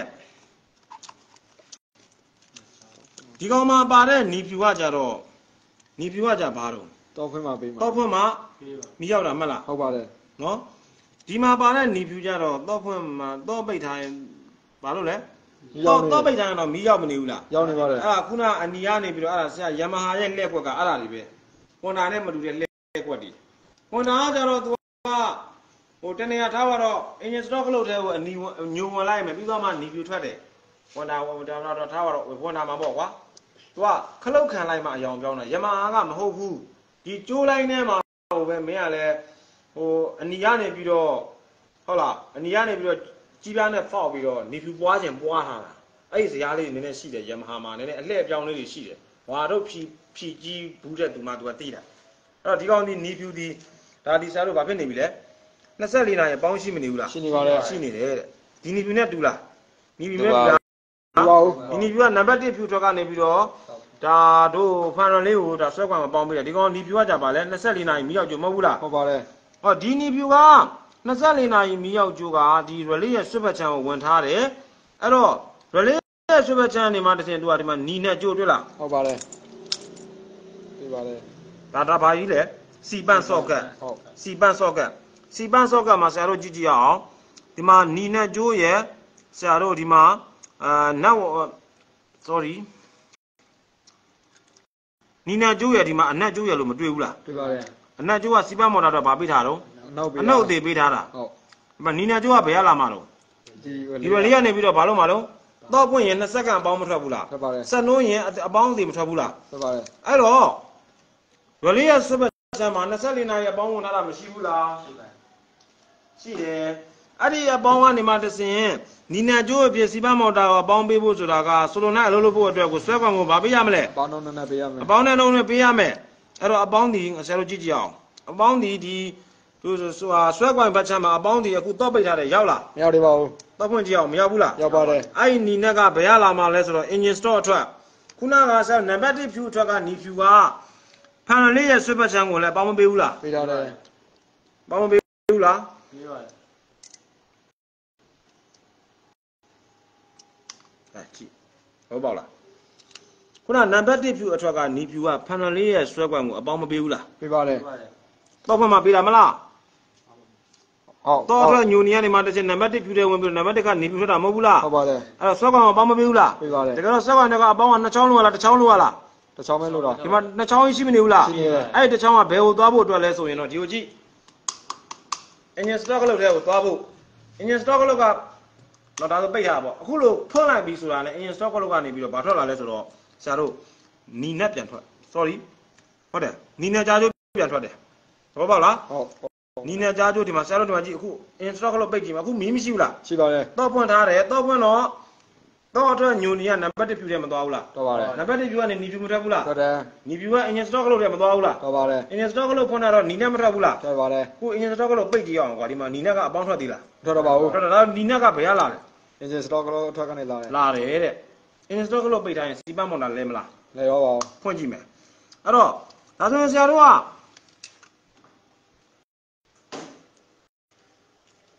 ဒီကောင်မှာပါတဲ့နီဖြူကကြတော့နီဖြူကကြဘာတော့တော့ခွင့်မှာပေးမှာတော့ဖွင့်မှာမီးရောက်တာမဟုတ်လားဟုတ်ပါတယ်နော်ဒီမှာပါတဲ့နီဖြူကြတော့တော့ဖွင့်မှာတော့ပိတ်ထားရင်ဘာလို့လဲတော့တော့ပိတ်ထားရင်တော့မီးရောက်မနေဘူးလားရောက်နေပါတယ်အဲ့ဒါခုနအနီကနေပြီးတော့အဲ့ဒါဆရာယမဟာရဲ့လက်ကွက်ကအဲ့ဒါတွေပဲဟွန်ဒါနဲ့မတူတဲ့လက်ကွက်တွေဟွန်ဒါကကြတော့သူကဟိုတနေရာထားတော့အင်ဂျင်စတော့ကလုတ်တဲ့ဟိုအနီညုံဝင်လိုက်မယ်ပြီးတော့မှနီဖြူထွက်တယ်ဟွန်ဒါဟွန်ဒါတော့ထားတော့ဟွန်ဒါမှာပေါ့ကွာသူကခလုတ်ခံလိုက်မှအယောင်ပြောင်းတယ်ယမဟာကမဟုတ်ဘူးဒီကျိုးလိုက်နဲ့မှာဟိုပဲမင်းကလည်းဟိုအနီကနေပြီးတော့ဟုတ်လားအနီကနေပြီးတော့ကြီးပြားနဲ့ဖောက်ပြီးတော့နီဖြူပွားခြင်းပွားထားတာအဲ့ဒီဇာတ်လေးနည်းနည်းရှိတယ်ယမဟာမှာနည်းနည်းအလှည့်အပြောင်းလေးတွေရှိတယ်ဟွာတို့ဖြီဖြီကြီးဘူးတဲ့သူမှသူကသိတာအဲ့တော့ဒီကောင်ဒီနီဖြူဒီဒါဒီစားတို့ဘာဖြစ်နေပြီလဲနှစ်ဆက်လေးနာရီအပေါင်းရှိမနေဘူးလားရှိနေပါတယ်ရှိနေတယ်တဲ့ဒီနီဖြူနဲ့တူလားနီဖြူနဲ့တူလားတူပါဘူးဒီနီဖြူကနံပါတ်တစ်ဖြူထွက်ကနေပြီးတော့ဒါတို့ဖန်ရလေးကိုဒါဆွဲကွန်မပေါင်းပေးတယ်ဒီကောင်နီဖြူကကြပါလဲနှစ်ဆက်လေးနာရီမီးရောက်ကြမဟုတ်ဘူးလားဟုတ်ပါတယ်ဟောဒီနီဖြူကနှစ်ဆက်လေးနာရီမီးရောက်ကြကဒီရလေးရဲ့ဆွတ်ဖက်ချမ်းကိုဝင်ထားတယ်အဲ့တော့ရလေးရဲ့ဆွတ်ဖက်ချမ်းနေမှာတစ်စင်သူကဒီမှာနီနဲ့ကြိုးတွေ့လားဟုတ်ပါတယ်တွေ့ပါတယ်ဒါဒါဘာကြီးလဲစီပန့်ဆော့ကတ်ဟုတ်စီပန့်ဆော့ကတ်စီပန့်ဆော့ကတ်မှာဆရာတို့ကြည့်ကြည့်ရအောင်ဒီမှာနီနဲ့ကြိုးရဲ့ဆရာတို့ဒီမှာအာနောက် sorry နီနဲ့ကြိုးရဲ့ဒီမှာအနက်ကြိုးရဲ့လို့မတွေ့ဘူးလားတွေ့ပါတယ်အနက်ကျိုးကစီပန်းမော်တာတော့ဗာပေးထားတော့အနောက်ပေးအနှုတ်အသေးပေးထားတာဟုတ်ဒီမှာနီနာကျိုးကဘယ်ရလာမှာတော့ဒီဒီလိုလေးကနေပြီးတော့ဘာလို့မှာတော့တော့ပွင့်ရင်နှစ်စက္ကန့်အပေါင်းမထွက်ဘူးလားထွက်ပါတယ်ဆက်နှိုးရင်အပေါင်းအသေးမထွက်ဘူးလားထွက်ပါတယ်အဲ့တော့ရလေးရဆွတ်ပတ်ဆမ်းမှာနှစ်ဆယ့်လေးနာရီအပေါင်းဝင်လာတာမရှိဘူးလားရှိပါတယ်ရှိတယ်အဲ့ဒီအပေါင်းကနေမှတဆင်နီနာကျိုးအဖြစ်စီပန်းမော်တာကိုအပေါင်းပေးဖို့ဆိုတာကဆိုလိုနာအလုပ်လုပ်ဖို့အတွက်ကိုဆွဲကွန်ကိုဗာပေးရမလဲပေါင်းတော့နဲ့ပေးရမယ်အပေါင်းနဲ့လုံးနဲ့ပေးရမယ်အဲ့တော့အပေါင်းဒီဆရာတို့ကြည့်ကြည့်အောင်အပေါင်းဒီဒီသူဆိုတာဆွဲကွန်ဘတ်ချမ်းမှာအပေါင်းဒီအခုတော့ပိတ်ထားတယ်ရောက်လားမရောက်သေးပါဘူးတော့ဖွင့်ကြည့်အောင်မရောက်ဘူးလားရောက်ပါတယ်အဲ့ဒီနီနက်ကဘယ်ရလာမှာလဲဆိုတော့ engine store အထွက်ခုနကဆရာနံပါတ်တစ်ဖြူအထွက်ကနီဖြူကဖန်လေးရဲ့ဆွဲဘတ်ချမ်းကိုလည်းအပေါင်းမပေးဘူးလားပေးထားတယ်အပေါင်းမပေးဘူးလားပေးပါတယ်အဲ့ကြည့်ဟုတ်ပါလားခုနနံပါတ်တစ်ဖြူအထွက်ကနီဖြူကဖန်လေးရဲ့ဆွဲကွန်ကိုအပေါင်းမပေးဘူးလားပေးပါတယ်ပေးပါတယ်တော့ဖွင့်မှာပေးတာမလားဟုတ်တော့တော့ညိုနီကနေမှတစ်ချက်နံပါတ်တစ်ဖြူတဲ့ဝင်ပြီးနံပါတ်တစ်ကနေဖြူထွက်တာမဟုတ်ဘူးလားဟုတ်ပါတယ်အဲ့တော့ဆွဲကွန်အပေါင်းမပေးဘူးလားပေးပါတယ်တကယ်တော့ဆွဲကွန်ကအပေါင်းကနှစ်ချောင်းလို့လားတစ်ချောင်းလို့လားတစ်ချောင်းပဲလို့တော့ဒီမှာနှစ်ချောင်းရှိမနေဘူးလားရှိနေတယ်အဲ့ဒီတစ်ချောင်းကဘယ်ကိုသွားဖို့အတွက်လဲဆိုရင်တော့ဒီကိုကြည့် engine stock လောက်တဲ့ကိုသွားဖို့ engine stock လောက်ကတော့ဒါဆိုပိတ်ထားပါပေါ့အခုလို့ဖွင့်လိုက်ပြီဆိုတာနဲ့ engine stock လောက်ကနေပြီးတော့ဘာထွက်လာလဲဆိုတော့ဆရာတို့နီနဲ့ပြန်ထွက် sorry ဟုတ်တယ်နီနဲ့ကြားကျိုးပြန်ထွက်တယ်သဘောပေါက်လားဟုတ်နီနဲ့ကြားကျိုးဒီမှာဆရာတို့ဒီမှာကြည့်အခု engine stock လောက်ပိတ်ကြည့်မှာအခုမီးမရှိဘူးလားရှိပါတယ်တော့ဖွင့်ထားတယ်တော့ဖွင့်တော့တော့အတွက်ညိုနီကနံပါတ်တစ်ဖြူတဲ့မသွားဘူးလားတော့ပါတယ်နံပါတ်တစ်ဖြူကနေနီဖြူမထွက်ဘူးလားထွက်တယ်နီဖြူက engine stock လောက်တဲ့မသွားဘူးလားတော့ပါတယ် engine stock လောက်ဖွင့်တာတော့နီနဲ့မထွက်ဘူးလားထွက်ပါတယ်ခု engine stock လောက်ပိတ်ကြည့်အောင်ကွာဒီမှာနီနဲ့ကအပေါင်းထွက်သေးလားထွက်တော့ပါဘူးထွက်တော့နီနဲ့ကဘယ်ရလာလဲ engine stock ကတော့ထွက်ကနေလာတယ်လာတယ်တဲ့ engine stock လောက်ပိတ်ထားရင်စီပန်းမော်တာလဲမလားလဲရောပါဘူးဖွင့်ကြည့်မယ်အဲ့တော့ဒါဆိုရင်ဆရာတို့က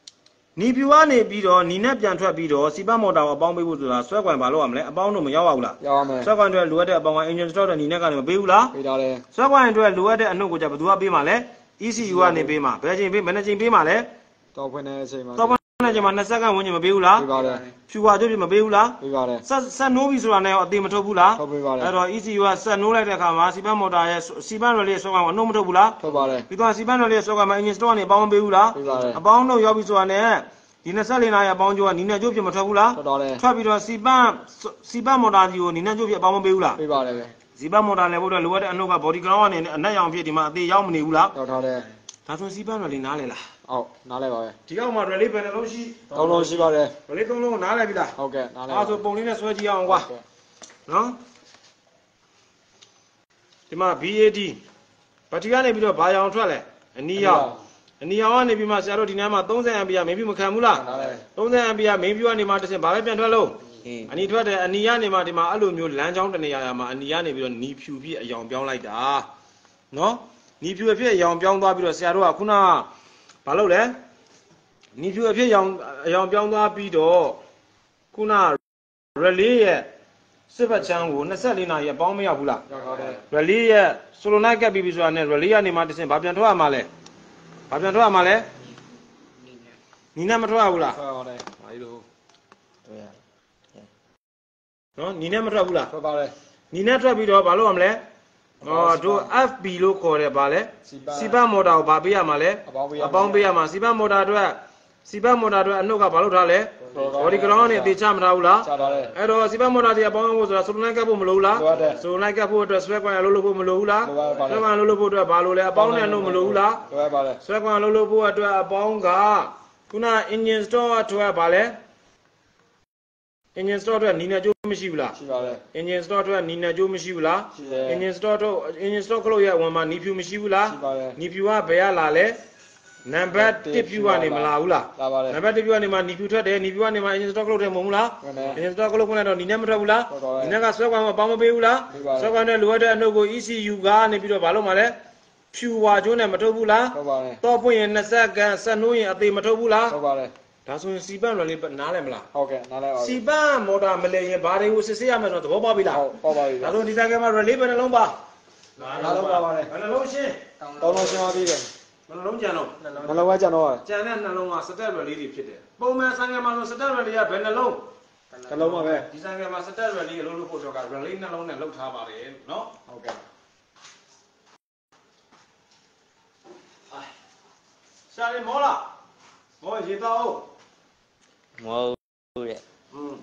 နီဖြူကနေပြီးတော့နီနဲ့ပြန်ထွက်ပြီးတော့စီပတ်မော်တာကိုအပေါင်းပေးဖို့ဆိုတာဆွဲကွန်ဘာလို့ရမလဲအပေါင်းတို့မရောက်အောင်လားရောက်အောင်မယ်ဆွဲကွန်အတွက်လိုအပ်တဲ့အပေါင်းက engine stop တဲ့နီနဲ့ကနေမပေးဘူးလားပေးထားတယ်ဆွဲကွန်အတွက်လိုအပ်တဲ့အနှုတ်ကိုじゃဘယ်သူကပေးမှာလဲ E C U ကနေပေးမှာဘယ်ချိန်ပေးဘယ်နှချိန်ပေးမှာလဲတော့ဖွင့်တဲ့အချိန်မှာတော့ဖွင့်တဲ့အချိန်မှာနှစ်စက္ကန့်ဝန်းကျင်မပေးဘူးလားပေးပါတယ်ဖြူပါကြိုးပြမပေးဘူးလားပေးပါတယ်ဆက်ဆက်နိုးပြီဆိုတာနဲ့ရောအသေးမထုတ်ဘူးလားထုတ်ပေးပါတယ်အဲ့တော့ E C U ကဆက်နိုးလိုက်တဲ့အခါမှာစီပတ်မော်တာရဲ့စီပတ်ရွယ်လေးဆွဲကွန်ကိုအနှုတ်မထုတ်ဘူးလားထုတ်ပါတယ်ပြီးတော့စီပတ်ရွယ်လေးဆွဲကွန်မှာ engine stop ကနေအပေါင်းမပေးဘူးလားပေးပါတယ်အပေါင်းတို့ရောက်ပြီဆိုတာနဲ့ဒီနှစ်ဆက်လေးနားရအပေါင်းကျိုးကနီနဲ့ကျိုးပြမထွက်ဘူးလားထုတ်တော့တယ်ထွက်ပြီးတော့စီပတ်စီပတ်မော်တာကြီးကိုနီနဲ့ကျိုးပြအပေါင်းမပေးဘူးလားပေးပါတယ်ပဲစီပတ်မော်တာလည်းဘုရားလိုအပ်တဲ့အနှုတ်က body ground ကနေအနက်ရောင်ဖြစ်ဒီမှာအသေးရောက်မနေဘူးလားရောက်ထားတယ်ဒါဆိုစီပတ်ရွယ်လေးနားလေလားဟုတ်နားလဲပါပဲဒီကောင်မှာရွယ်လေးဘယ်နှလုံးရှိသုံးလုံးရှိပါတယ်ရွယ်လေးသုံးလုံးကိုနားလဲပြီလားဟုတ်ကဲ့နားလဲအဲဆိုပုံလေးနဲ့ဆွဲကြည့်အောင်ကွာနော်ဒီမှာ B A D ဘတ်ထရီကနေပြီးတော့ဘာရောင်ထွက်လဲအနီရောင်အနီရောင်ကနေပြီးမှဆရာတို့ဒီနေ့မှာသirtyအမ်ပီယာမင်းပြမခံဘူးလားနားလဲသirtyအမ်ပီယာမင်းပြကနေမှတစ်ဆင့်ဘာပဲပြန်ထွက်လို့အနီထွက်တယ်အနီကနေမှဒီမှာအဲ့လိုမျိုးလမ်းကြောင်းတနေရာရာမှာအနီကနေပြီးတော့နီဖြူပြည့်အယောင်ပြောင်းလိုက်တာနော်နီဖြူအဖြစ်အယောင်ပြောင်းသွားပြီးတော့ဆရာတို့ကခုနကဘာလုပ်လဲနီဖြူအဖြစ်အယောင်အယောင်ပြောင်းသွားပြီးတော့ခုန relay ရဲ့စစ်ဘက်ချမ်းကိုtwenty-fourနာရီအပေါင်းမရောက်ဘူးလားရောက်ထားတယ် relay ရဲ့ solenoid ကပ်ပြီးပြီဆိုတာနဲ့ relay ကနေမှတစ်ဆင့်ဘာပြန်ထွက်ရမှာလဲဘာပြန်ထွက်ရမှာလဲနီနဲ့မထွက်ရဘူးလားထွက်ပါတယ်ဘာကြီးလို့对呀， နော်နီနဲ့မထွက်ဘူးလားထွက်ပါတယ်နီနဲ့ထွက်ပြီးတော့ဘာလုပ်ရမလဲဟောတို့ F B လို့ခေါ်တယ်ဗာလဲစီပတ်မော်တာကိုဗာပေးရမှာလဲအပေါင်းပေးရအပေါင်းပေးရမှာစီပတ်မော်တာအတွက်စီပတ်မော်တာအတွက်အနှုတ်ကဘာလုပ်ထားလဲ body ground နဲ့တေချမထားဘူးလားချထားတယ်အဲ့တော့စီပတ်မော်တာတွေအပေါင်းဖို့ဆိုတာ solenoid ကပ်ဖို့မလိုဘူးလားလိုအပ်တယ် solenoid ကပ်ဖို့အတွက် sway coil လို့လို့ဖို့မလိုဘူးလားလိုအပ်ပါတယ် sway coil လို့လို့ဖို့အတွက်ဘာလို့လဲအပေါင်းနဲ့အနှုတ်မလိုဘူးလားလိုအပ်ပါတယ် sway coil လို့လို့ဖို့အတွက်အပေါင်းကခုန engine stop အတွက်ဘာလဲ engine stop အတွက်နီနဲ့ကြိုးမရှိဘူးလားရှိပါတယ် engine stop အတွက်နီနဲ့ကြိုးမရှိဘူးလားရှိတယ် engine stop တော့ engine stop ခလို့ရဝင်မှာနီဖြူမရှိဘူးလားရှိပါတယ်နီဖြူကဘယ်ကလာလဲနံပါတ်oneဖြူကနေမလာဘူးလားလာပါတယ်နံပါတ်oneဖြူကနေမှနီဖြူထွက်တယ်နီဖြူကနေမှ engine stop ခလို့တယ်မဟုတ်ဘူးလားဟုတ်တယ် engine stop ခလို့ခွင့်လိုက်တော့နီနဲ့မထွက်ဘူးလားထွက်သွားတယ်နီနဲ့ကဆွဲကွာမပေါင်းမပေးဘူးလားပေးပါတယ်ဆွဲကွာနဲ့လိုအပ်တဲ့အနှုတ်ကို E C U ကနေပြီးတော့ဘာလုပ်မှာလဲဖြူဝါကျိုးနဲ့မထုတ်ဘူးလားထွက်ပါတယ်တော့ဖွင့်ရင်twentyစက္ကန့်ဆက်နိုးရင်အသေးမထုတ်ဘူးလားထွက်ပါတယ်ဒါဆိုရင်စီပန့်လွယ်လေးနားလဲမလားဟုတ်ကဲ့နားလဲပါစီပန့်မော်တာမလဲရင်ဘာတွေကိုစစ်ဆေးရမယ်ဆိုတော့သဘောပေါက်ပြီလားဟုတ်ပေါ့ပါပြီဒါဆိုဒီတိုင်းကမှ relay ဘယ်နှလုံးပါနားလုံးပါပါတယ်ဘယ်နှလုံးရှင်းသုံးလုံးရှင်းပါပြီတယ်ဘယ်နှလုံးကြံတော့နှလုံးဝဲကြံတော့ပါတယ်ကြံတဲ့နှလုံးကစတက်ရွယ်လေးတွေဖြစ်တယ်ပုံမှန်ဆိုင်ကမှာဆိုစတက်ရွယ်လေးကဘယ်နှလုံးတစ်လုံးပါပဲဒီဆိုင်ကမှာစတက်ရွယ်လေးအလုပ်လုပ်ဖို့တော့က relay နှလုံးနဲ့လှုပ်ထားပါတယ်နော်ဟုတ်ကဲ့ရှာရီမောလားမောရေတော့毛的， อืม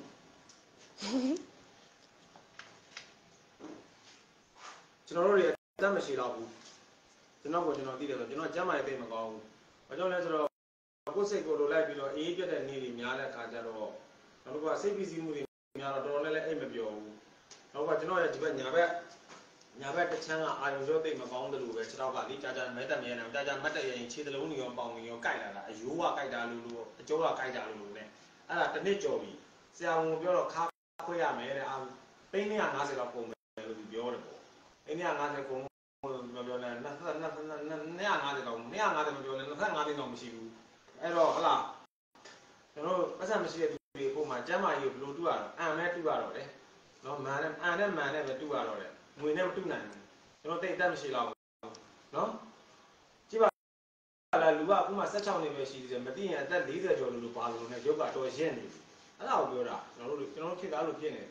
ကျွန်တော်တို့တွေအသက်မရှိတော့ဘူးကျွန်တော်ကကျွန်တော်သိတယ်ဆိုကျွန်တော်ကျမ်းမာရေးသိမကောင်းဘူးဘာကြောင့်လဲဆိုတော့ကိုယ်စိတ်ကိုလိုလိုက်ပြီးတော့အေးပြတ်တဲ့နေ့တွေများတဲ့အခါကျတော့နောက်တစ်ခါစိတ်ပီစီမှုတွေများတော့တော်တော်လေးလည်းအိတ်မပြောဘူးနောက်ကကျွန်တော်ရဲ့ဒီဘက်ညာဘက်ညာဘက်တစ်ချမ်းကအာရုံရောသိမကောင်းတယ်လို့ပဲခြေထောက်ကလေးကြာကြာမဲတက်မဲနေကြာကြာမတ်တက်ရင်ခြေသလုံးတွေရောပေါင်တွေရောကြိုက်လာတာအယိုးကကြိုက်တာလို့လို့အကျိုးကကြိုက်တာလို့လို့ ਨੇ အဲ့ဒါတစ်နှစ်ကြော်ပြီဆရာဝန်ပြောတော့ခါခွဲရမယ်တဲ့အာသိန်းone hundred fiftyလောက်ပုံမယ်လို့ပြောတယ်ပေါ့သိန်းone hundred fiftyကုန်ပြောပြောနေtwo hundred fiftyလောက်two hundred fiftyလောက်two hundred fiftyမပြောနဲ့twenty-fiveသိန်းတော့မရှိဘူးအဲ့တော့ဟလားကျွန်တော်ပတ်စံမရှိတဲ့သူတွေပုံမှာကျမ်းမာရေးဘယ်လိုတူရတော့အန်နဲ့တူရတော့တယ်နော်မန်နဲ့အန်နဲ့မန်နဲ့ပဲတူရတော့တယ်ငွေနဲ့မတူနိုင်ဘူးကျွန်တော်တိတ်အသက်မရှိတော့ဘူးနော်ကြည့်ပါလားလူကအခုမှsixteenနေပဲရှိသေးတယ်မသိရင်အသက်fortyကျော်လို့လို့ပါလို့နဲ့ရုပ်ကတော့ရင့်နေပြီအဲ့ဒါကိုပြောတာကျွန်တော်တို့ကျွန်တော်တို့ခေတ်သားလို့ဖြစ်နေတယ်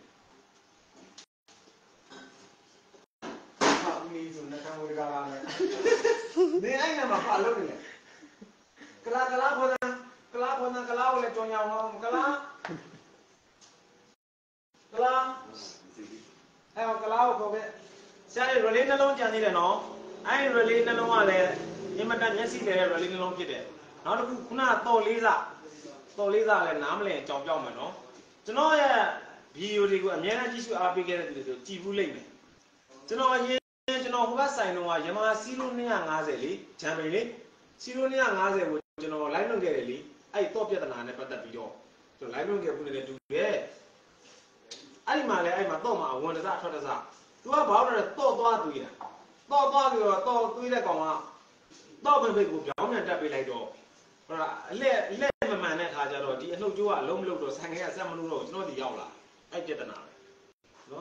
ဟာဦးလေးဆိုနှကန်းဝေကလာနဲ့နေအဲ့နဲ့မှာပါလို့နေလေကလာကလာခေါ်တာကလာခေါ်တာကလာကိုလည်းကြောင်အောင်အောင်ကလာကလာအဲ့ကလာကိုခေါ်ခဲ့ဆရာရဲ့ relay နှလုံးကြံနေတယ်နော်အဲ့ relay နှလုံးကလည်းအင်မတန်မျက်စိလဲတဲ့ relay နှလုံးဖြစ်တယ်နောက်တစ်ခုခုနကတော်လေးစားတော်လေးစားလည်းနားမလည်ကြောင်ပြောက်မယ်နော်ကျွန်တော်ရဲ့ video တွေကိုအများကြီးကြည့်ရှုအားပေးခဲ့တဲ့သူတွေဆိုကြည်ဘူးလိမ့်မယ်ကျွန်တော်အရင်ကျွန်တော်ဟိုဘက်ဆိုင်တော့ကယမဟာtwo fiftyလေဂျမ်ပင်လေtwo fiftyကိုကျွန်တော် live လုပ်ခဲ့တယ်လေအဲ့တော့ပြဿနာနဲ့ပတ်သက်ပြီးတော့ကျွန်တော် live လုပ်ခဲ့ဘူးနဲ့တူတယ်အဲ့ဒီမှာလည်းအဲ့မှာတော့မှာအဝန်တစအထွက်တစသူကဘာလို့လဲတော့သွားသွေးတာတော့သွားပြီးတော့တော့သွေးတဲ့ကောင်ကတော့ဖိတ်ဖိတ်ကိုပြောင်းပြန်တက်ပေးလိုက်တော့ဟုတ်လားအလက်အလက်မမှန်တဲ့ခါကျတော့ဒီအနှုတ်ကျိုးကအလုံးမလို့တော့ဆိုင်ကဆက်မလို့တော့ကျွန်တော်ဒီရောက်လာအဲ့ပြဿနာပဲနော်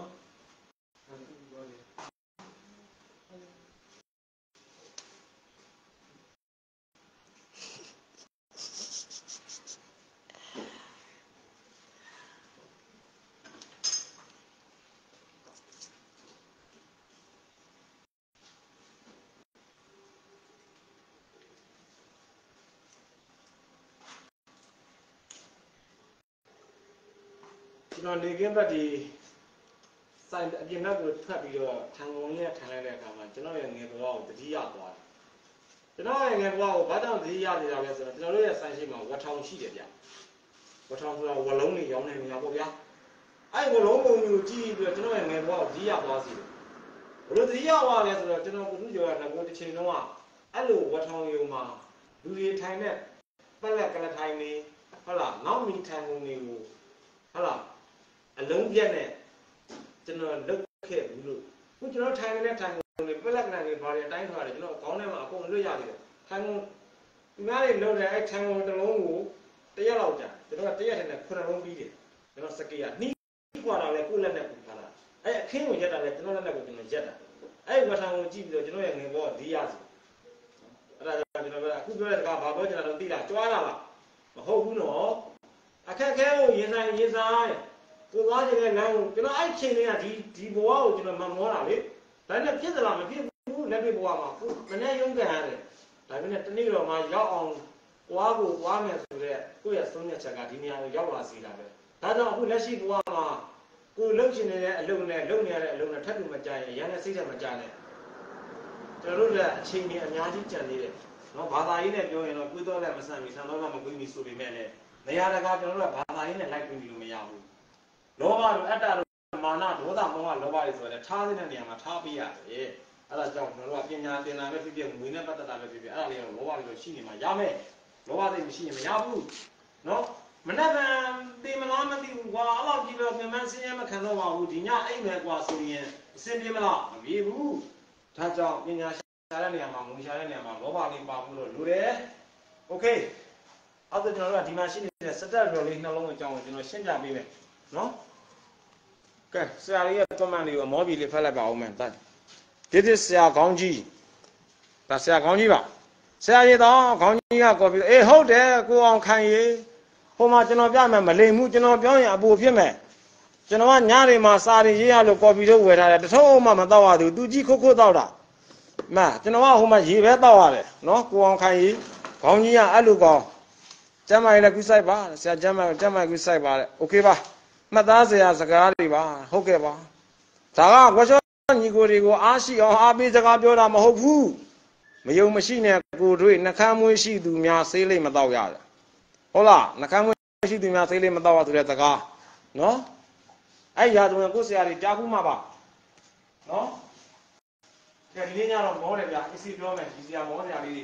ကျွန်တော်နေကင်းဘက်ဒီစိုင်အပြင်ဘက်ကိုထွက်ပြီးတော့ထန်ကုန်လေးထိုင်လိုက်တဲ့အခါမှာကျွန်တော်ရဲ့ငယ်ဘဝကိုတတိယသွားတယ်ကျွန်တော်ရဲ့ငယ်ဘဝကိုဘာကြောင့်တတိယနေတာလဲဆိုတော့ကျွန်တော်တို့ရဲ့ဆိုင်ရှိမှာဝထောင်ရှိတယ်ဗျဝထောင်ဆိုတာဝလုံးတွေရောင်းနေနေရပေါ့ဗျာအဲ့ဝလုံးပုံမျိုးကြည့်ပြီးတော့ကျွန်တော်ရဲ့ငယ်ဘဝကိုတတိယသွားစီတယ်ဘလို့တတိယသွားလဲဆိုတော့ကျွန်တော်ကိုသူကျော်ကငကိုတစ်ချိန်လုံးကအဲ့လိုဝထောင်ယုံမှာလူတွေထိုင်တဲ့ပက်လက်ကလထိုင်နေဟုတ်လားနောက်မီထိုင်ကုန်တွေကိုဟုတ်လားအလုံးပြက်နဲ့ကျွန်တော်လုတ်ခဲ့ဘူးလို့ခုကျွန်တော်ထိုင်နေတဲ့ထိုင်ကုန်တွေပလက်ကနန်တွေဘာတွေအတိုင်းထားတယ်ကျွန်တော်ခေါင်းထဲမှာအကုန်လွတ်ရတယ်ထိုင်ကုန်ဒီများတွေလုတ်တယ်အဲထိုင်ကုန်တစ်လုံးကိုတရက်လောက်ကြာကျွန်တော်ကတရက်ထဲနဲ့ခုနှစ်လုံးပြီးတယ်ကျွန်တော်စကေးကနှီးကွာတာလဲကိုယ့်လက်နဲ့ကိုထားတာအဲအခင်းကိုရက်တာလဲကျွန်တော်လက်နဲ့ကိုကျွန်တော်ရက်တာအဲဝထောင်ကိုကြည့်ပြီးတော့ကျွန်တော်ရဲ့ငင်ဘောဒီရစီအဲ့ဒါကြောင့်ကျွန်တော်ကအခုပြောတဲ့စကားဘာပြောချင်တာတော့သိလားကြွားတာလားမဟုတ်ဘူးနော်အခက်ခဲကိုရင်ဆိုင်ရင်ဆိုင်ကိုသွားခြင်းနဲ့လမ်းကိုကျွန်တော်အဲ့ချိန်လေးကဒီဒီဘဝကိုကျွန်တော်မမောတာလေဒါနဲ့ဖြစ်သလားမဖြစ်ဘူးလက်တွေ့ဘဝမှာကိုမနဲ့ရုံးကန်ရတယ်ဒါပေမဲ့တနေ့တော့မှရောက်အောင်ွားကိုွားမယ်ဆိုတော့ကိုယ့်ရဲ့သုံးချက်ချက်ကဒီနေရာကိုရောက်လာစေတာပဲဒါကြောင့်အခုလက်ရှိဘဝမှာကိုလှုပ်ရှင်နေတဲ့အလုပ်နဲ့လုပ်နေရတဲ့အလုပ်နဲ့ထပ်တူမကြရင်ရန်နဲ့စိတ်ထဲမကြနဲ့ကျွန်တော်တို့လည်းအချိန်ကြီးအများကြီးကြံနေတယ်နော်ဘာသာရေးနဲ့ပြောရင်တော့ကိုယ်တော်လည်းမဆန့်ဘူးဆန့်တော့မကွင်းဘူးဆိုပေမဲ့လည်းနေရာတကာကျွန်တော်တို့ကဘာသာရေးနဲ့လိုက်ပြီးလို့မရဘူးလောဘတို့အတ္တတို့မာနဒေါသမောဟလောဘတွေဆိုတဲ့ထားတဲ့နေရာမှာထားပေးရတယ်အဲ့ဒါကြောင့်ကျွန်တော်တို့ကပညာသင်တာပဲဖြစ်ဖြစ်ငွေနဲ့ပတ်သက်တာပဲဖြစ်ဖြစ်အဲ့ဒါလေးတော့လောဘတွေရှိနေမှာရမယ်လောဘတွေမရှိရင်မရဘူးနော်မနေ့ကတင်မလားမသိဘူးကွာအဲ့လောက်ကြီးပဲမြန်မာစင်းရဲမခံတော့ပါဘူးဒီညအိမ်မယ်ကွာဆိုရင်အစင်ပြေမလားမပြေဘူးဒါကြောင့်ပညာရှာတဲ့နေရာမှာငွေရှာတဲ့နေရာမှာလောဘလေးပါဘူးလို့လိုတယ်โอเคအဲ့ဒါကျွန်တော်တို့ကဒီမှာရှိနေတဲ့စက်တက်ရော်လေးနှလုံးအကြောင်းကိုကျွန်တော်ရှင်းပြပေးမယ်နော်ကဲဆရာလေးရဲ့ comment လေးကိုအမောပြီလေးဖတ်လိုက်ပါဦးမယ်တတ်ဒီဒီဆရာခေါင်းကြီးဒါဆရာခေါင်းကြီးပါဆရာကြီးတော့ခေါင်းကြီးကကော်ပြီးအေးဟုတ်တယ်ကိုအောင်ခိုင်ရေဟိုမှာကျွန်တော်ပြမယ်မလိမ်ဘူးကျွန်တော်ပြောရင်အပူဖြစ်မယ်ကျွန်တော်ကညနေမှာစာရီရေးရလို့ကော်ဖီတော့ဝယ်ထားတယ်တထုံးမှမတော့ရဘူးသူကြီးခုတ်ခုတ်တော့တာမှကျွန်တော်ကဟိုမှာရေပဲတော့ရတယ်နော်ကိုအောင်ခိုင်ရေခေါင်းကြီးကအဲ့လိုကောကျမ်းမာရေးလည်းကူးဆိုင်ပါဆရာကျမ်းမာကျမ်းမာကူးဆိုင်ပါတဲ့โอเคပါမှတ်သားစရာစကားတွေပါဟုတ်ကဲ့ပါဒါကဝါရှောညီကိုတွေကိုအားရှိအောင်အားပေးစကားပြောတာမဟုတ်ဘူးမယုံမရှိနဲ့ကိုတွေ့နှကမ်းမွေးရှိသူများဆေးလိမ့်မတော့ရတယ်ဟုတ်လားနှကမ်းမွေးရှိသူများဆေးလိမ့်မတော့ရဆိုတဲ့စကားနော်အဲ့ရာသူကကိုဆရာတွေကြားဘူးမှာပါနော်ကြည့်ဒီနေ့ညတော့မောတယ်ဗျာအစီပြောမယ်ဒီဆရာမောဆရာလေးတွေ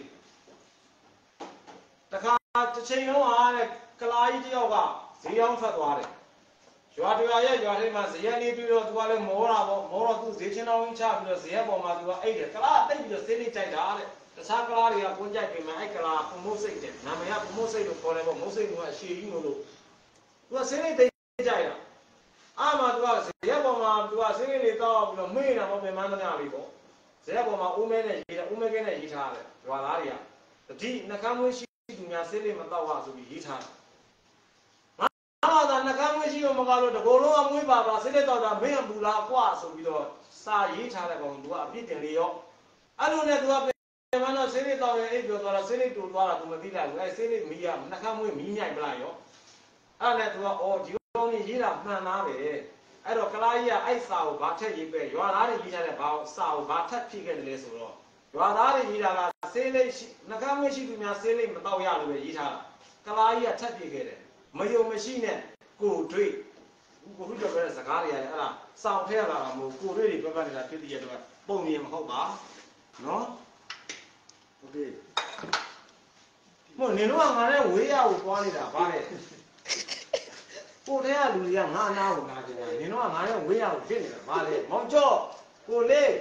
တခါတစ်ချိန်လုံးအားတဲ့ကလာကြီးတယောက်ကဈေးအောင်ထွက်သွားတယ်ရွာတရားရဲ့ရွာထဲမှာဇေယျနေပြီးတော့သူကလည်းမောတာပေါ့မောတော့သူဈေးချင်းတော်ဝင်ချပြီးတော့ဇေယျပေါ်မှာသူကအိတ်တယ်ကလားတိတ်ပြီးတော့ဆေးလေးကြိုက်တာတဲ့တခြားကလားတွေကပွန်းကြိုက်ပြင်မှာအဲ့ကလားပမိုးစိတ်တယ်နာမည်ကပမိုးစိတ်လို့ခေါ်တယ်ပေါ့မိုးစိတ်ကအရှည်ကြီးလို့သူကဆေးလေးတိတ်ကြိုက်တာအားမှာသူကဇေယျပေါ်မှာသူကဆေးလေးတွေတောက်ပြီးတော့မေ့တာပေါ့ပြင်မန်းသမျှလေးပေါ့ဇေယျပေါ်မှာဦးမဲနဲ့ရေးတာဦးမဲကဲနဲ့ရေးထားတယ်ရွာသားတွေကတတိနှကမ်းမွေးရှိသူများဆေးလေးမတော့ရဆိုပြီးရေးထားတယ်အားသာနှကမ်းမွေးရှိလို့မကားလို့တကောလုံးအမွေးပါပါဆေးလေးတော့တာမင်းအပူလားကွာဆိုပြီးတော့စာရေးထားတဲ့ကောင်သူကအပြစ်တင်လေရောအဲ့လိုနဲ့သူကပြန်မတော့ဆေးလေးတော့ရင်အိပ်ပြောသွားတာဆေးလေးတူသွားတာသူမသိလိုက်ဘူးအဲ့ဆေးလေးမီးရနှကမ်းမွေးမီးမြိုက်ပလိုက်ရောအဲ့နဲ့သူကအော်ဒီကောင်ကြီးရေးတာမှန်သားပဲအဲ့တော့ကလားကြီးကအဲ့စာကိုဘာထက်ရေးပဲရွာသားတွေရေးထားတဲ့ဘာစာကိုဘာထက်ဖြည့်ခဲ့တယ်လဲဆိုတော့ရွာသားတွေရေးတာကဆေးလေးနှကမ်းမွေးရှိသူများဆေးလေးမတော့ရလို့ပဲရေးထားတာကလားကြီးကထက်ဖြည့်ခဲ့တယ်မယုံမရှိနဲ့ကိုတွေ့ကိုခုကြော်တဲ့စကားတွေရတယ်အဲ့ဒါစောင့်ထဲလာတာမဟုတ်ကိုတွေ့တွေပြတ်နေတာဖြစ်တည်ရတော့ပုံမြင်မဟုတ်ပါနော်โอเคမို့နင်တို့ကငါနဲ့ဝေးရကိုသွားနေတာဗါတဲ့ကိုထဲကလူတွေကငါအနာကိုနာကြတယ်နင်တို့ကငါနဲ့ဝေးရကိုဖြစ်နေတာဗါလေမောင်ကျော်ကိုလေး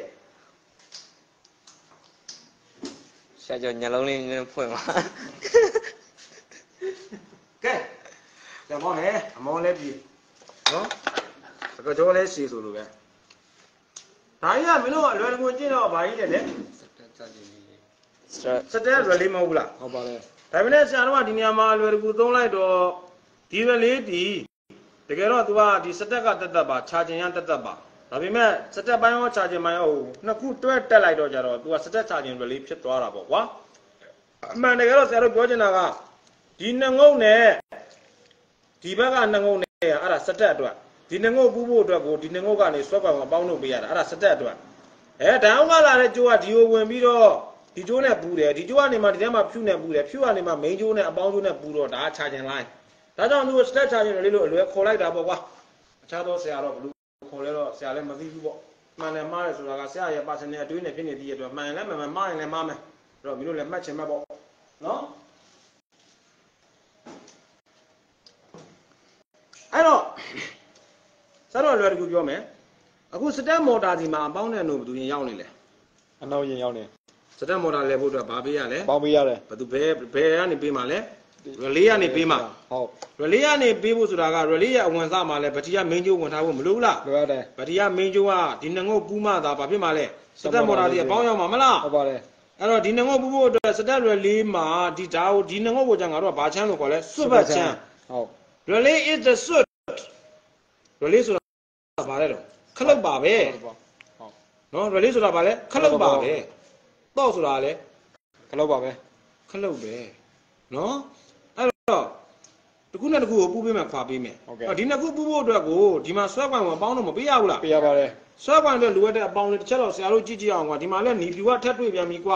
ဆရာကျော်ညလုံးလေးနည်းဖွင့်ပါကဲကျမောင်းလေအမောင်းလဲပြီနော်စကကြောလဲစီဆိုလိုပဲဒါကြီးကမင်းတို့အလွယ်တကူကျင့်တော့ဘာကြီးလဲလေစတဲ့ရလေးမဟုတ်ဘူးလားဟုတ်ပါလေဒါပေမဲ့ဆရာတော်ကဒီနေရာမှာအလွယ်တကူသုံးလိုက်တော့ဒီရလေးဒီတကယ်တော့ तू ကဒီစတက်ကတက်တက်ပါခြာကျင်ရတက်တက်ပါဒါပေမဲ့စတက်ပိုင်းရောခြာကျင်ပိုင်းရောနှစ်ခုတွဲတက်လိုက်တော့ကြတော့ तू ကစတက်ခြာကျင်ရလေးဖြစ်သွားတာပေါ့ကွာအမှန်တကယ်တော့ဆရာတို့ပြောချင်တာကဒီနှငုံနဲ့ဒီဘက်ကနှငုံနဲ့အဲ့ဒါစတက်အတွက်ဒီနှငုံပူးဖို့အတွက်ကိုဒီနှငုံကနေဆွဲကွာမှာပေါင်းလို့ပေးရတာအဲ့ဒါစတက်အတွက်အဲတန်းကလာတဲ့ကျိုးကဒီကိုဝင်ပြီးတော့ဒီကျိုးနဲ့ပူတယ်ဒီကျိုးကနေမှဒီထဲမှာဖြူနဲ့ပူတယ်ဖြူကနေမှ main ကျိုးနဲ့အပေါင်းကျိုးနဲ့ပူတော့ဒါခြာကျင်လိုက်ဒါကြောင့်သူစတက်ခြာကျင်လေးလို့အလွယ်ခေါ်လိုက်တာပေါ့ကွာအခြားသောဆရာတော့ဘယ်လိုခေါ်လဲတော့ဆရာလည်းမသိဘူးပေါ့မှန်တယ်မှားတယ်ဆိုတာကဆရာရဲ့ personal အတွေးနဲ့ဖြစ်နေတည်ရတော့မှန်လည်းမှန်မှန်မှားရင်လည်းမှားမယ်အဲ့တော့မင်းတို့လည်းမှတ်ချင်မှတ်ပေါ့နော်အဲ့တော့ဆရာတော်လွယ်တကူပြောမယ်အခုစတက်မော်တာဒီမှာအပေါင်းနဲ့လို့ဘယ်သူရင်ရောက်နေလဲအနောက်ရင်ရောက်နေစတက်မော်တာလဲဖို့အတွက်ဘာပေးရလဲပေါင်းပေးရတယ်ဘယ်သူဘယ်ဘယ်ကနေပေးမှာလဲရလေးကနေပေးမှာဟုတ်ရလေးကနေပေးဖို့ဆိုတာကရလေးရဲ့အဝင်စားမှာလဲဗတိယမင်းကျိုးဝင်ထားဖို့မလိုဘူးလားလိုရတယ်ဗတိယမင်းကျိုးကဒီနှငုတ်ပူးမှသာဘာဖြစ်မှာလဲစတက်မော်တာဒီအပေါင်းရောက်မှာမလားဟုတ်ပါတယ်အဲ့တော့ဒီနှငုတ်ပူးဖို့အတွက်စတက်ရလေးမှာဒီဓာတ်ဒီနှငုတ်ကိုကြငါတို့ကဘာချမ်းလို့ခေါ်လဲစွတ်ဘတ်ချမ်းဟုတ်ရလေး is the soot ရလေးဆိုတာဘာလဲတော့ခလုတ်ပါပဲဟုတ်နော်ရလေးဆိုတာဘာလဲခလုတ်ပါပဲတော့ဆိုတာလဲခလုတ်ပါပဲခလုတ်ပဲနော်အဲ့တော့တခုနဲ့တခုကိုပူးပေးမယ်ခွာပေးမယ်ဒီနှစ်ခုပူးဖို့အတွက်ကိုဒီမှာဆွဲပွန်အပေါင်းတော့မပေးရဘူးလားပေးရပါတယ်ဆွဲပွန်အတွက်လိုအပ်တဲ့အပေါင်းလေးတစ်ချက်တော့ဆရာတို့ကြည့်ကြည့်အောင်ကွာဒီမှာလဲနီဖြူကထက်တွေ့ပြန်ပြီကွာ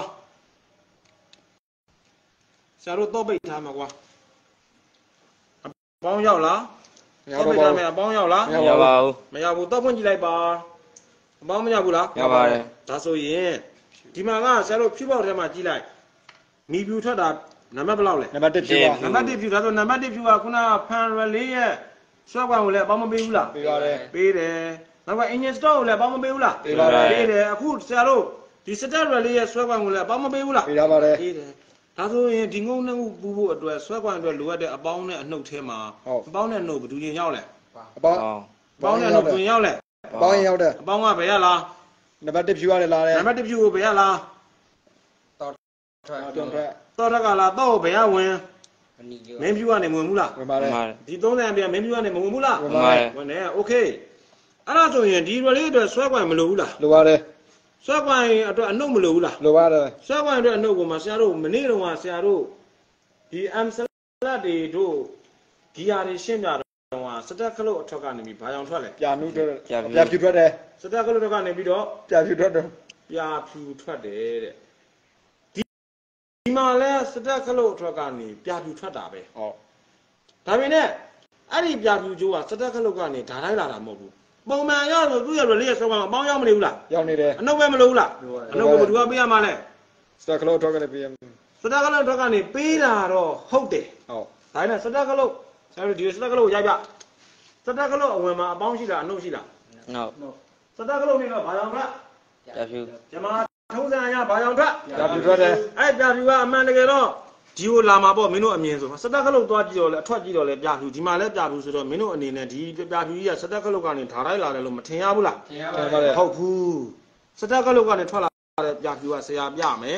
ဆရာတို့တော့ပိတ်ထားမှာကွာအပေါင်းရောက်လားမရပါဘူးတော့မယ်အပေါင်းရောက်လားမရပါဘူးမရဘူးတော့ဖွင့်ကြည့်လိုက်ပါအပေါင်းမရဘူးလားရပါတယ်ဒါဆိုရင်ဒီမှာကဆရာတို့ဖြူပေါက်ထဲမှာကြည့်လိုက်နီဖြူထွက်တာနံပါတ်ဘယ်လောက်လဲနံပါတ်တစ်ဖြူပါနံပါတ်တစ်ဖြူဒါဆိုနံပါတ်တစ်ဖြူကခုနဖန်ရလေးရဲ့ဆွဲကွန်ကိုလည်းအပေါင်းမပေးဘူးလားပေးပါတယ်ပေးတယ်နောက်က engine store ကိုလည်းအပေါင်းမပေးဘူးလားပေးပါတယ်ပေးတယ်အခုဆရာတို့ဒီ start ရလေးရဲ့ဆွဲကွန်ကိုလည်းအပေါင်းမပေးဘူးလားပေးရပါတယ်ပေးတယ်ဒါဆိုရင်ဒီငုံနှစ်ခုပူဖို့အတွက်ဆွဲကွန်အတွက်လိုအပ်တဲ့အပေါင်းနဲ့အနှုတ်ထဲမှာအပေါင်းနဲ့နှုတ်ဘယ်သူရင်ရောက်လဲအပေါင်းအောင်အပေါင်းနဲ့နှုတ်ဘယ်ရင်ရောက်လဲအပေါင်းရင်ရောက်တယ်အပေါင်းကဘယ်ရလားနံပါတ်တစ်ဖြူရတယ်လာတယ်နံပါတ်တစ်ဖြူကိုဘယ်ရလားတွန်ထွက်တော့တက်ကလားတော့ဘယ်ရဝင်မနီကျော်မင်းဖြူကနေဝင်ဘူးလားဝင်ပါတယ်မှန်ပါတယ်ဒီသုံးဆယ်အပြန်မင်းဖြူကနေမဝင်ဘူးလားဝင်မှန်ပါပါတတယ် ယ်ဝင်တယ်โอเคအဲ့ဒါဆိုရင်ဒီရလေးအတွက်ဆွဲကွန်မလိုဘူးလားလိုပါတယ်ဆွဲကွန်အတွက်အနှုတ်မလိုဘူးလားလိုပါတယ်ဆွဲကွန်အတွက်အနှုတ်ကိုမှဆရာတို့မနေ့တုန်းကဆရာတို့ဒီ M စလတ်တွေတို့ဂီယာတွေရှင်းပြတော့စတက်ခလုတ်အထွက်ကနေပြီးဘာကြောင်ထွက်လဲပြာနုထွက်ပြာဖြူထွက်တယ်စတက်ခလုတ်ထွက်ကနေပြီးတော့ပြာဖြူထွက်တယ်ပြာဖြူထွက်တယ်တဲ့ဒီဒီမှာလဲစတက်ခလုတ်အထွက်ကနေပြာဖြူထွက်တာပဲဟုတ်ဒါပေမဲ့အဲ့ဒီပြာဖြူကျိုးကစတက်ခလုတ်ကနေဓာတိုင်းလာတာမဟုတ်ဘူးပုံမှန်ရောက်လို့သူ့ရဲ့လေးရဲ့ဆွဲကွန်အပေါင်းရောက်မနေဘူးလားရောက်နေတယ်အနှုတ်ပဲမလိုဘူးလားအနှုတ်ကိုဘယ်သူကပေးရမှာလဲစတက်ခလုတ်ထွက်ကလည်းပေးရမယ်စတက်ခလုတ်ထွက်ကနေပေးတာတော့ဟုတ်တယ်ဟုတ်ဒါနဲ့စတက်ခလုတ်ဆရာတို့ဒီစတက်ခလုတ်ရိုက်ပြစတက်ခလုတ်အဝင်မှာအပေါင်းရှိလားအနှုတ်ရှိလားနောက်စတက်ခလုတ်နေတော့ဘာကြောင်ထွက်ပြဖြူကျမထုံးစံအရဘာကြောင်ထွက်ပြာဖြူထွက်တယ်အဲ့ပြဖြူကအမှန်တကယ်တော့ဒီကိုလာမှာပေါ့မင်းတို့အမြင်ဆိုစတက်ခလုတ်သွားကြည့်တော့လေအထွက်ကြည့်တော့လေပြဖြူဒီမှာလည်းပြဖြူဆိုတော့မင်းတို့အနေနဲ့ဒီပြဖြူကြီးကစတက်ခလုတ်ကနေဓာတိုင်းလာတယ်လို့မထင်ရဘူးလားထင်ပါတယ်ဟုတ်ဘူးစတက်ခလုတ်ကနေထွက်လာတဲ့ပြဖြူကဆရာပြမယ်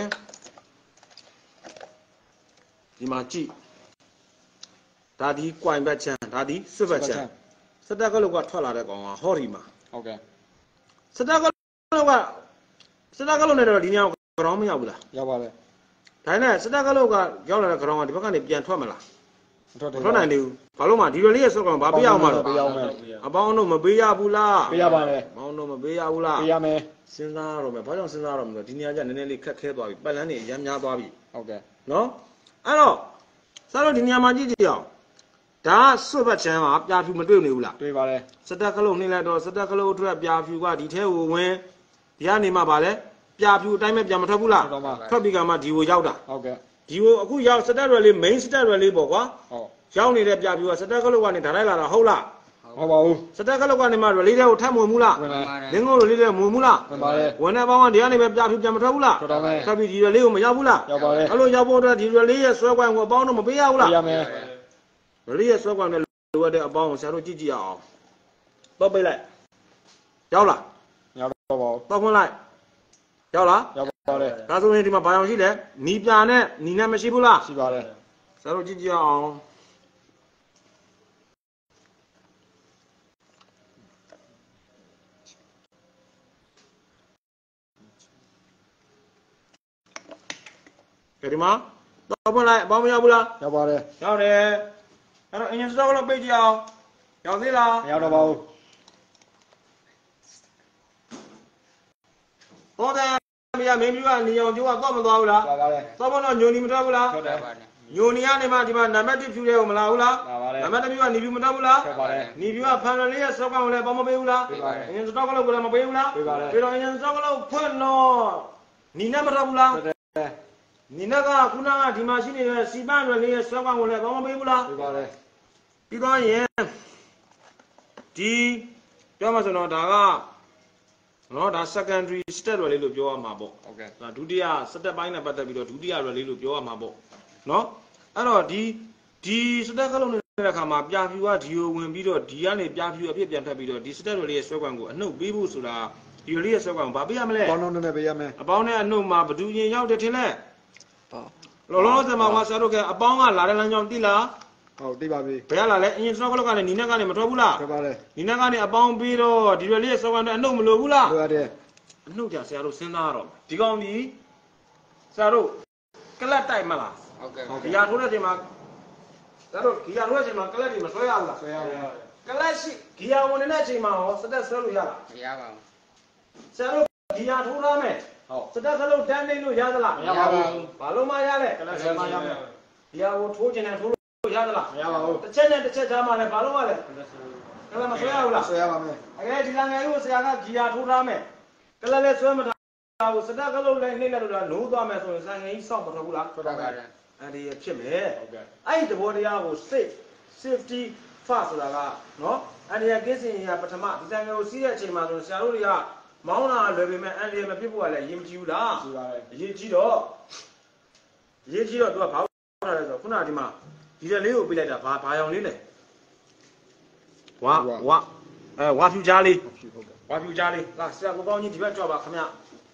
ဒီမှာကြည့်ဒါဒီကွိုင်ဘက်ချမ်းဒါဒီစွတ်ဘက်ချမ်းစတက်ကလုတ်ကထွက်လာတဲ့ကောင်ကဟောဒီမှာဟုတ်ကဲ့စတက်ကလုတ်ကစတက်ကလုတ်နဲ့တော့ဒီညောင်ဂရောင်းမရောက်ဘူးလားရောက်ပါတယ်ဒါနဲ့စတက်ကလုတ်ကရောက်လာတဲ့ဂရောင်းကဒီဘက်ကနေပြန်ထွက်မလားထွက်တယ်ထွက်နိုင်သေးဘူးဘာလို့မှဒီလိုလေးရဲ့ဆွတ်ကောင်ဘာပေးရအောင်မလို့ပေးရအောင်မယ်အပေါင်းတော့မပေးရဘူးလားပေးရပါတယ်အပေါင်းတော့မပေးရဘူးလားပေးရမယ်စဉ်းစားရတော့မယ်ဘာကြောင့်စဉ်းစားရတော့မလဲဒီနေရာကျနည်းနည်းလေးခက်ခဲသွားပြီပတ်လန်းနေရမ်းများသွားပြီဟုတ်ကဲ့နော်အဲ့တော့စားတော့ဒီနေရာမှာကြည့်ကြည့်အောင်ဒါစွတ်ဘက်ချမ်းကပြာဖြူမတွေ့နေဘူးလားတွေ့ပါတယ်စတက်ခလုတ်နှိမ့်လိုက်တော့စတက်ခလုတ်အတွက်ပြာဖြူကဒီထဲကိုဝင်ဒီကနေမှပါလေပြာဖြူအတိုင်းပဲပြန်မထွက်ဘူးလားထွက်ပြီးကမှဒီကိုရောက်တာဟုတ်ကဲ့ဒီကိုအခုရောက်စတက်ရွယ်လေး main စတက်ရွယ်လေးပေါ့ကွာဟုတ်ရောက်နေတဲ့ပြာဖြူကစတက်ခလုတ်ကနေဓာတ်လိုက်လာတာဟုတ်လားဟဟုတ်ပါဘူးစတက်ကလောက်ကနေမှရလေးတွေကိုထပ်မဝင်ဘူးလားဝင်ပါလင်းကုန်းရလေးတွေမဝင်ဘူးလားဝင်ပါတယ်ဝင်တဲ့ပေါင်းကဒီကနေပဲပြဖြူပြန်မထွက်ဘူးလားထွက်တော့မယ်ထွက်ပြီးဒီရလေးကိုမရောက်ဘူးလားရောက်ပါတယ်အဲ့လိုရောက်ဖို့အတွက်ဒီရလေးရဲ့ဆွဲကွိုင်းကိုအပေါင်းတော့မပေးရဘူးလားပြရမယ်ရလေးရဲ့ဆွဲကွိုင်းနဲ့လိုအပ်တဲ့အပေါင်းကိုဆရာတို့ကြည့်ကြည့်အောင်တော့ပိတ်လိုက်ရောက်လားရောက်တော့ပါဘူးတော့ဖွင့်လိုက်ရောက်လားရောက်ပါတယ်ဒါဆိုရင်ဒီမှာဘာအောင်ရှိလဲနီပြာနဲ့နီနဲ့မရှိဘူးလားရှိပါတယ်ဆရာတို့ကြည့်ကြည့်အောင်ကဲဒီမှာတော့ဖွင့်လိုက်အပေါင်းမရောက်ဘူးလားရောက်ပါတယ်ရောက်တယ်အဲ့တော့အင်ဂျင်စတော့ကတော့ပိတ်ကြည့်အောင်ရောက်သေးလားမရောက်တော့ပါဘူးတော့တယ်မရမင်းပြကနေအောင်ကျိုးကတော့မသွားဘူးလားသွားပါတယ်တော့ဘောတော့ညိုနီမထွက်ဘူးလားထွက်တယ်ညိုနီကနေမှဒီမှာနံပါတ်တစ်ဖြူတဲ့ကိုမလာဘူးလားလာပါတယ်နံပါတ်တစ်ဖြူကနေဖြူမထွက်ဘူးလားထွက်ပါတယ်နီဖြူကဖန်ရလေးရဲ့စတော့ကောင်လည်းပေါင်းမပေးဘူးလားပေးပါတယ်အင်ဂျင်စတော့ကလို့လည်းမပေးဘူးလားပေးပါတယ်ပြီးတော့အင်ဂျင်စတော့ကလို့ဖွင့်တော့နီနဲ့မထွက်ဘူးလားထွက်တယ်နီနဲ့ကခုနကဒီမှာရှိနေတဲ့စီပန်းရလေးရဲ့စတော့ကောင်ကိုလည်းပေါင်းမပေးဘူးလားပြပါတယ်ပြီးတော့ရင်ဒီပြောမှဆိုတော့ဒါကနော်ဒါ secondary step လေးလို့ပြောရမှာပေါ့ဟုတ်ကဲ့ဒါဒုတိယ step ပိုင်းနဲ့ပတ်သက်ပြီးတော့ဒုတိယရွယ်လေးလို့ပြောရမှာပေါ့နော်အဲ့တော့ဒီဒီ step ခလုံးနေတဲ့အခါမှာပြာဖြူကဒီကိုဝင်ပြီးတော့ဒီကနေပြာဖြူအဖြစ်ပြန်ထွက်ပြီးတော့ဒီ step ရွယ်လေးရဲ့ဆွဲကွံကိုအနှုတ်ပေးဖို့ဆိုတာဒီရွယ်လေးရဲ့ဆွဲကွံကိုဘာပေးရမလဲပေါင်းတော့နဲ့ပေးရမယ်အပေါင်းနဲ့အနှုတ်မှာဘဒူရင်ရောက်တယ်ထင်လဲပေါ့လောလောဆယ်မှာကဆရာတို့ကအပေါင်းကလာတဲ့လမ်းကြောင်းတိလားဟုတ်သိပါပြီဘယ်ကလာလဲအင်ဂျင်စတော့ကလောက်ကနေနီနဲ့ကနေမထွက်ဘူးလားထွက်ပါတယ်နီနဲ့ကနေအပေါင်းပြီးတော့ဒီရွယ်လေးရဲ့ဆွဲကွံနဲ့အနှုတ်မလိုဘူးလားလိုရတယ်အနှုတ်ကြဆရာတို့စဉ်းစားတော့ဒီကောင်ကြီးဆရာတို့ကလတ်တိုက်မလားဟုတ်ကဲ့ဂီယာထိုးတဲ့အချိန်မှာဆရာတို့ဂီယာထိုးတဲ့အချိန်မှာကလတ်တွေမဆွဲရဘူးလားဆွဲရမယ်ကလတ်ရှိဂီယာဝင်နေတဲ့အချိန်မှာရောစတက်ဆွဲလို့ရလားမရပါဘူးဆရာတို့ဂီယာထိုးထားမယ်ဟုတ်စတက်ခလုတ်တန်းနေလို့ရသလားမရပါဘူးဘာလို့မရလဲကလပ်ဆွဲမှရမယ်ဂီယာကိုထိုးခြင်းနဲ့ထိုးလို့ရသလားမရပါဘူးတစ်ချက်နဲ့တစ်ချက်ကြားမှာလည်းဘာလို့မလဲကလတ်မဆွဲရဘူးလားဆွဲရပါမယ်အဲဒီလငယ်ကိုဆရာကဂီယာထိုးထားမယ်ကလတ်လည်းဆွဲမထားဘူးစတက်ခလုတ်လည်းနှိမ့်လိုက်လို့လားနိုးသွားမယ်ဆိုရင်ဆန်ငယ်ကြီးစောင့်မထွက်ဘူးလားထွက်တော့မယ်အဲ့ဒီဖြစ်မယ်ဟုတ်ကဲ့အဲ့ဒီသဘောတရားကို safe safety first ဆိုတာကနော်အန်ဒီယာကင်းစင်ရပထမဒီဆိုင်ကိုစီးတဲ့အချိန်မှာဆိုဆရာတို့တွေကမောင်းလာလွယ်ပေမဲ့အန်ဒီယာမဖြစ်ဖို့ကလည်းအရေးမကြီးဘူးလားရှိပါတယ်အရေးကြီးတော့အရေးကြီးတော့ तू ကဘာလို့ထားလဲဆိုတော့ခုနကဒီမှာဒီလက်လေးကိုပြလိုက်တာဘာဘာရောင်လေးလဲဝါဝါအဲဝါဖြူကြားလေးဟုတ်ဟုတ်ကဲ့ဝါဖြူကြားလေးလာဆရာကိုကောင်းကြီးဒီဘက်ကြွပါခင်ဗျ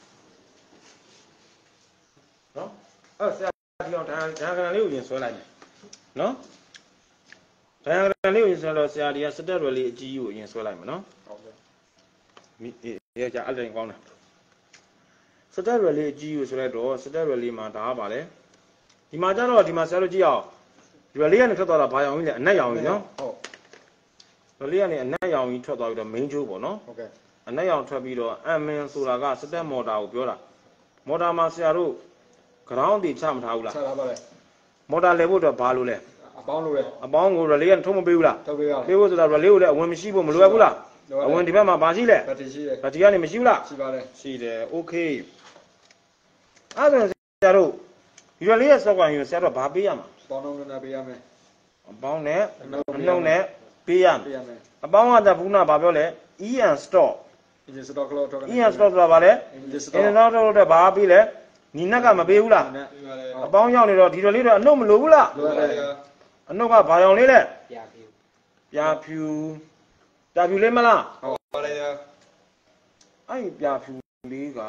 နော်အဲ့ဆရာဒီအောင်ဒါဒါကလေးကိုရင်ဆွဲလိုက်မယ်နော်ဒါကလေးကိုရင်ဆွဲတော့ဆရာဒီကစတက်ရွယ်လေးအကြီးကိုရင်ဆွဲလိုက်မယ်နော်ဟုတ်ကဲ့မိရကြအဲ့ဒါကောင်းတယ်စတက်ရွယ်လေးအကြီးကိုဆိုလိုက်တော့စတက်ရွယ်လေးမှာဒါကပါလေဒီမှာကျတော့ဒီမှာဆရာတို့ကြည့်အောင်ရွယ်လေးကနေထွက်သွားတာဘာရောင်ကြီးလဲအနက်ရောင်ကြီးနော်ဟုတ်ရွယ်လေးကနေအနက်ရောင်ကြီးထွက်သွားပြီးတော့ main ချိုးပေါ့နော်ဟုတ်ကဲ့အနက်ရောင်ထွက်ပြီးတော့အမ်မင်ဆိုတာကစတက်မော်တာကိုပြောတာမော်တာမှာဆရာတို့ ground တွေချမထားဘူးလားဆက်လာပါလေမော်တာလဲဖို့တော့ဘာလို့လဲအပေါင်းလို့ရအပေါင်းကိုရလေးကထုံးမပေးဘူးလားထုတ်ပေးရပေးဖို့ဆိုတာရလေးကိုလည်းအဝင်မရှိဖို့မလွယ်ဘူးလားအဝင်ဒီဘက်မှာဘာရှိလဲဘတ်တီရှိတယ်ဗတ်တီကနေမရှိဘူးလားရှိပါတယ်ရှိတယ်โอเคအဲ့ဒါဆရာတို့ဒီရလေးရဲ့စောက်ကွန်ယူဆရာတို့ဘာပေးရမှာပေါင်းတော့နဲ့ပေးရမယ်အပေါင်းနဲ့အနှုတ်နဲ့ပေးရမယ်ပေးရမယ်အပေါင်းကတည်းကဘူးနာဘာပြောလဲ E and stop engine stock လောက်ထုတ် E and stop ဆိုတာဘာလဲ engine stock အင်းတော့တော့တော့ဘာပေးလဲနီနက်ကမပေးဘူးလားနဲ့အပေါင်းရောက်နေတော့ဒီရလေးတော့အနှုတ်မလိုဘူးလားလိုရတယ်အနှုတ်ကဘာရောင်လေးလဲပြပြူပြာဖြူပြာဖြူလေးမလားဟုတ်ပါတယ်အဲ့ဒီပြာဖြူလေးက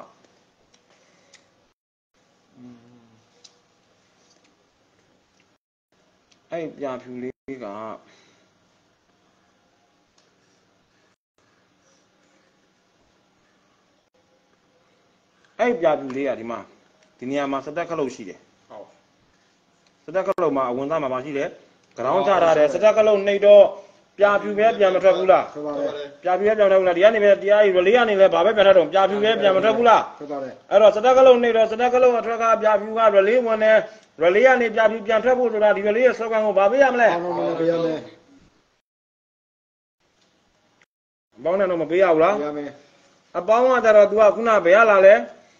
အဲ့ဒီပြာဖြူလေးကအဲ့ဒီပြာဖြူလေးကဒီမှာဒီနေရာမှာစတက်ခလုတ်ရှိတယ်ဟုတ်စတက်ကလုံးမှာအဝင်သားမှာမရှိတယ်ဂရောင်းချထားတယ်စတက်ကလုံးနှိပ်တော့ပြာဖြူပဲပြန်မထွက်ဘူးလားထွက်ပါတယ်ပြာဖြူပဲပြန်မထွက်ဘူးလားဒီကနေပဲတရားကြီးရလေးကနေလဲဘာပဲပြန်ထွက်တော့ပြာဖြူပဲပြန်မထွက်ဘူးလားထွက်ပါတယ်အဲ့တော့စတက်ကလုံးနှိပ်တော့စတက်ကလုံးအထွက်ကပြာဖြူကရလေးဝင်တယ်ရလေးကနေပြာဖြူပြန်ထွက်ဖို့ဆိုတာဒီရလေးရဲ့စောကန်ကိုဘာပေးရမလဲပေါင်းတော့နဲ့ပေးရမယ်ဘောင်းနဲ့တော့မပေးရဘူးလားပေးရမယ်အပေါင်းကကြတော့ तू ကခုနဘယ်ရလာလဲ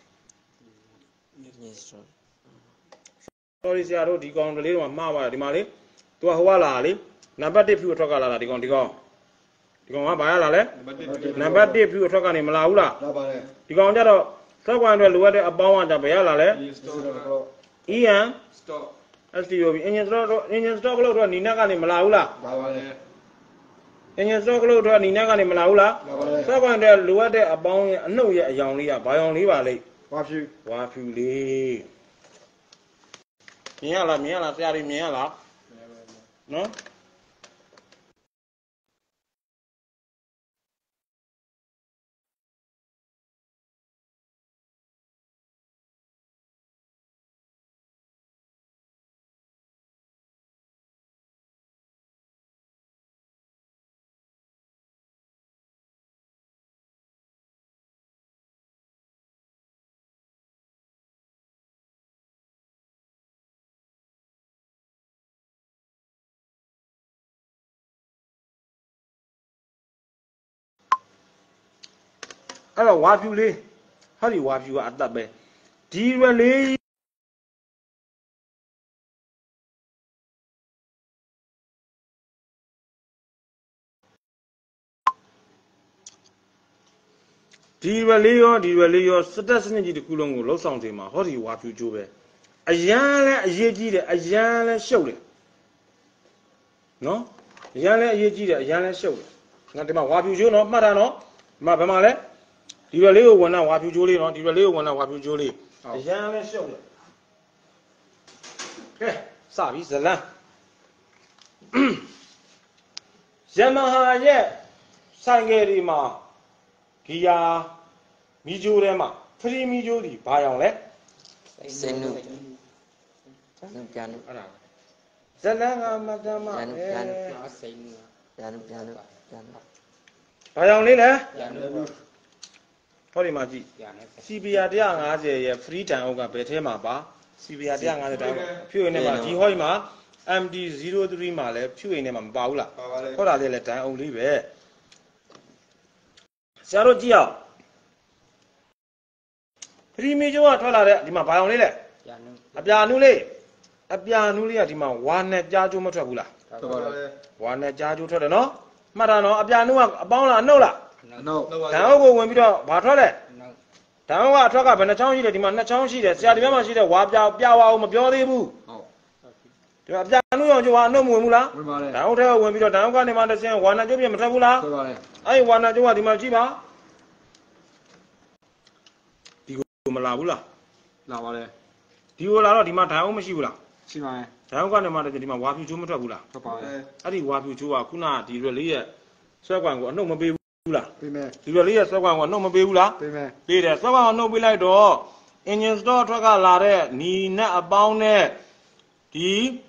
ညစ်စတော့ sorry ဆရာတို့ဒီကောင်လေးတော့မှားပါတယ်ဒီမှာလေ तू ကဟိုကလာလေနံပါတ်တစ်ဖြူအထွက်ကလာတာဒီကောင်ဒီကောင်ဒီကောင်ကဘာရလာလဲနံပါတ်တစ်ဖြူအထွက်ကနေမလာဘူးလားလာပါလေဒီကောင်ကြတော့စက်ကွန်အတွက်လိုအပ်တဲ့အပေါင်းကကြဘယ်ရလာလဲ E N stop S T O B engine stock engine stock လို့တော့နီနက်ကနေမလာဘူးလားလာပါလေ engine stock လို့တော့နီနက်ကနေမလာဘူးလားလာပါလေစက်ကွန်အတွက်လိုအပ်တဲ့အပေါင်းရဲ့အနှုတ်ရဲ့အယောင်လေးကဘာယောင်လေးပါလိမ့်ဝါဖြူဝါဖြူလေးမြင်ရလားမြင်ရလားဆရာကြီးမြင်ရလားနော်အဲ့တော့ဝါဖြူလေးဟာဒီဝါဖြူကအသက်ပဲဒီရွယ်လေးဒီရွယ်လေးရောဒီရွယ်လေးရောစတက်စနစ်ကြီးတစ်ခုလုံးကိုလှုပ်ဆောင်ချိန်မှာဟောဒီဝါဖြူကျိုးပဲအရန်လဲအရေးကြီးတယ်အရန်လဲရှုပ်တယ်နော်အရန်လဲအရေးကြီးတယ်အရန်လဲရှုပ်တယ်ငါဒီမှာဝါဖြူကျိုးနော်မှတ်တာနော်ဒီမှာဘယ်မှာလဲဒီရွယ်လေးကိုဝင်တာဝါဖြူကျိုးလေးနော်ဒီရွယ်လေးကိုဝင်တာဝါဖြူကျိုးလေးအရန်လဲရှုပ်တယ်ကဲစပြီဇလန်ယမဟာရဲ့ဆိုင်ကယ်ဒီမှာဂီယာမီဂျိုထဲမှာဖရီမီဂျိုဒီဘာရောင်လဲစိတ်နုကျန်ပြန်နုအဲ့ဒါဇလန်ကမတမပြန်နုပြန်နုအဲစိတ်နုပြန်နုပြန်နုပြန်နုဘာရောင်လေးလဲပြန်နုဟောဒီမှာကြည့် စီပီအာone fiftyရဲ့ free time out ကဘယ်ထဲမှာပါ စီပီအာone fiftyတိုင်းဖြူရင်းထဲမှာဒီဟောဒီမှာ M D zero three မှာလည်းဖြူရင်းထဲမှာမပါဘူးလားပါပါလေဟောတာလေးလည်းတိုင်အောင်လေးပဲဆရာတို့ကြည့်အောင်ဖရီမီဂျိုကထွက်လာတဲ့ဒီမှာဘာအောင်လေးလဲပြန်နုအပြာနုလေးအပြာနုလေးကဒီမှာဝါနဲ့ကြားကျိုးမထွက်ဘူးလားလာပါလေဝါနဲ့ကြားကျိုးထွက်တယ်နော်မှတ်တာနော်အပြာနုကအပေါင်းလားအနှုတ်လားနောက်ဓာတ်အုပ်ကိုဝင်ပြီးတော့ဘာထွက်လဲနုဓာတ်အုပ်ကအထွက်ကဘယ်နှချောင်းရှိတယ်ဒီမှာနှစ်ချောင်းရှိတယ်ဆရာဒီဘက်မှာရှိတဲ့ဝါပြပြဝါအောင်မပြောသေးဘူးဟုတ်ဒီမှာအပြာနုရောင်ကျိုးကအနှုတ်မဝင်ဘူးလားဝင်ပါလေဓာတ်အုပ်ထဲကိုဝင်ပြီးတော့ဓာတ်အုပ်ကနေမှတစ်ဆင်းဝါနဲ့ကျိုးပြမထွက်ဘူးလားထွက်ပါလေအဲ့ဒီဝါနဲ့ကျိုးကဒီမှာကြည့်ပါဒီကိုမလာဘူးလားလာပါလေဒီကိုလာတော့ဒီမှာဓာတ်အုပ်မရှိဘူးလားရှိပါရဲ့ဓာတ်အုပ်ကနေမှတစ်ဆင်းဒီမှာဝါဖြူကျိုးမထွက်ဘူးလားထွက်ပါလေအဲ့ဒီဝါဖြူကျိုးကခုနကဒီရွက်လေးရဲ့ဆွဲကွန်ကိုအနှုတ်မပေးဘူးလားပေးမယ်ဒီရွက်လေးရဲ့ဆွဲကွန်ကိုအနှုတ်မပေးဘူးလားပေးမယ်ပေးတယ်ဆွဲကွန်ကိုနှုတ်ပေးလိုက်တော့ engine store ထွက်ကလာတဲ့နီနဲ့အပေါင်းနဲ့ဒီ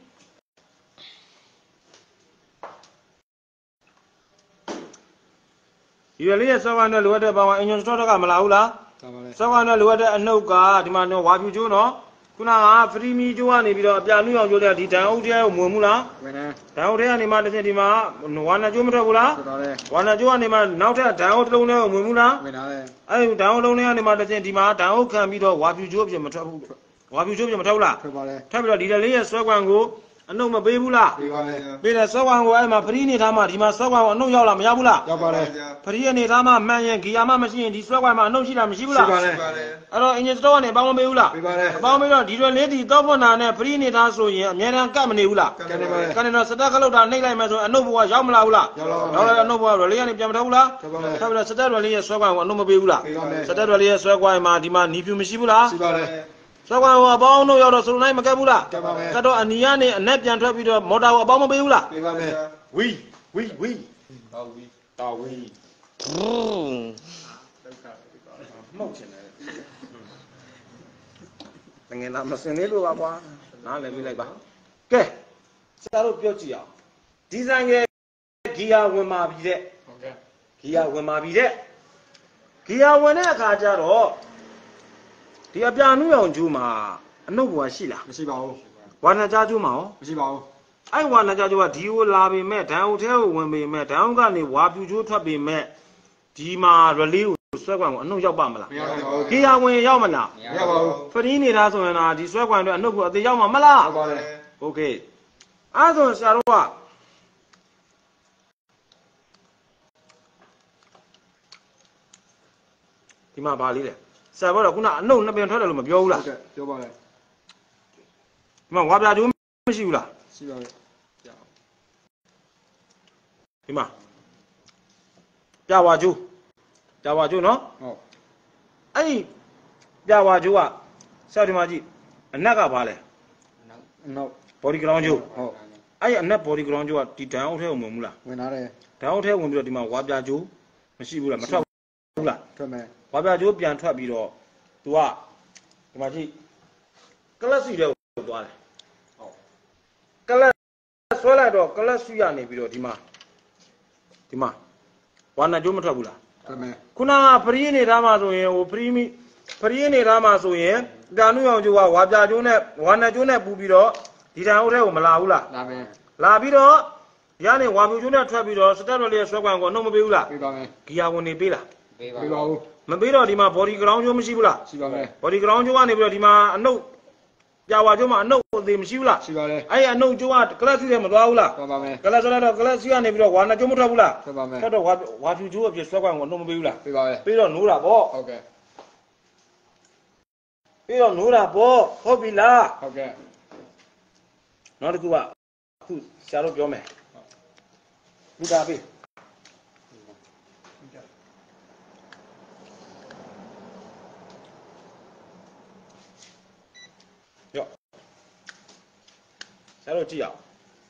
ဒီရွက်လေးရဲ့ဆွဲကွန်နဲ့လိုအပ်တဲ့ပေါင်းက engine store ထွက်ကမလာဘူးလားလာပါလေဆွဲကွန်နဲ့လိုအပ်တဲ့အနှုတ်ကဒီမှာတော့ဝါဖြူကျိုးနော်ခုနကဖရီမီကျိုးကနေပြီးတော့အပြာနုရောင်ကျိုးတဲ့ဒီတန်အုပ်ထဲကိုမဝင်ဘူးလားဝင်နေတန်အုပ်ထဲကနေမှတစ်ချက်ဒီမှာဝါနာကျိုးမထွက်ဘူးလားထွက်ပါလေဝါနာကျိုးကနေမှနောက်ထပ်ဒန်အုပ်တစ်လုံးထဲကိုဝင်ဘူးလားဝင်လာလေအဲ့ဒီဒန်အုပ်လုံးထဲကနေမှတစ်ချက်ဒီမှာဒန်အုပ်ခံပြီးတော့ဝါဖြူကျိုးပြင်မထွက်ဘူးဝါဖြူကျိုးပြင်မထွက်ဘူးလားထွက်ပါလေထပ်ပြီးတော့ဒီလေးရဲ့ဆွဲကွန်ကိုအနှုတ်မပေးဘူးလားပေးပါလေပေးတယ်ဆွဲကွန်ကိုအဲ့မှာဖရီနေထားမှဒီမှာဆွဲကွန်ကိုအနှုတ်ရောက်လာမရောက်ဘူးလားရောက်ပါလေဖရီရဲ့နေထားမှမှန်ရင်ဂီယာမှမရှိရင်ဒီဆွဲကွန်မှာအနှုတ်ရှိတာမရှိဘူးလားရှိပါလေအဲ့တော့ engine store ကနေအပေါင်းမပေးဘူးလားပေးပါလေအပေါင်းပေးတော့ဒီရွယ်လေးဒီတော့ဖွင့်တာနဲ့ဖရီနေသားဆိုရင်အများတန်းကတ်မနေဘူးလားကနေပါလေကနေတော့စတက်ခလုတ်တာနှိပ်လိုက်မယ်ဆိုရင်အနှုတ်ဘဝရောက်မလာဘူးလားရောက်လာပါရောက်လာအနှုတ်ဘဝရွယ်လေးကနေပြန်မထွက်ဘူးလားထွက်ပါလေထပ်ပြီးတော့စတက်ရွယ်လေးရဲ့ဆွဲကွန်ကိုအနှုတ်မပေးဘူးလားပေးပါမယ်စတက်ရွယ်လေးရဲ့ဆွဲကွန်မှာဒီမှာနီဖြူမရှိဘူးလားရှိပါလေဆွဲကွန်ကိုအပေါင်းတို့ရောက်တော့စလုံးနိုင်မကက်ဘူးလားကက်ပါမယ်ကတ်တော့အနီကနေအနက်ပြန်ထွက်ပြီးတော့မော်တာကိုအပေါင်းမပေးဘူးလားပေးပါမယ်ဝီဝီဝီဟုတ်ပြီတော်ဝီဘုံမှုတ်ချင်တယ်တငယ်လာမစင်လေးလို့ပါကွာနားလည်ပြီးလိုက်ပါကဲဆရာတို့ပြောကြည့်အောင်ဒီဇိုင်းရဲ့ဂီယာဝင်มาပြီတဲ့ဟုတ်ကဲ့ဂီယာဝင်มาပြီတဲ့ဂီယာဝင်တဲ့အခါကျတော့ဒီအပြာနုရောင်ကျူးမှာအနှုတ်ဘဝရှိလားမရှိပါဘူးဝါနာကြားကျူးမှာရောမရှိပါဘူးအဲ့ဝါနာကြားကျူးကဒီကိုလာပေမဲ့ဓာန်အုပ်ထဲကိုဝင်ပေမဲ့ဓာန်အုပ်ကနေဝါပြူကျိုးထွက်ပေမဲ့ဒီမှာရလေးကိုဆွဲကွန်ကိုအနှုတ်ရောက်ပါမလားမရောက်ပါဘူးဂီယာဝင်ရောက်မလားမရောက်ပါဘူးဖရီးနေတာဆိုရင်တော့ဒီဆွဲကွန်အတွက်အနှုတ်ကိုအသေးရောက်မှာမလားဟုတ်ပါလေโอเคအဲ့ဆိုဆရာတို့ကမှာဘာလေးလဲဆက်ဘောတော့ခုနအနှုတ်နှစ်ပင်ထွက်တယ်လို့မပြောဘူးလားဟုတ်ကဲ့ပြောပါလေဒီမှာဝါပြကျိုးမရှိဘူးလားရှိပါလေဒီမှာပြဝါကျိုးပြဝါကျိုးနော်ဟုတ်အဲ့ဒီပြဝါကျိုးကဆက်ဒီမှာကြည့်အနက်ကဘာလဲနောက် body ground ကျိုးဟုတ်အဲ့ဒီအနက် body ground ကျိုးကဒီဒန်အောက်ထဲကိုဝင်ဘူးလားဝင်လာတယ်ဒန်အောက်ထဲဝင်ပြီးတော့ဒီမှာဝါပြကျိုးမရှိဘူးလားမထွက်ဘူးလားထွက်မယ်ဝါပြကျိုးပြန်ထွက်ပြီးတော့ तू ကဒီမှာကြည့်ကလပ်စီတဲ့ကိုသွားတယ်ဟုတ်ကလပ်ဆွဲလိုက်တော့ကလပ်စီရနေပြီးတော့ဒီမှာဒီမှာဝါနာကျိုးမထွက်ဘူးလားထွက်မယ်ခုနကဖရီးနေသားမှာဆိုရင်ဟိုဖရီးမီဖရီးနေသားမှာဆိုရင်တာနုရောင်ကျိုးကဝါပြကျိုးနဲ့ဝါနာကျိုးနဲ့ပူပြီးတော့ဒီတန်အုပ်ထဲကိုမလာဘူးလားလာမယ်လာပြီးတော့ဒီကနေဝါပြူကျိုးနဲ့ထွက်ပြီးတော့စတက်တော်လေးဆွဲကွန်ကိုနှုတ်မပေးဘူးလားပြပါမယ်ဂီယာဝင်နေပေးလားပေးပါပြပါဦးမပေးတော့ဒီမှာ body ground ကျိုးမရှိဘူးလားရှိပါမယ် body ground ကျိုးကနေပြီးတော့ဒီမှာအနှုတ်ပြဝါကျိုးမှာအနှုတ်အသေးမရှိဘူးလားရှိပါလေအဲ့ဒီအနှုတ်ကျိုးကကလပ်စီထဲမသွားဘူးလားပြပါမယ်ကလပ်ဆိုတော့ကလပ်စီကနေပြီးတော့ဝါနာကျိုးမထွက်ဘူးလားပြပါမယ်ထွက်တော့ဝါဝါပြူကျိုးအပြည့်ဆွဲကွန်ကိုနှုတ်မပေးဘူးလားပြပါမယ်ပြီးတော့နိုးတာပေါ့ဟုတ်ကဲ့ပြီးတော့နိုးတာပေါ့ဟုတ်ပြီလားဟုတ်ကဲ့နောက်တစ်ခုကအခုဆရာတို့ပြောမယ်ဘုရားပေးရောဆရာတို့ကြည့်အောင်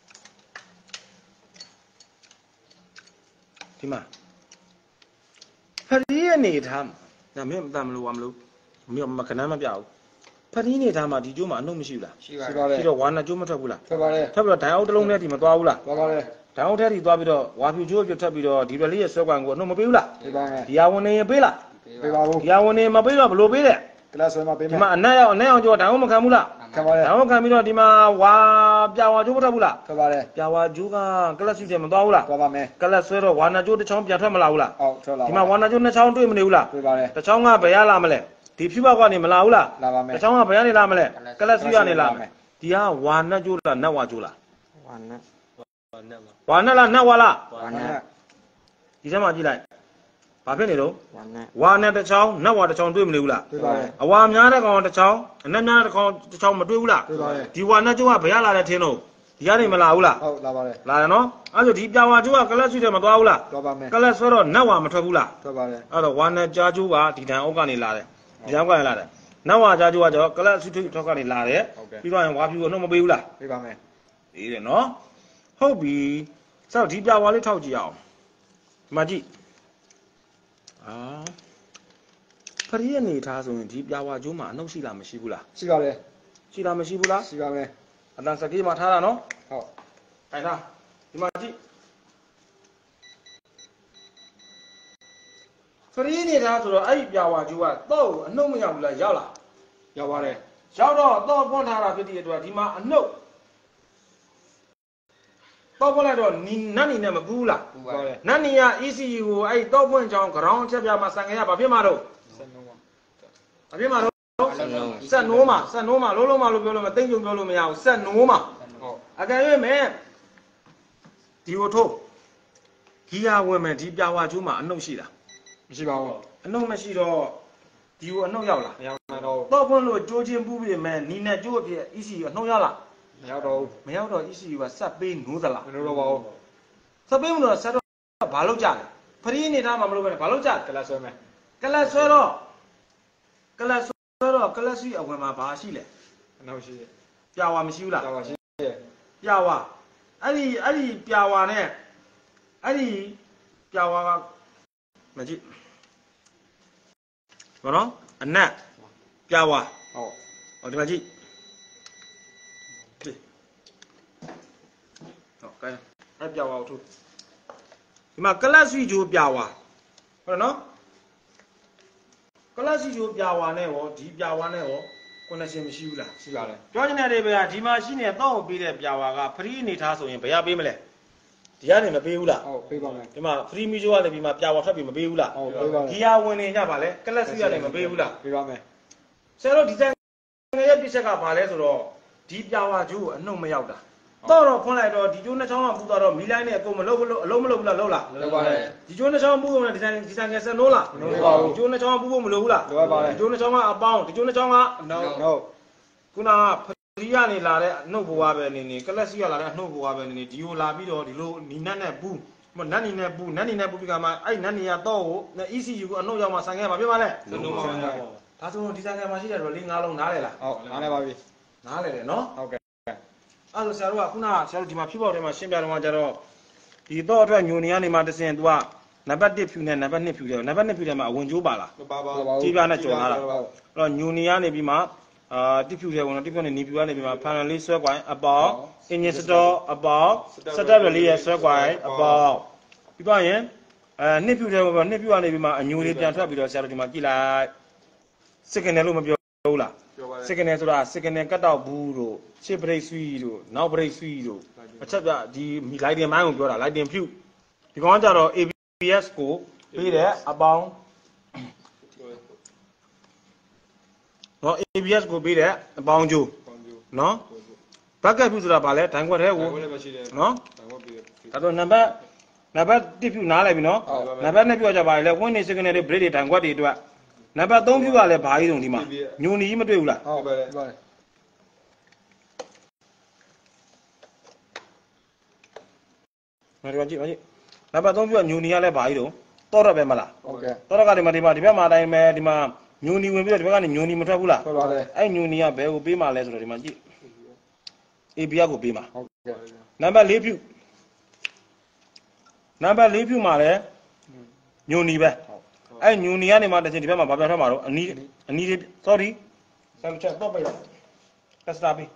ဒီမှာဖရီးရဲ့နေထားဒါမင်းမတမ်းမလို့ဝါမလို့မင်းမကနမ်းမပြဘူးဖရီးနေထားမှာဒီကျိုးမှာအနှုတ်မရှိဘူးလားရှိပါရှိတပါယ်လေပြီးတော့ဝါနာကျိုးမထွက်ဘူးလားထွက်ပါလေထပ်ပြီးတော့ဒိုင်အောက်တစ်လုံးနဲ့ဒီမသွားဘူးလားသွားပါလေဒိုင်အောက်ထဲဒီသွားပြီးတော့ဝါဖြူကျိုးအပြတ်ထပ်ပြီးတော့ဒီဘက်လေးရဲ့ဆွဲကွန်ကိုအနှုတ်မပေးဘူးလားပြပါမယ်ဒီဟာဝင်နေရင်ပေးလားပြပါဦးဒီဟာဝင်နေမပေးတော့ဘယ်လိုပေးလဲကလပ်ဆွဲမှာပေးမဒီယ်မှာအနက်ရောက်အနက်အောင်ကျိုးဒိုင်အောက်မခံဘူးလားခံပါလေဒိုင်အောက်ခံပြီးတော့ဒီမှာဝါပြဝါကျိုးမထွက်ဘူးလားထွက်ပါလေပြဝါကျိုးကကလပ်စီတယ်မသွားဘူးလားသွားပါမယ်ကလပ်ဆွဲတော့ဝါနာကျိုးတစ်ချောင်းပြန်ထွက်မလာဘူးလားဟုတ်ထွက်လာဒီမှာဝါနာကျိုးနှစ်ချောင်းတွေ့မနေဘူးလားတွေ့ပါလေတစ်ချောင်းကဘယ်ရလာမလဲဒီဖြူပေါက်ကနေမလာဘူးလားလာပါမယ်တစ်ချောင်းကဘယ်ကနေလာမလဲကလပ်စီကနေလာမယ်ဒီဟာဝါနကျိုးလားနတ်ဝါကျိုးလားဝါနဲ့ဝါနတ်လားနတ်ဝါလားဝါနဲ့ဒီထဲမှာကြည့်လိုက်ဘာဖြစ်နေတော့ဝါနဲ့ဝါနဲ့တစ်ချောင်းနတ်ဝါတစ်ချောင်းတွေ့မနေဘူးလားတွေ့ပါလေအဝါများတဲ့ကောင်တစ်ချောင်းအနက်များတဲ့ကောင်တစ်ချောင်းမတွေ့ဘူးလားတွေ့ပါလေဒီဝါနဲ့ကျိုးကဘယ်ရလာတဲ့ထင်းတော့ဒီကနေမလာဘူးလားဟုတ်လာပါလေလာတယ်နော်အဲ့ဒါဒီပြဝါကျိုးကကလပ်ဆွေတယ်မသွားဘူးလားသွားပါမယ်ကလပ်ဆွဲတော့နတ်ဝါမထွက်ဘူးလားထွက်ပါလေအဲ့တော့ဝါနဲ့ကြားကျိုးကဒီတန်အောက်ကနေလာတယ်ဒီတန်အောက်ကနေလာတယ်နတ်ဝါကြားကျိုးကကျတော့ကလပ်ဆွေထောက်ကနေလာတယ်ပြီးတော့ဝါဖြူကိုနှုတ်မပေးဘူးလားပြပါမယ်အေးတယ်နော်ဟုတ်ပြီဆိုတော့ဒီပြဝါလေးထောက်ကြည့်အောင်ဒီမှာကြည့်အာဖရီးအနေထားဆိုရင်ဒီပြဝါကျိုးမှာအနှုတ်ရှိလားမရှိဘူးလားရှိပါလေရှိလားမရှိဘူးလားရှိပါမယ်အတန်စကေးမှာထားတာနော်ဟုတ်ခိုင်ထားဒီမှာကြည့်ဖရီးအနေထားဆိုတော့အဲ့ဒီပြဝါကျိုးကတော့အနှုတ်မရောက်ဘူးလားရောက်လားရောက်ပါလေရောက်တော့တော့ပွန်းထားတာဖြစ်တဲ့အတွက်ဒီမှာအနှုတ်တော့ပွန်းလိုက်တော့နီနတ်နီနဲ့မကူးလားပူပါပါလေနတ်နီယာ E C U ကိုအဲ့တော့ပွန်းချောင်း ground ချက်ပြမှာစံခဲ့ရဘာဖြစ်မှာတော့ဆက်နှုံးပါဘာဖြစ်မှာတော့ဆက်လုံးဆက်နိုးမှာဆက်နိုးမှာလုံးလုံးမလို့ပြောလို့မသိမ့်ကြုံပြောလို့မရဘူးဆက်နိုးမှာဟုတ်အကယ်၍မဲ့ဒီကိုထိုးဂီယာဝင်မယ်ဒီပြဝါကျိုးမှာအနှုတ်ရှိလားမရှိပါဘူးအနှုတ်မရှိတော့ဒီကိုအနှုတ်ရောက်လားမရောက်နိုင်တော့တော့ပွန်းလို့ကြိုးချင်းပူးပြီးမယ်နီနဲ့ကြိုးအဖြစ် E C U အနှုတ်ရောက်လားမရောက်တော့မရောက်တော့ E C U ကဆက်ပေးနိုးသလားမလို့တော့ပါဘူးဆက်ပေးမလို့ဆက်တော့ဘာလုပ်ကြလဲဖရီးနေတာမှမလုပ်ပဲဘာလုပ်ကြလဲကလပ်ဆွဲမယ်ကလပ်ဆွဲတော့ကလပ်ဆွဲတော့ကလပ်စီအဝင်မှာဘာရှိလဲအနောက်ရှိပြဝါမရှိဘူးလားကြောက်ပါရှိရဲ့ပြဝါအဲ့ဒီအဲ့ဒီပြဝါနဲ့အဲ့ဒီပြဝါကမကြည့်ဘာနော်အနက်ပြဝါဟုတ်ဟောဒီမှာကြည့်ဟောကဲအဲ့ပြဝါကိုထိုးဒီမှာကလပ်စီဂျိုးပြဝါဟုတ်နော်ကလပ်စီဂျိုးပြဝါနဲ့ရောဒီပြဝါနဲ့ရော connection မရှိဘူးလားရှိပါလေပြောချင်တဲ့တွေပဲဒီမှာရှိနေတဲ့တော့ပေးတဲ့ပြဝါက free အနေထားဆိုရင်ဘယ်ရပေးမလဲဒီကနေမပေးဘူးလားဟုတ်ပေးပါမယ်ဒီမှာ free music ကလည်းဒီမှာပြဝါထွက်ပြီးမပေးဘူးလားဟုတ်ပေးပါမယ်ဂီယာဝင်နေကြပါလေကလပ်စီကလည်းမပေးဘူးလားပေးပါမယ်ဆရာတို့ဒီဇိုင်းငယ်ရဲ့ပြစ်ချက်ကဘာလဲဆိုတော့ဒီပြဝါကျိုးအနှုတ်မရောက်တာတော့ဖွင့်လိုက်တော့ဒီကျိုးနှစ်ချောင်းကပူသွားတော့မီလိုင်းနဲ့အကုန်မလုံးအလုံးမလုံးဘူးလားလုံးလားလောက်ပါတယ်ဒီကျိုးနှစ်ချောင်းပူဖို့နဲ့ဒီဆိုင်ဒီဆိုင်ကဆက်နိုးလားဒီကျိုးနှစ်ချောင်းပူဖို့မလိုဘူးလားဒီကျိုးနှစ်ချောင်းကအပေါင်းဒီကျိုးနှစ်ချောင်းက no no ခုနကဖရီးကနေလာတဲ့နှုတ်ဘွားပဲနေနေကလပ်စီကလာတဲ့နှုတ်ဘွားပဲနေနေဒီကိုလာပြီးတော့ဒီလိုနီနတ်နဲ့ပူမနတ်နီနဲ့ပူနတ်နီနဲ့ပူပြီးကမှအဲ့နတ်နီကတော့ကို E C U ကအနှုတ်ရောက်မှဆိုင်ခဲ့ပါပြပါလဲဒါဆိုဒီဆိုင်ကမှာရှိတဲ့တော့လေးငါးလုံးနားလေလားဟုတ်နားလဲပါပြီနားလေတယ်နော်ဟုတ်ကဲ့အဲ့လိုဆရာတို့ကခုနကဆရာတို့ဒီမှာဖြစ်ပေါ်တယ်မှာရှင်းပြတော့ကြတော့ဒီတော့အတွက်ညိုနေကနေမှတစင် तू ကနံပါတ်တစ်ဖြူနဲ့နံပါတ်နှစ်ဖြူတယ်နံပါတ်နှစ်ဖြူတယ်မှာအဝင်ကျိုးပါလားမပါပါကြည်ပြနဲ့ကြော်လာတာအဲ့တော့ညိုနေကနေပြီးမှအာတစ်ဖြူတယ်ဝင်တော့တစ်ဖြူနဲ့နီဖြူကနေပြီးမှဖန်လေးဆွဲကွိုင်းအပေါက်အင်ဂျင်စတော့အပေါက်စတက်ရလေးရဲ့ဆွဲကွိုင်းအပေါက်ပြီးတော့ရင်အဲနှစ်ဖြူတယ်ဝင်နှစ်ဖြူကနေပြီးမှအညိုလေးပြန်ထွက်ပြီးတော့ဆရာတို့ဒီမှာကြည့်လိုက်စစ်ကနေလို့မပြောဘူးလားစစ်ကနေဆိုတာစစ်ကနေကတ်တော့ဘူးတို့ရှစ်ဘရိတ်ဆွီတို့နောက်ဘရိတ်ဆွီတို့အချက်ပြဒီလိုက်တင်မိုင်းကိုပြောတာလိုက်တင်ဖြူဒီကောင်ကကြတော့ A B S ကိုပေးတဲ့အပေါင်းနော် A B S ကိုပေးတဲ့အပေါင်းကျိုးနော်ဘက်ကပ်ဖြူဆိုတာဗာလဲဒိုင်ခွက်တဲ့ကိုနော်ဒါတော့နံပါတ်နံပါတ်တစ်ဖြူနားလိုက်ပြီနော်နံပါတ်နှစ်ဖြူကကြပါလေဝင်းနေစကနေတွေ break တွေဒိုင်ခွက်တွေအတွက်နံပါတ်သုံးဖြူကလည်းဘာကြီးတုံဒီမှာညိုနီကြီးမတွေ့ဘူးလားဟုတ်ပါတယ်ဟုတ်ပါတယ်မတော်ကြည့်မကြည့်နံပါတ်သုံးဖြူကညိုနီကလည်းဘာကြီးတုံတော့တော့ပဲမလားဟုတ်ကဲ့တော့တော့ကဒီမှာဒီမှာဒီဘက်မှာအတိုင်းပဲဒီမှာညိုနီဝင်ပြီးတော့ဒီဘက်ကနေညိုနီမထွက်ဘူးလားဟုတ်ပါတယ်အဲ့ညိုနီကဘယ်ကိုပေးမှလဲဆိုတော့ဒီမှာကြည့် A B S ကိုပေးမှာဟုတ်ကဲ့နံပါတ်၄ဖြူနံပါတ်၄ဖြူမှာလည်းညိုနီပဲအဲ့ညိုနီကနေမှတစ်ချိန်ဒီဘက်မှာဘာပြောထွက်မှာတော့အနီးအနီး sorry ဆမ်ချက်တော့ပြလိုက်တက်စတာပြီ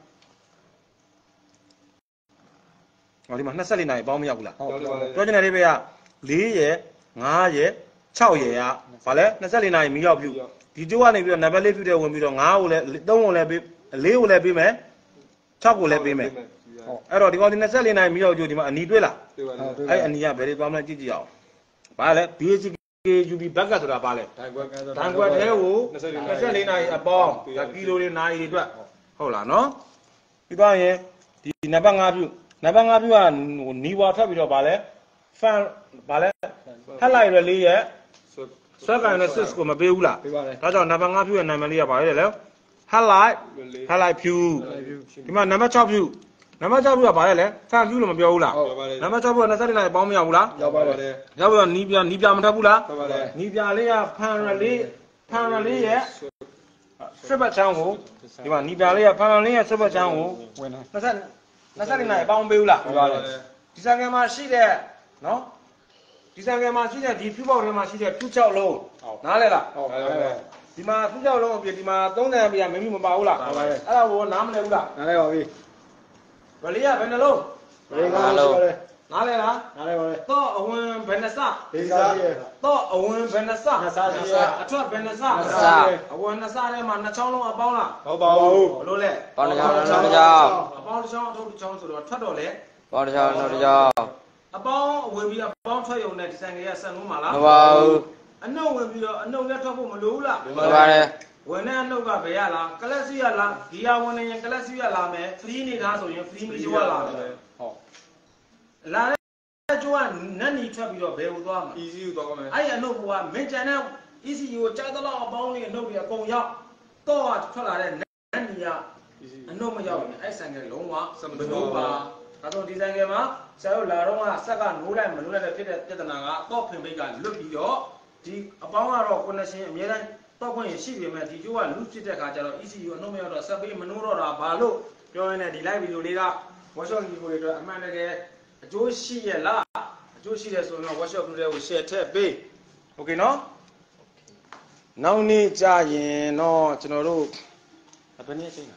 ဟောဒီမှာ၂၄နာရီပေါင်းမရောက်ဘူးလားဟုတ်ကဲ့ပြောချင်တဲ့လေးပဲက၄ရယ်၅ရယ်၆ရယ်ကဗာလဲ၂၄နာရီမီရောက်ပြုဒီကျိုးကနေပြီးတော့နံပါတ်၄ဖြူတဲ့ဝင်ပြီးတော့၅ကိုလည်း၃ကိုလည်းပေး၄ကိုလည်းပေးမယ်၆ကိုလည်းပေးမယ်အဲ့တော့ဒီကောင်ဒီ၂၄နာရီမီရောက်ကျိုးဒီမှာအနီတွေ့လားအဲ့အနီကဘယ်တွေသွားမလဲကြည့်ကြည့်အောင်ဗာလဲ B H K U B ဘက်ကဆိုတာဗာလဲဒိုင်ခွက်ဒန်ကွက်တဲကို၂၄နာရီအပေါင်းဒါကီလိုတွေနာရီတွေအတွက်ဟုတ်လားနော်ပြီးသွားရင်ဒီနံပါတ်၅ဖြူနံပါတ်၅ဖြူကနီဝါထွက်ပြီးတော့ဗာလဲဖန်ဗာလဲဟက်လိုက်ရလေးရဲ့ဆွဲကန်နဲ့စစ်ကိုမပေးဘူးလားပေးပါတယ်ဒါကြောင့်နံပါတ်၅ဖြူရဲ့နာမည်လေးကဗာလဲလေဟက်လိုက်ဟက်လိုက်ဖြူဒီမှာနံပါတ်၆ဖြူနံပါတ်၆ဖြူကဗာလဲလေဖန်ဖြူလို့မပြောဘူးလားဟုတ်ပါတယ်နံပါတ်၆ဖြူက၂၄နာရီပေါင်းမရဘူးလားရောက်ပါတယ်ရောက်ပြီးတော့နီးပြနီးပြမထပ်ဘူးလားဟုတ်ပါတယ်နီးပြလေးကဖန်ရလေးဖန်ရလေးရဲ့ဆွတ်ပတ်ချောင်းကိုဒီမှာနီးပြလေးကဖန်ရလေးရဲ့ဆွတ်ပတ်ချောင်းကိုဝင်တယ်၂၂၄နာရီပေါင်းပေးဘူးလားဟုတ်ပါတယ်ဒီဆိုင်ကမှာရှိတဲ့နော်ဒီဆိုင်ကမှာရှိတဲ့ဒီဖြူပေါက်ထဲမှာရှိတဲ့ဖြူချောက်လုံးနားလဲလားဟုတ်ပါတယ်ဒီမှာဖြူချောက်လုံးအပြင်ဒီမှာသုံးတန်ပြမင်းမပါဘူးလားဟုတ်ပါတယ်အဲ့ဒါကိုနားမလဲဘူးလားနားလဲပါပြီဗလီကဘယ်နှလုံးဘယ်ကားလို့လဲနားလဲလားနားလဲပါလေတော့အဝင်ဘယ်နှစဒီစားကြီးတော့အဝင်ဘယ်နှစနှစ်စားကြီးအထွက်ဘယ်နှစနှစ်စအဝင်နှစထဲမှာနှစ်ချောင်းလုံးအပေါင်းလားဟုတ်ပါဘူးဘလို့လဲပေါင်းတစ်ချောင်းနောက်တစ်ချောင်းအပေါင်းတစ်ချောင်းအထုပ်တစ်ချောင်းဆိုတော့ထွက်တော့လေပေါင်းတစ်ချောင်းနောက်တစ်ချောင်းအပေါင်းဝင်ပြီးအပေါင်းထွက်ရုံနဲ့ဒီဆိုင်ကဆက်လုံးမှာလားမပါဘူးအနှုတ်ဝင်ပြီးတော့အနှုတ်လည်းထွက်ဖို့မလိုဘူးလားမပါတယ်ဝင်တဲ့အနှုတ်ကဘယ်ရလားကလပ်စီရလားဒီဟာဝင်နေရင်ကလပ်စီရလာမယ် free နေတာဆိုရင် free မီးကျွားလာမယ်ဟုတ်လာတဲ့ကျွားနတ်နီထွက်ပြီးတော့ဘယ်ကိုသွားမှာ easy ကိုတော့မယ်အဲ့ဒီအနှုတ်ကမင်းကျန်တဲ့ E C U ကိုကြားသလောက်အပေါင်းလေးအနှုတ်တွေအကုန်ရောက်တော့ထွက်လာတဲ့နတ်နီကအနှုတ်မရောက်ရင်အဲ့ဆိုင်ကလုံးဝမလို့ပါဒါတော့ဒီဆိုင်ကမှာဆရာတို့လာတော့ကဆက်ကနိုးလိုက်မနိုးလိုက်တဲ့ဖြစ်တဲ့ပြဿနာကတော့ဖင်ပိတ်ကလွတ်ပြီးတော့ဒီအပေါင်းကတော့ connection အများတိုင်းတော့ခွင့်ရရှိပေမဲ့ဒီကျိုးကလူဖြစ်တဲ့ခါကျတော့ E C U အနှုတ်မရောက်တော့ဆက်ပြီးမနိုးတော့တာဘာလို့ပြောရင်းနဲ့ဒီ live video လေးက workshop video တွေအတွက်အမှန်တကယ်အကျိုးရှိရလားအကျိုးရှိတယ်ဆိုရင်တော့ workshop တွေကို share ထည့်ပေး okay နော်နောက်နေ့ကြာရင်တော့ကျွန်တော်တို့ဘယ်နည်းချိန်လဲ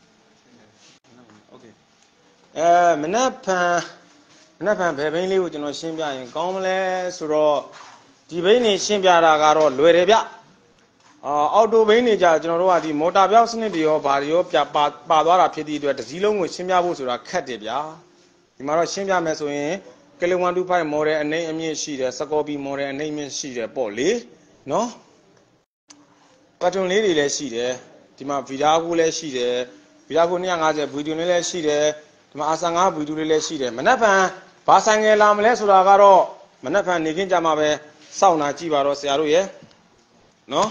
okay အဲမနက်ဖြန်မနက်ဖြန်ဘယ်ဘိန်းလေးကိုကျွန်တော်ရှင်းပြရင်ကောင်းမလဲဆိုတော့ဒီဘိန်းနေရှင်းပြတာကတော့လွယ်တယ်ဗျအာအော်တိုဘိန်းနေကြကျွန်တော်တို့ကဒီမော်တာပြောက်စနစ်တွေရောဘာတွေရောပြပါပါသွားတာဖြစ်သည့်အတွက်တစ်စည်းလုံးကိုရှင်းပြဖို့ဆိုတာခက်တယ်ဗျာဒီမှာတော့ရှင်းပြမယ်ဆိုရင်ကလီone two five မော်ဒယ်အနေအမြင့်ရှိတယ်စကော်ပီမော်ဒယ်အနေအမြင့်ရှိတယ်ပေါ့လေနော်ပတ်တွန်လေးတွေလည်းရှိတယ်ဒီမှာဗီဒါကိုလည်းရှိတယ်ဗီဒါကိုtwo fiftyဗီဒီယိုလေးလည်းရှိတယ်ဒီမှာအာဆာငါးဗီဒီယိုလေးလည်းရှိတယ်မနက်ဖြန်ဘာဆိုင်ငယ်လာမလဲဆိုတာကတော့မနက်ဖြန်နေခင်းကြမှာပဲစောင့်နာကြည့်ပါတော့ဆရာတို့ရဲ့နော်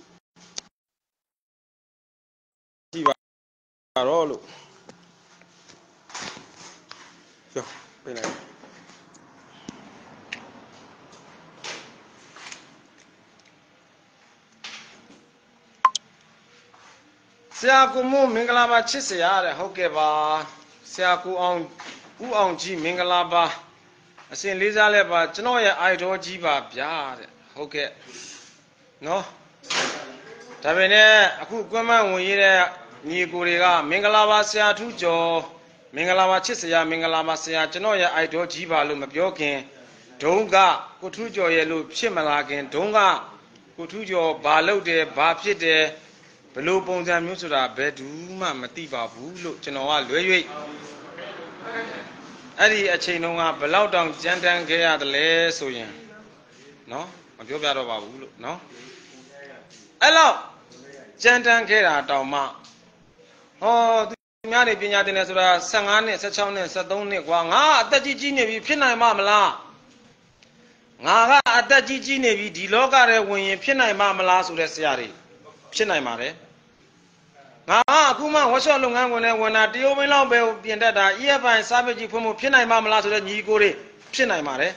ကြည့်ပါတော့လို့ပြောပြလိုက်ဆရာကူမမင်္ဂလာပါချစ်ဆရာတဲ့ဟုတ်ကဲ့ပါဆရာကူအောင်ဦးအောင်ကြီးမင်္ဂလာပါအရှင်လေးစားလဲပါကျွန်တော်ရဲ့အိုက်တော်ကြီးပါဗျာတဲ့ဟုတ်ကဲ့နော်ဒါပေမဲ့အခုကွမ်းမဝင်ရတဲ့ညီကိုတွေကမင်္ဂလာပါဆရာထူးကျော်မင်္ဂလာပါချစ်ဆရာမင်္ဂလာပါဆရာကျွန်တော်ရဲ့အိုက်တော်ကြီးပါလို့မပြောခင်ဒုံကကိုထူးကျော်ရဲ့လို့ဖြစ်မလာခင်ဒုံကကိုထူးကျော်ဘာလုပ်တယ်ဘာဖြစ်တယ်ဘလို့ပုံစံမျိုးဆိုတာဘယ်သူမှမသိပါဘူးလို့ကျွန်တော်ကလွဲ၍အဲ့ဒီအချိန်တုန်းကဘလောက်တောင်ကြမ်းတမ်းခဲ့ရတယ်လဲဆိုရင်နော်မပြောပြတော့ပါဘူးလို့နော်အဲ့လောက်ကြမ်းတမ်းခဲ့တာတောင်မှဟောသူများနေပညာသင်တယ်ဆိုတာဆယ်ငါးနှစ်ဆယ်ခြောက်နှစ်ဆယ်သုံးနှစ်กว่าငါအသက်ကြီးကြီးနေပြီဖြစ်နိုင်မှာမလားငါကအသက်ကြီးကြီးနေပြီဒီလောကထဲဝင်ရင်ဖြစ်နိုင်မှာမလားဆိုတဲ့ဆရာတွေဖြစ်နိုင်ပါတယ်ငါအခုမှဝက်ရှော့လုပ်ငန်းဝင်နေဝင်တာတရုတ်မင်းလောက်ပဲပြင်တတ်တာ E F I စာပေကြီးဖွင့်ဖို့ဖြစ်နိုင်မှာမလားဆိုတဲ့ညီကိုတွေဖြစ်နိုင်ပါတယ်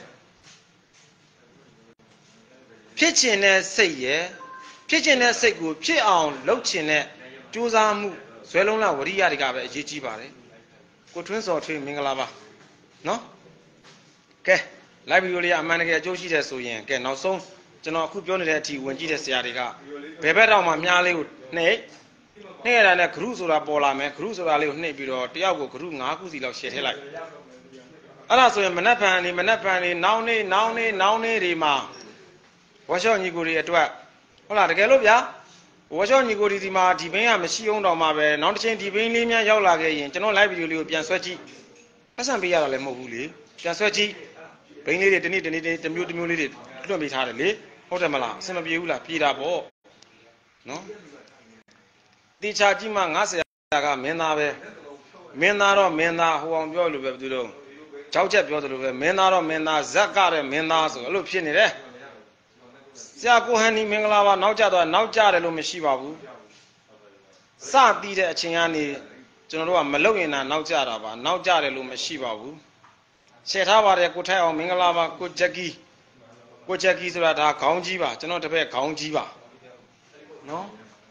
ဖြစ်ချင်တဲ့စိတ်ရဲ့ဖြစ်ချင်တဲ့စိတ်ကိုဖြစ်အောင်လုပ်ချင်တဲ့ကြိုးစားမှုဇွဲလုံးလာဝရိယတွေကပဲအရေးကြီးပါတယ်ကိုထွန်းစော်ထွေးမင်္ဂလာပါနော်ကဲ live video လေးကအမှန်တကယ်အကျိုးရှိတယ်ဆိုရင်ကဲနောက်ဆုံးကျွန်တော်အခုပြောနေတဲ့အထိဝင်ကြည့်တဲ့ဆရာတွေကဘယ်ဘက်တော့မှမြားလေးကိုနှိပ်နှိပ်ရတာနဲ့ဂရုဆိုတာပေါ်လာမယ်ဂရုဆိုတာလေးကိုနှိပ်ပြီးတော့တယောက်ကိုဂရု၅ခုစီလောက်ရှယ်ထည့်လိုက်အဲ့ဒါဆိုရင်မနက်ဖြန်နေမနက်ဖြန်နေနောင်နေနောင်နေနောင်နေတွေမှာဝါရှော့ညီကိုတွေအတွက်ဟုတ်လားတကယ်လို့ဗျာဝါရှော့ညီကိုတွေဒီမှာဒီဘင်းကမရှိအောင်တော့မှပဲနောက်တစ်ချိန်ဒီဘင်းလေးများရောက်လာခဲ့ရင်ကျွန်တော် live video လေးကိုပြန်ဆွဲကြည့်ပတ်စံပေးရတာလည်းမဟုတ်ဘူးလေပြန်ဆွဲကြည့်ဘင်းလေးတွေတနေ့တနေ့တမျိုးတမျိုးလေးတွေလွှတ်ပေးထားတယ်လေဟုတ်တယ်မလားအဆင်မပြေဘူးလားပြေတာပေါ့နော်တေချာကြည့်မှငါဆရာကမင်းသားပဲမင်းသားတော့မင်းသားဟိုအောင်ပြောလို့ပဲဘယ်သူတော့ကြောက်ချက်ပြောတယ်လို့ပဲမင်းသားတော့မင်းသားဇက်ကတဲ့မင်းသားဆိုအဲ့လိုဖြစ်နေတယ်ဆရာကိုဟန်နီမင်္ဂလာပါနောက်ကျတော့နောက်ကျတယ်လို့မရှိပါဘူးစတီးတဲ့အချိန်ကနေကျွန်တော်တို့ကမလုပ်ရင်နောက်ကျတာပါနောက်ကျတယ်လို့မရှိပါဘူးရှယ်ထားပါတယ်ကိုထိုက်အောင်မင်္ဂလာပါကိုဂျက်ကီကိုဂျက်ကီဆိုတာဒါခေါင်းကြီးပါကျွန်တော်တပည့်ခေါင်းကြီးပါနော်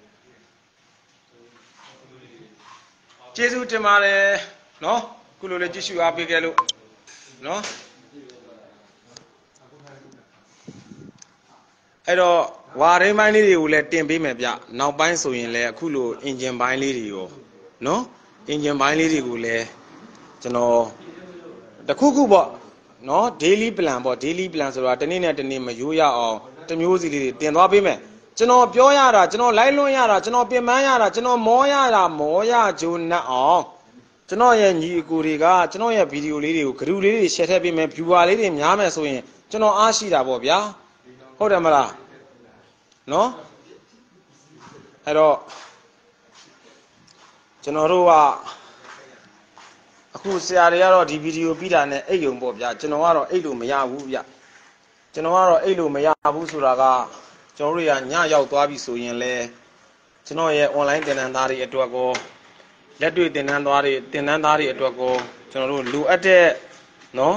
ကျေးဇူးတင်ပါတယ်နော်ခုလိုလေးကြည့်ရှုအားပေးခဲ့လို့နော်အဲ့တော့ဝါရင်းပိုင်းလေးတွေကိုလည်းတင်ပေးမယ်ဗျနောက်ပိုင်းဆိုရင်လည်းအခုလိုအင်ဂျင်ပိုင်းလေးတွေရောနော်အင်ဂျင်ပိုင်းလေးတွေကိုလည်းကျွန်တော်တခုခုပေါ့နော် daily plan ပေါ့ daily plan ဆိုတာတနေ့နဲ့တနေ့မရိုးရအောင်တမျိုးစီလေးတွေတင်သွားပေးမယ်ကျွန်တော်ပြောရတာကျွန်တော်လိုက်လွှင့်ရတာကျွန်တော်ပြင်ပန်းရတာကျွန်တော်မောရတာမောရဂျိုးနဲ့အောင်ကျွန်တော်ရဲ့ညီအကိုတွေကကျွန်တော်ရဲ့ဗီဒီယိုလေးတွေကိုဂရုလေးတွေ share ထည့်ပေးမယ် viewer လေးတွေများမယ်ဆိုရင်ကျွန်တော်အားရှိတာပေါ့ဗျာဟုတ်တယ်မလားနော်အဲ့တော့ကျွန်တော်တို့ကအခုဆရာတွေကတော့ဒီဗီဒီယိုပြီးတာနဲ့အိတ်ယုံပေါ့ဗျာကျွန်တော်ကတော့အိတ်လို့မရဘူးဗျကျွန်တော်ကတော့အိတ်လို့မရဘူးဆိုတာကကျွန်တော်တို့ရညရောက်သွားပြီဆိုရင်လဲကျွန်တော်ရဲ့ online သင်တန်းသားတွေအတွက်ကိုလက်တွေ့သင်တန်းသားတွေသင်တန်းသားတွေအတွက်ကိုကျွန်တော်တို့လိုအပ်တဲ့နော်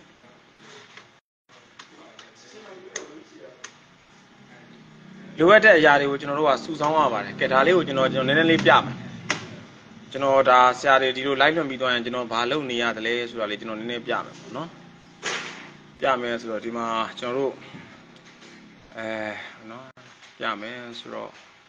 လိုအပ်တဲ့အရာတွေကိုကျွန်တော်တို့ကစုဆောင်းရပါတယ်ကဲဒါလေးကိုကျွန်တော်ကျွန်တော်နည်းနည်းလေးပြမယ်ကျွန်တော်ဒါဆရာတွေဒီလို live လွှင့်ပြီးသွားရင်ကျွန်တော်ဘာလုပ်နေရတယ်လဲဆိုတာလေးကျွန်တော်နည်းနည်းပြမယ်ပေါ့နော်ပြမယ်ဆိုတော့ဒီမှာကျွန်တော်တို့အဲနော်ပြမယ်ဆိုတော့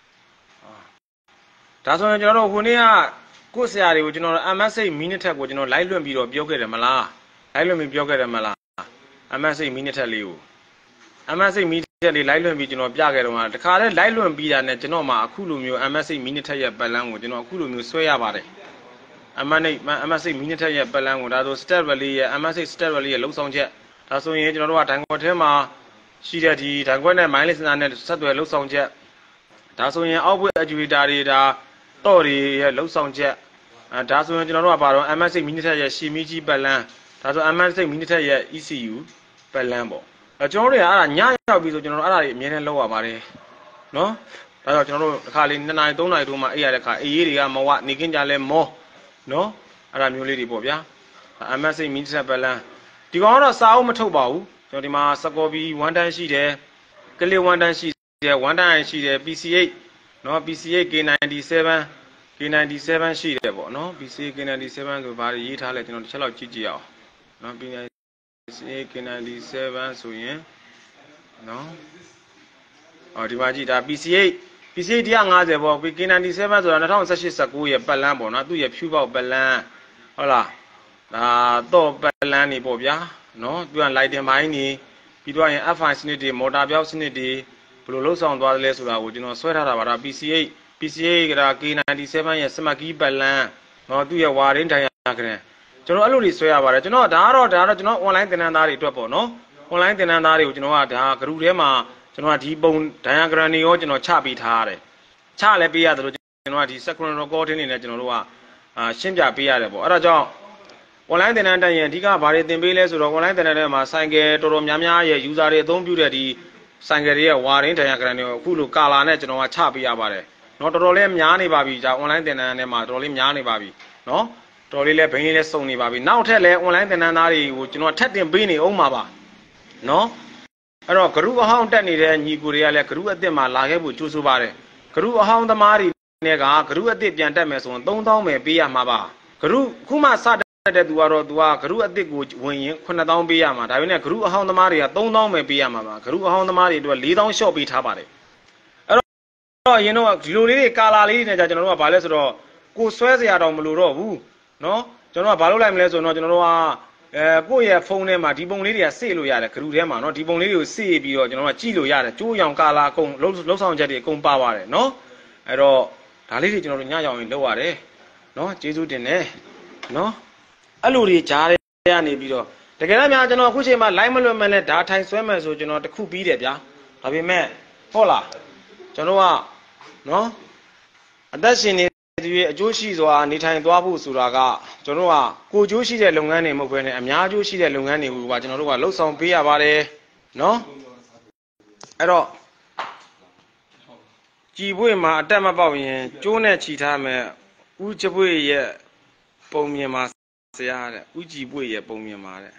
ဒါဆိုရင်ကျွန်တော်တို့ခုနေ့ကကိုယ်ဆရာတွေကိုကျွန်တော် M S eight minute ထက်ကိုကျွန်တော် live လွှင့်ပြီးတော့ပြောခဲ့တယ်မလား live လွှင့်ပြီးပြောခဲ့တယ်မလား M S eight minute ထက်လေးကို M S eight minute လေး live လွှင့်ပြီးကျွန်တော်ပြခဲ့တော့တခါတည်း live လွှင့်ပြီးတာနဲ့ကျွန်တော်မှအခုလိုမျိုး M S eight minute ထက်ရဲ့ပတ်လန်းကိုကျွန်တော်အခုလိုမျိုးဆွဲရပါတယ် M S eight minute ထက်ရဲ့ပတ်လန်းကိုဒါဆို step rally ရဲ့ M S eight step rally ရဲ့လုံဆောင်ချက်ဒါဆိုရင်ကျွန်တော်တို့ကဒိုင်ကွက်ထဲမှာရှိတဲ့ဒီဒိုင်ကွက်နဲ့ mind listener နဲ့ဆက်သွယ်လုံဆောင်ချက်ဒါဆိုရင်အောက်ဘွေ actuator တွေဒါတော့တွေရဲ့လုံဆောင်ချက်อ่าဒါဆိုရင်ကျွန်တော်တို့ကဘာတော့ M S eight မီနီထက်ရဲ့ရှီမီကြီးပတ်လန်းဒါဆို M S eight မီနီထက်ရဲ့ E C U ပတ်လန်းပေါ့အဲကျွန်တော်တို့ကအဲ့ဒါညရောက်ပြီဆိုကျွန်တော်တို့အဲ့ဒါတွေအမြဲတမ်းလောက်ရပါတယ်နော်ဒါကြောင့်ကျွန်တော်တို့တစ်ခါလေးနှစ်နာရီသုံးနာရီတို့မှအေးရတဲ့ခါအေးရေးတွေကမဝနေကင်းကြလဲမောနော်အဲ့ဒါမျိုးလေးတွေပေါ့ဗျာ M S eight မီနီထက်ပတ်လန်းဒီကောင်ကတော့စာအုပ်မထုတ်ပါဘူးကျွန်တော်ဒီမှာစကော်ပီoneတန်းရှိတယ်ကလစ်oneတန်းရှိတယ်oneတန်းရှိတယ် P C eight နော် P C eight K ninety-seven K ninety-seven ရှိတယ်ပေါ့နော် P C eight K ninety-seven ဆိုဘာရေးထားလဲကျွန်တော်တစ်ချက်လောက်ကြည့်ကြည့်အောင်နော် P C eight K ninety-seven ဆိုရင်နော်အော်ဒီမှာကြည့်ဒါ P C eight P C eight one fiftyပေါ့ K ninety-seven ဆိုတာtwenty eighteen nineteenရဲ့ပတ်လန်းပေါ့နော်သူ့ရဲ့ဖြူပေါက်ပတ်လန်းဟုတ်လားဒါတော့ပတ်လန်းနေပေါ့ဗျာနော်သူက lighting ဘိုင်းနေပြီးတော့ရင် F I စနစ်တွေမော်တာပြောက်စနစ်တွေဘယ်လိုလှုပ်ဆောင်သွားသလဲဆိုတာကိုကျွန်တော်ဆွဲထားတာပါဒါ P C eight P C eight က K ninety-seven ရဲ့စမကီးပတ်လန်းနော်သူ့ရဲ့ဝါရင်းထိုင်ရကြတယ်ကျွန်တော်အဲ့လိုတွေဆွဲရပါတယ်ကျွန်တော်ဒါကတော့ဒါကတော့ကျွန်တော် online သင်တန်းသားတွေအတွက်ပေါ့နော် online သင်တန်းသားတွေကိုကျွန်တော်ကဒါ group ထဲမှာကျွန်တော်ကဒီပုံ diagram တွေရောကျွန်တော်ချပေးထားရတယ်ချလည်းပေးရတယ်လို့ကျွန်တော်ကဒီ synchronous recording တွေနဲ့ကျွန်တော်တို့ကအာရှင်းပြပေးရတယ်ပေါ့အဲ့ဒါကြောင့် online သင်တန်းတက်ရင်အဓိကဘာတွေသင်ပေးလဲဆိုတော့ online သင်တန်းထဲမှာ cycle တော်တော်များများရဲ့ user တွေအသုံးပြုတဲ့ဒီ cycle တွေရဲ့ wiring diagram တွေကိုအခုလို color နဲ့ကျွန်တော်ကချပေးရပါတယ်နော်တော်တော်လေးများနေပါပြီじゃ online သင်တန်းထဲမှာတော်တော်လေးများနေပါပြီနော်တော်လေးလဲဘိန်းလေးလဲစုံနေပါပြီနောက်ထပ်လဲ online သင်တန်းသားတွေကိုကျွန်တော်ထပ်တင်ပေးနေအောင်ပါပါနော်အဲ့တော့ group အဟောင်းတက်နေတဲ့ညီကိုတွေကလည်း group အသစ်မှာလာခဲ့ဖို့ကြိုးဆိုပါတယ် group အဟောင်းသမားတွေနဲ့က group အသစ်ပြန်တက်မယ်ဆိုရင်three thousandပဲပေးရမှာပါ group ခုမှစတဲ့သူကတော့သူက group အသစ်ကိုဝင်ရင်seven thousandပေးရမှာဒါပေမဲ့ group အဟောင်းသမားတွေကthree thousandပဲပေးရမှာပါ group အဟောင်းသမားတွေအတွက်four thousand short ပေးထားပါတယ်အဲ့တော့ရင်တော့ဒီလိုလေးတွေကာလာလေးတွေနဲ့ကြာကျွန်တော်တို့ကဘာလဲဆိုတော့ကိုဆွဲစရာတော့မလိုတော့ဘူးနော်ကျွန်တော်ကဘာလုပ်လိုက်မလဲဆိုတော့ကျွန်တော်တို့ကအဲကိုယ့်ရဲ့ဖုန်းထဲမှာဒီပုံလေးတွေကစေ့လို့ရတယ် group ထဲမှာနော်ဒီပုံလေးတွေကိုစေ့ပြီးတော့ကျွန်တော်ကကြည့်လို့ရတယ်ကျိုးရောင်ကာလာအကုန်လှုပ်ဆောင်ချက်တွေအကုန်ပါပါတယ်နော်အဲ့တော့ဒါလေးတွေကျွန်တော်တို့ညရောင်ရင်လုပ်ရတယ်နော်ကျေးဇူးတင်တယ်နော်အဲ့လိုတွေကြားရကနေပြီးတော့တကယ်တော့များကျွန်တော်အခုချိန်မှာ live မလွတ်မဲ့နဲ့ဓာထိုင်ဆွဲမယ်ဆိုကျွန်တော်တခုပြီးတယ်ဗျာဒါပေမဲ့ဟုတ်လားကျွန်တော်ကနော်အသက်ရှင်နေသူရဲ့အကျိုးရှိစွာနေထိုင်သွားဖို့ဆိုတာကကျွန်တော်ကကိုကျိုးရှိတဲ့လုပ်ငန်းတွေမဟုတ်ဘဲနဲ့အများကျိုးရှိတဲ့လုပ်ငန်းတွေကိုပါကျွန်တော်တို့ကလှုပ်ဆောင်ပေးရပါတယ်နော်အဲ့တော့ကြည်ပွေမှာအတက်မပေါက်ရင်ကျိုးနဲ့ချီထားမယ်ဥချပွေရဲ့ပုံမြင်မှာဆရာတဲ့ဥကြည်ပွေရဲ့ပုံမြင်မှာတဲ့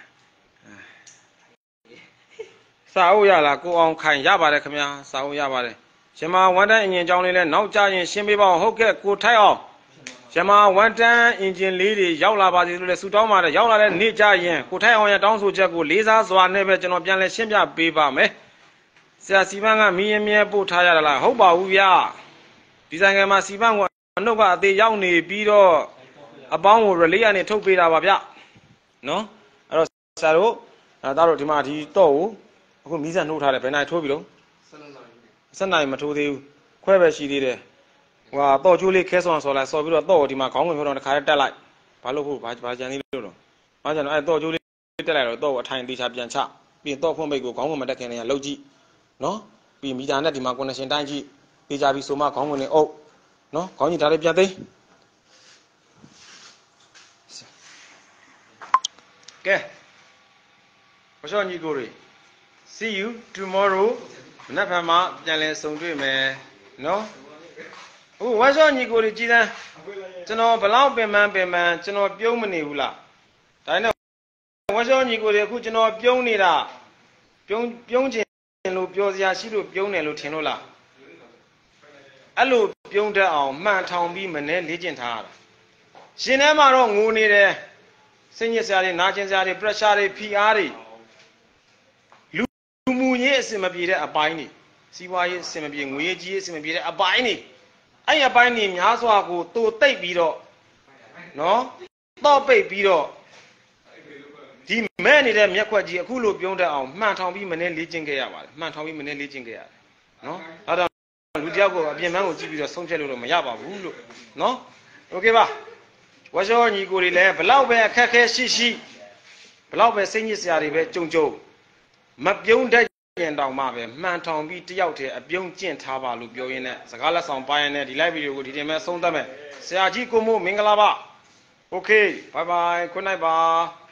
စာအုပ်ရလားကိုအောင်ခိုင်ရပါတယ်ခင်ဗျာစာအုပ်ရပါတယ်ရှင်မဝန်တန်းအင်ဂျင်ကြောင်းလေးလဲနောက်ကြရင်ရှင်းပေးပါအောင်ဟုတ်ကဲ့ကိုထိုက်အောင်ရှင်မဝန်တန်းအင်ဂျင်လေးတွေရောက်လာပါစေလို့လဲဆူတောင်းပါတယ်ရောက်လာတဲ့နေ့ကြရင်ကိုထိုက်အောင်ရဲ့တောင်းဆိုချက်ကိုလေးစားစွာနဲ့ပဲကျွန်တော်ပြန်လဲရှင်းပြပေးပါမယ်ဆရာစီပန်းကမီးရင်မြဲပို့ထားရတာလားဟုတ်ပါဘူးဗျာဒီဆိုင်ကမှာစီပန်းကအနှုတ်ကအသေးရောက်နေပြီးတော့အပေါင်းကို relay ကနေထုတ်ပေးတာပါဗျနော်အဲ့တော့ဆရာတို့အဲဒါတို့ဒီမှာဒီတော့ကိုအခုမီးစံနှိုးထားတယ်ဘယ်နိုင်ထိုးပြီလို့ဆက်နိုင်မထိုးသေးဘူးခွဲပဲရှိသေးတယ်ဟိုဟာတော့ကျိုးလေးခဲဆောင်ဆော်လိုက်ဆော်ပြီးတော့တော့ဒီမှာခေါင်းဝင်ဖြောင်းတော့တစ်ခါတက်လိုက်ဘာလို့ဖို့ဘာဘာကြံသေးလို့တော့ဘာကြံတော့အဲတော့ကျိုးလေးတက်လိုက်တော့တော့အထိုင်သေးချာပြန်ချပြီးရင်တော့ဖွင့်ပိတ်ကိုခေါင်းဝင်မတက်ခင်နေရလှုပ်ကြည့်နော်ပြီးမီတာနဲ့ဒီမှာ connection တိုင်းကြည့်သေးချာပြီးဆိုမှခေါင်းဝင်နေအုပ်နော်ခေါင်းကြီးဒါလေးပြန်သိကဲဘုရားညီကိုတွေ see you tomorrow မနက်ဖြန်မှာပြန်လဲဆုံတွေ့မယ်နော်ဟုတ်ဝါရှောညီကိုတွေကြည်စမ်းကျွန်တော်ဘလောက်ပင်ပန်းပင်ပန်းကျွန်တော်ပြုံးမနေဘူးလားဒါနဲ့ဝါရှောညီကိုတွေအခုကျွန်တော်ပြုံးနေတာပြုံးပြုံးခြင်းလို့ပြောစရာရှိလို့ပြုံးတယ်လို့ထင်လို့လားအဲ့လိုပြုံးတတ်အောင်မှန်ထောင်ပြီးမနဲ့လေ့ကျင့်ထားရတာရှင်ထဲမှာတော့ငိုနေတယ်စိတ်ညစ်စရာတွေနာကျင်စရာတွေ pressure တွေဖိအားတွေလူမှုရေးအစင်မပြေတဲ့အပိုင်းတွေစီးပွားရေးအစင်မပြေငွေရေးကြီးရေးအစင်မပြေတဲ့အပိုင်းတွေအဲ့အပိုင်းတွေများစွာကိုတိုးတိတ်ပြီးတော့နော်တော့ပိတ်ပြီးတော့ဒီမဲ့နေတဲ့မျက်ခွက်ကြီးအခုလိုပြုံးတတ်အောင်မှန်ထောင်ပြီးမနဲ့လေ့ကျင့်ခဲ့ရပါတယ်မှန်ထောင်ပြီးမနဲ့လေ့ကျင့်ခဲ့ရတယ်နော်အဲ့တော့လူတယောက်ကိုအပြင်ပန်းကိုကြည့်ပြီးတော့ဆုံးဖြတ်လို့တော့မရပါဘူးလို့နော်โอเคပါဝါရှောညီကိုတွေလည်းဘလောက်ပဲအခက်ခဲရှိရှိဘလောက်ပဲစိတ်ညစ်စရာတွေပဲကြုံကြုံမပြုံးတတ်ရင်တောင်မှပဲမှန်ထောင်ပြီးတယောက်တည်းအပြုံးကျင့်ထားပါလို့ပြောရင်းနဲ့စကားလက်ဆောင်ပါရင်လည်းဒီ live video ကိုဒီတင်မဲ့ဆုံးသတ်မဲ့ဆရာကြီးကိုမို့မင်္ဂလာပါโอเคบายบายคุณนายบา